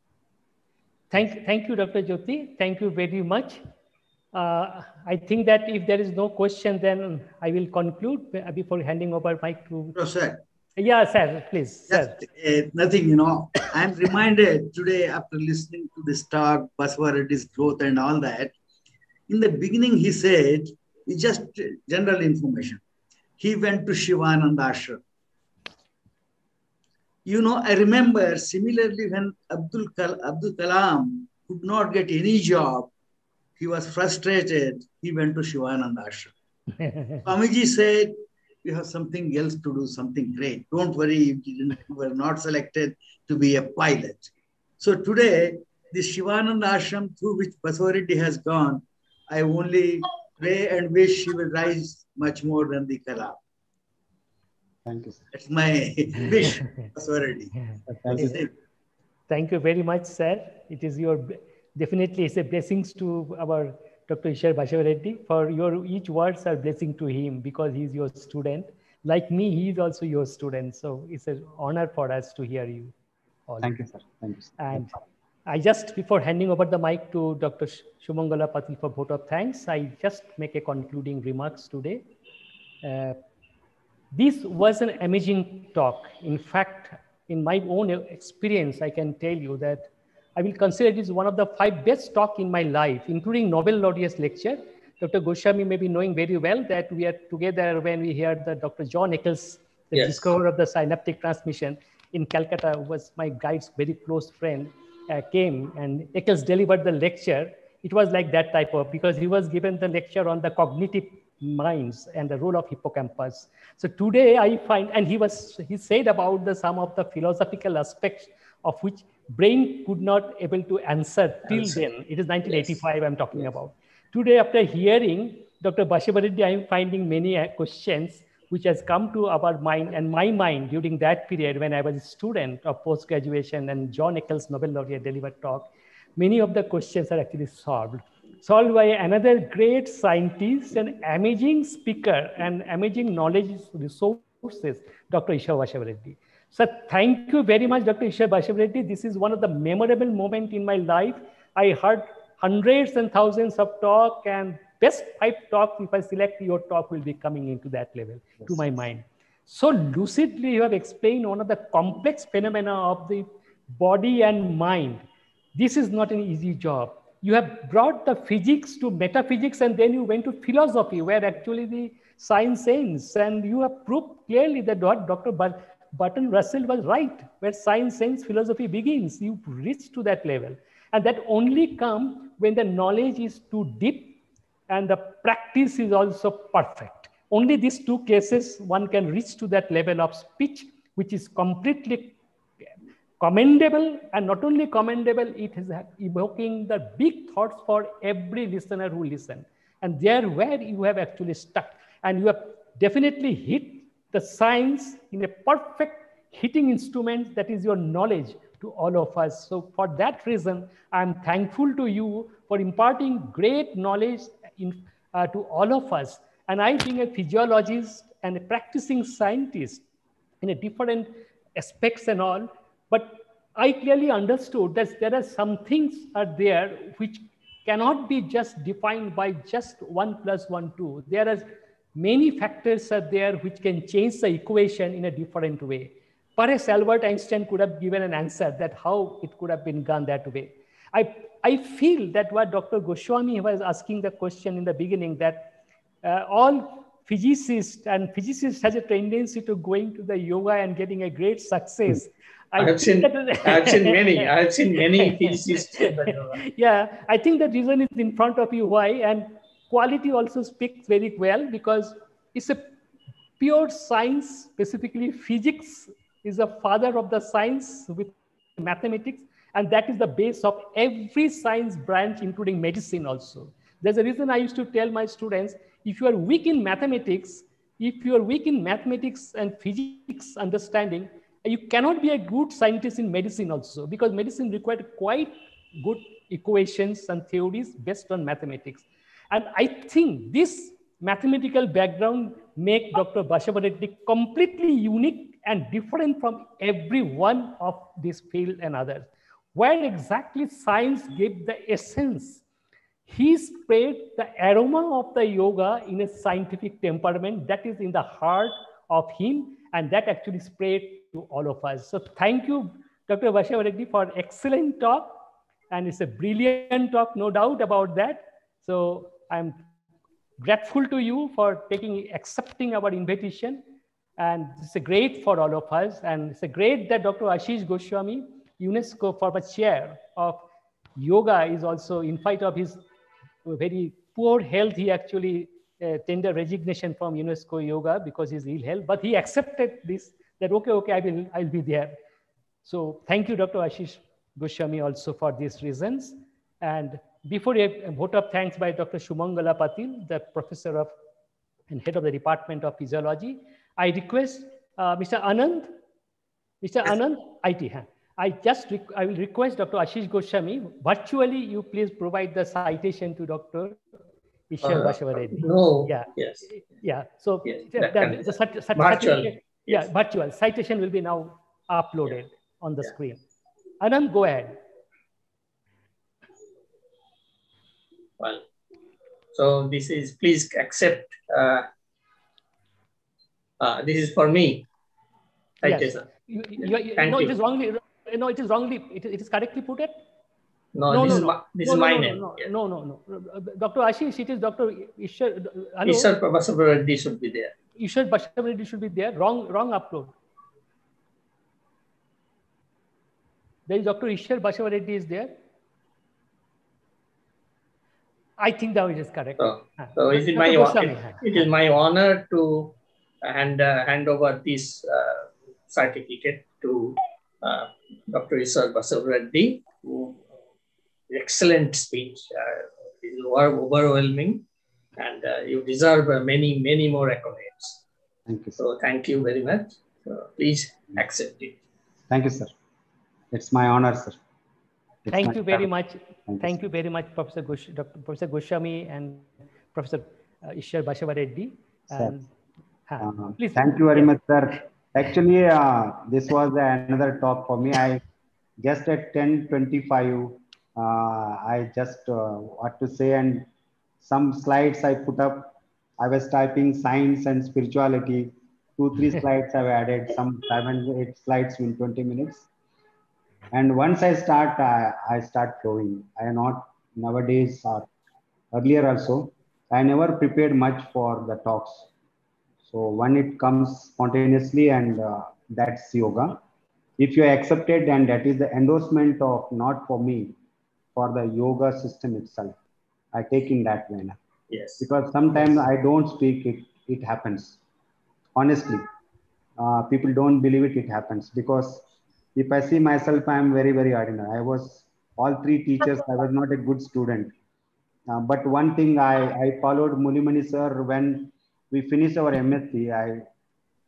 Thank, thank you, Doctor Jyoti. Thank you very much. Uh, I think that if there is no question, then I will conclude before handing over mic to. Professor. Yeah, sir, please. Just Sir. uh, nothing, you know. I'm reminded today after listening to this talk, Basava Reddy's growth and all that. In the beginning, he said, it's just general information. He went to Shivananda Ashram. You know, I remember similarly when Abdul, Kal Abdul Kalam could not get any job, he was frustrated, he went to Shivananda Ashram. Swamiji said, you have something else to do, something great. Don't worry, you, didn't, you were not selected to be a pilot. So today, this Shivananda Ashram through which Basava Reddy has gone, I only pray and wish he will rise much more than the Kalam. Thank you, sir. That's my wish, Basava Reddy. Thank you, sir. Thank you very much, sir. It is your, definitely it's a blessings to our Doctor Ishwar Basava Reddy. For your each words are blessing to him because he is your student. Like me, he is also your student. So it's an honor for us to hear you all. Thank you, sir. Thank you, sir. And I just, before handing over the mic to Doctor Shumangala Patil for vote of thanks, I just make a concluding remarks today. Uh, this was an amazing talk. In fact, in my own experience, I can tell you that I will consider it as one of the five best talk in my life, including Nobel laureate's lecture. Doctor Goswami may be knowing very well that we are together when we heard the Doctor John Eccles, the Yes. discoverer of the synaptic transmission in Calcutta, was my guide's very close friend, uh, came and Eccles delivered the lecture. It was like that type of, because he was given the lecture on the cognitive minds and the role of hippocampus. So today I find, and he was, he said about the some of the philosophical aspects of which brain could not able to answer till Answer. then. It is nineteen eighty-five Yes. I'm talking Yes. about. Today, after hearing Doctor Basava Reddy, I am finding many uh, questions which has come to our mind and my mind during that period when I was a student of post-graduation and John Eccles Nobel laureate delivered talk. Many of the questions are actually solved. Solved by another great scientist and amazing speaker and amazing knowledge resources, Doctor Ishwar Basava Reddy. So thank you very much, Doctor Ishwar Basava Reddy. This is one of the memorable moments in my life. I heard hundreds and thousands of talk, and best five talks, if I select your talk, will be coming into that level, yes, to my mind. So lucidly, you have explained one of the complex phenomena of the body and mind. This is not an easy job. You have brought the physics to metaphysics, and then you went to philosophy, where actually the science ends. And you have proved clearly that what Doctor Bertrand Russell was right, where science ends, philosophy begins. You reach to that level. And that only comes when the knowledge is too deep and the practice is also perfect. Only these two cases, one can reach to that level of speech, which is completely commendable, and not only commendable, it is evoking the big thoughts for every listener who listens. And there where you have actually stuck, and you have definitely hit the science in a perfect hitting instrument that is your knowledge to all of us. So for that reason, I'm thankful to you for imparting great knowledge in, uh, to all of us. And I being a physiologist and a practicing scientist in a different aspects and all, but I clearly understood that there are some things are there which cannot be just defined by just one plus one, two. There are many factors are there which can change the equation in a different way. Perhaps Albert Einstein could have given an answer that how it could have been done that way. I, I feel that what Doctor Goswami was asking the question in the beginning, that uh, all physicists and physicists has a tendency to going to the yoga and getting a great success. I, I have seen, that, I have seen many, I have seen many physicists. Yeah, I think the reason is in front of you why, and quality also speaks very well because it's a pure science, specifically physics is the father of the science with mathematics, and that is the base of every science branch, including medicine also. There's a reason I used to tell my students, if you are weak in mathematics, if you are weak in mathematics and physics understanding, you cannot be a good scientist in medicine also, because medicine required quite good equations and theories based on mathematics. And I think this mathematical background make Doctor Basava Reddy completely unique and different from every one of this field and others. Where exactly science gave the essence, he spread the aroma of the yoga in a scientific temperament that is in the heart of him, and that actually spread to all of us. So thank you, Doctor Basava Reddy, for excellent talk. And it's a brilliant talk, no doubt about that. So I'm grateful to you for taking, accepting our invitation. And it's a great for all of us. And it's a great that Doctor Ashish Goswami, UNESCO former chair of yoga, is also, in spite of his very poor health, he actually uh, tendered resignation from UNESCO yoga because he's ill health, but he accepted this, that okay, okay, I will, I'll be there. So thank you, Doctor Ashish Goswami, also for these reasons. And before a vote of thanks by Doctor Shumangala Patil, the professor of and head of the Department of Physiology, I request uh, Mister Anand, Mister Yes. Anand, I T. Huh? I just, I will request Doctor Ashish Goswami, virtually you please provide the citation to Doctor Ishwar uh, Basava Reddy. No, yeah. yes. Yeah, so yes, the, the, the, the virtual. Yeah, yes. virtual. Citation will be now uploaded yeah. on the yeah. screen. Anand, go ahead. Well, so this is, please accept, uh, uh, this is for me. Yes. You, you, you, Thank no, you. it is wrongly, no, it is wrongly, it, it is correctly put it? No, no, this, no, is, no. my, this no, is no, my no, name. No, yes. no, no, no. Doctor Ashish, it is Doctor Ishwar. Ishwar Basava Reddy should be there. Ishwar Basava Reddy should be there. Wrong, wrong upload. There is Doctor Ishwar Basava Reddy is there. I think that it is correct. So, so it, is my, it, it is my honor to hand, uh, hand over this uh, certificate to uh, Doctor Ishwar Basava Reddy, who excellent speech, uh, is overwhelming, and uh, you deserve uh, many, many more accolades. Thank you. Sir. So thank you very much. So please accept it. Thank you, sir. It's my honor, sir. It's Thank you very honor. much. Thank, Thank you, you very much, Professor Gosh, Doctor Professor Goswami and Professor uh, Ishwar Basava Reddy. And, uh, please, thank you very yeah. much, sir. Actually, uh, this was another talk for me. I just at ten twenty-five, uh, I just uh, what to say, and some slides I put up. I was typing science and spirituality. Two, three slides I've added. Some seven, eight slides in twenty minutes. And once I start, I, I start flowing. I am not nowadays or earlier also. I never prepared much for the talks. So when it comes spontaneously, and uh, that's yoga. If you accept it, and that is the endorsement of not for me, for the yoga system itself. I take in that manner. Yes. Because sometimes yes. I don't speak, it, it happens. Honestly, uh, people don't believe it, it happens. Because if I see myself, I am very, very ordinary. I was all three teachers. I was not a good student. Uh, but one thing I, I followed Mulimani sir when we finished our M S c. I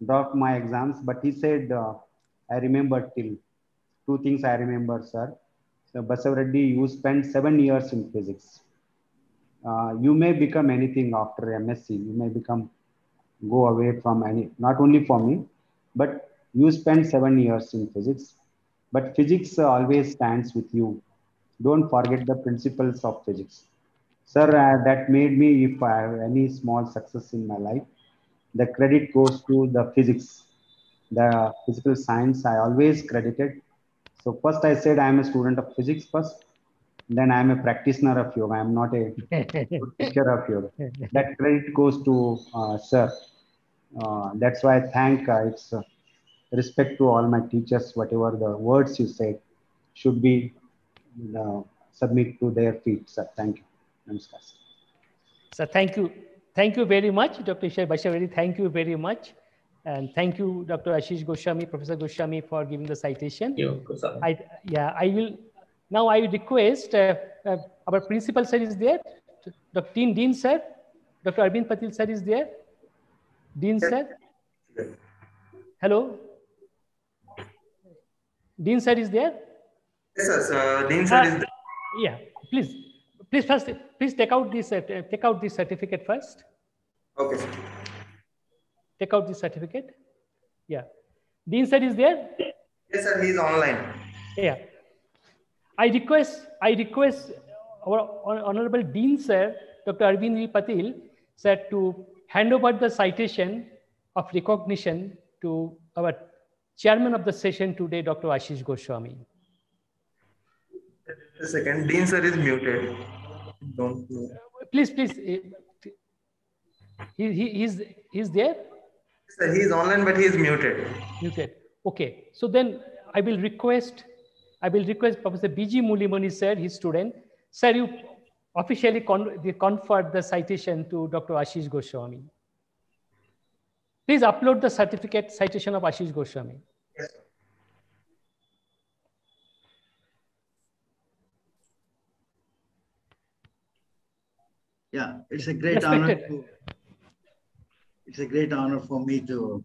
dropped my exams, but he said, uh, I remember till two things I remember, sir. So Basavareddy, you spent seven years in physics. Uh, you may become anything after M S c. You may become, go away from any, not only for me, but you spent seven years in physics. But physics uh, always stands with you. Don't forget the principles of physics. Sir, uh, that made me, if I have any small success in my life, the credit goes to the physics, the physical science I always credited. So first I said I am a student of physics first, then I am a practitioner of yoga. I am not a teacher of yoga. That credit goes to uh, sir. Uh, that's why I thank, uh, it's uh, respect to all my teachers, whatever the words you said should be uh, submit to their feet, sir. Thank you. Namaskar. So thank you. Thank you very much, Doctor Ishwar Basavareddy. Thank you very much. And thank you, Doctor Ashish Goswami, Professor Goswami, for giving the citation. You, I, yeah, I will, now I request, uh, uh, our principal sir is there, Doctor Dean, Dean sir, Doctor Arvind Patil sir is there. Dean sir. Hello. Dean sir is there? Yes, sir. So, Dean sir uh, is there. Yeah, please. Please first, please take out this, uh, take out this certificate first. Okay, sir. Take out this certificate. Yeah. Dean sir is there? Yes, sir. He is online. Yeah. I request, I request our Honorable Dean sir, Doctor Arvind V. Patil, sir, to hand over the citation of recognition to our chairman of the session today, Doctor Ashish Goswami. A second. Dean sir is muted. Don't know. Please, please. He, he, he's, he's there? Sir, he is online, but he is muted. Muted. Okay. So then I will request, I will request Professor B G Mulimani sir, his student. Sir, you officially con conferred the citation to Doctor Ashish Goswami. Please upload the certificate citation of Ashish Goswami. Yes, sir. Yeah, it's a great honor. To, it's a great honor for me to.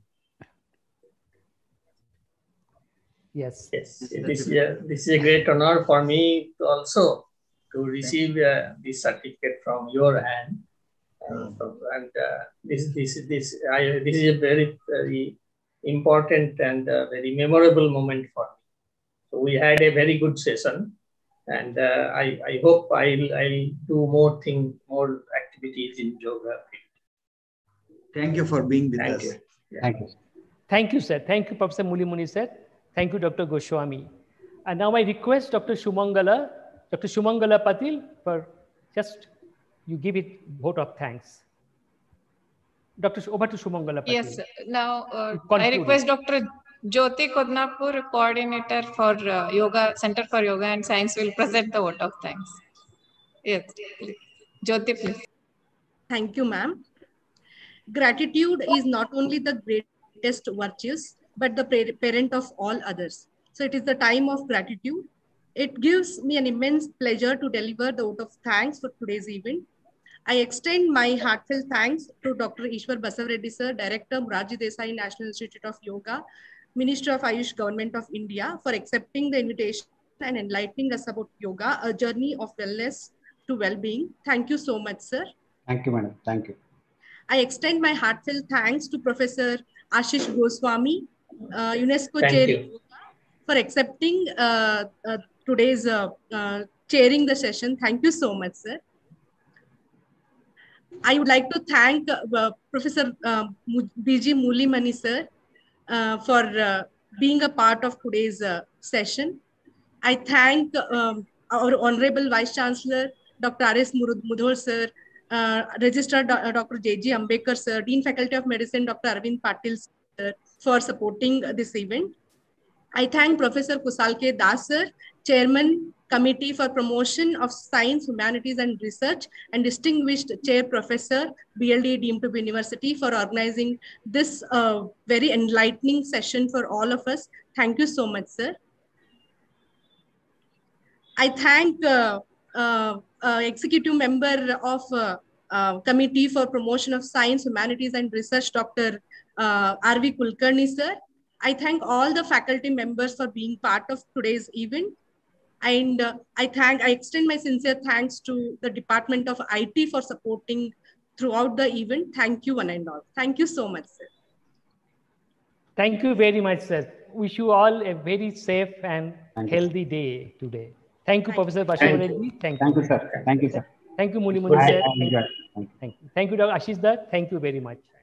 Yes. Yes, it is, yeah, this is a great honor for me to also to receive uh, this certificate from your hand. Uh, from, and uh, this, this, this, I, this is a very, very important and uh, very memorable moment for me. So we had a very good session. And uh, I, I hope I'll, I'll do more things, more activities in geography. Thank you for being with Thank us. you. Yeah. Thank you. Thank you, sir. Thank you, Professor Mulimani sir. Thank you, Doctor Goswami. And now I request Doctor Shumangala, Doctor Shumangala Patil, for just you give it vote of thanks. Doctor Over to Shumangala Patil. Yes, now uh, I request Doctor Jyoti Kodnapur, coordinator for uh, Yoga, Center for Yoga and Science, will present the vote of thanks. Yes, please. Jyoti, please. Thank you, ma'am. Gratitude is not only the greatest virtues, but the parent of all others. So it is the time of gratitude. It gives me an immense pleasure to deliver the vote of thanks for today's event. I extend my heartfelt thanks to Doctor Ishwar Basavareddy sir, Director, Morarji Desai National Institute of Yoga, Minister of Ayush, Government of India, for accepting the invitation and enlightening us about yoga, a journey of wellness to well-being. Thank you so much, sir. Thank you, madam. Thank you. I extend my heartfelt thanks to Professor Ashish Goswami, uh, UNESCO Thank Chair, you. for accepting uh, uh, today's uh, uh, chairing the session. Thank you so much, sir. I would like to thank uh, Professor uh, B G Mulimani sir uh, for uh, being a part of today's uh, session. I thank um, our Honorable Vice Chancellor, Doctor R S Mudhol sir, uh, Registrar Doctor J G Ambekar sir, Dean Faculty of Medicine, Doctor Arvind Patil sir, for supporting this event. I thank Professor Kushal K. Das sir, Chairman, Committee for Promotion of Science, Humanities and Research, and Distinguished Chair Professor, B L D deemed to be University, for organizing this uh, very enlightening session for all of us. Thank you so much, sir. I thank uh, uh, uh, Executive Member of uh, uh, Committee for Promotion of Science, Humanities and Research, Doctor uh, R V Kulkarni sir. I thank all the faculty members for being part of today's event. And uh, I thank, I extend my sincere thanks to the Department of I T for supporting throughout the event. Thank you one and all. Thank you so much, sir. Thank you very much, sir. Wish you all a very safe and Thank healthy day today. Thank you, Thank Professor Thank Bashavar you. Reddy. Thank, Thank you. you, sir. Thank you, sir. Thank you, Muni I, Muni, I sir. Thank enjoyed. you. Thank you. Thank you. Thank you, Doctor Ashish Dutt. Thank you very much.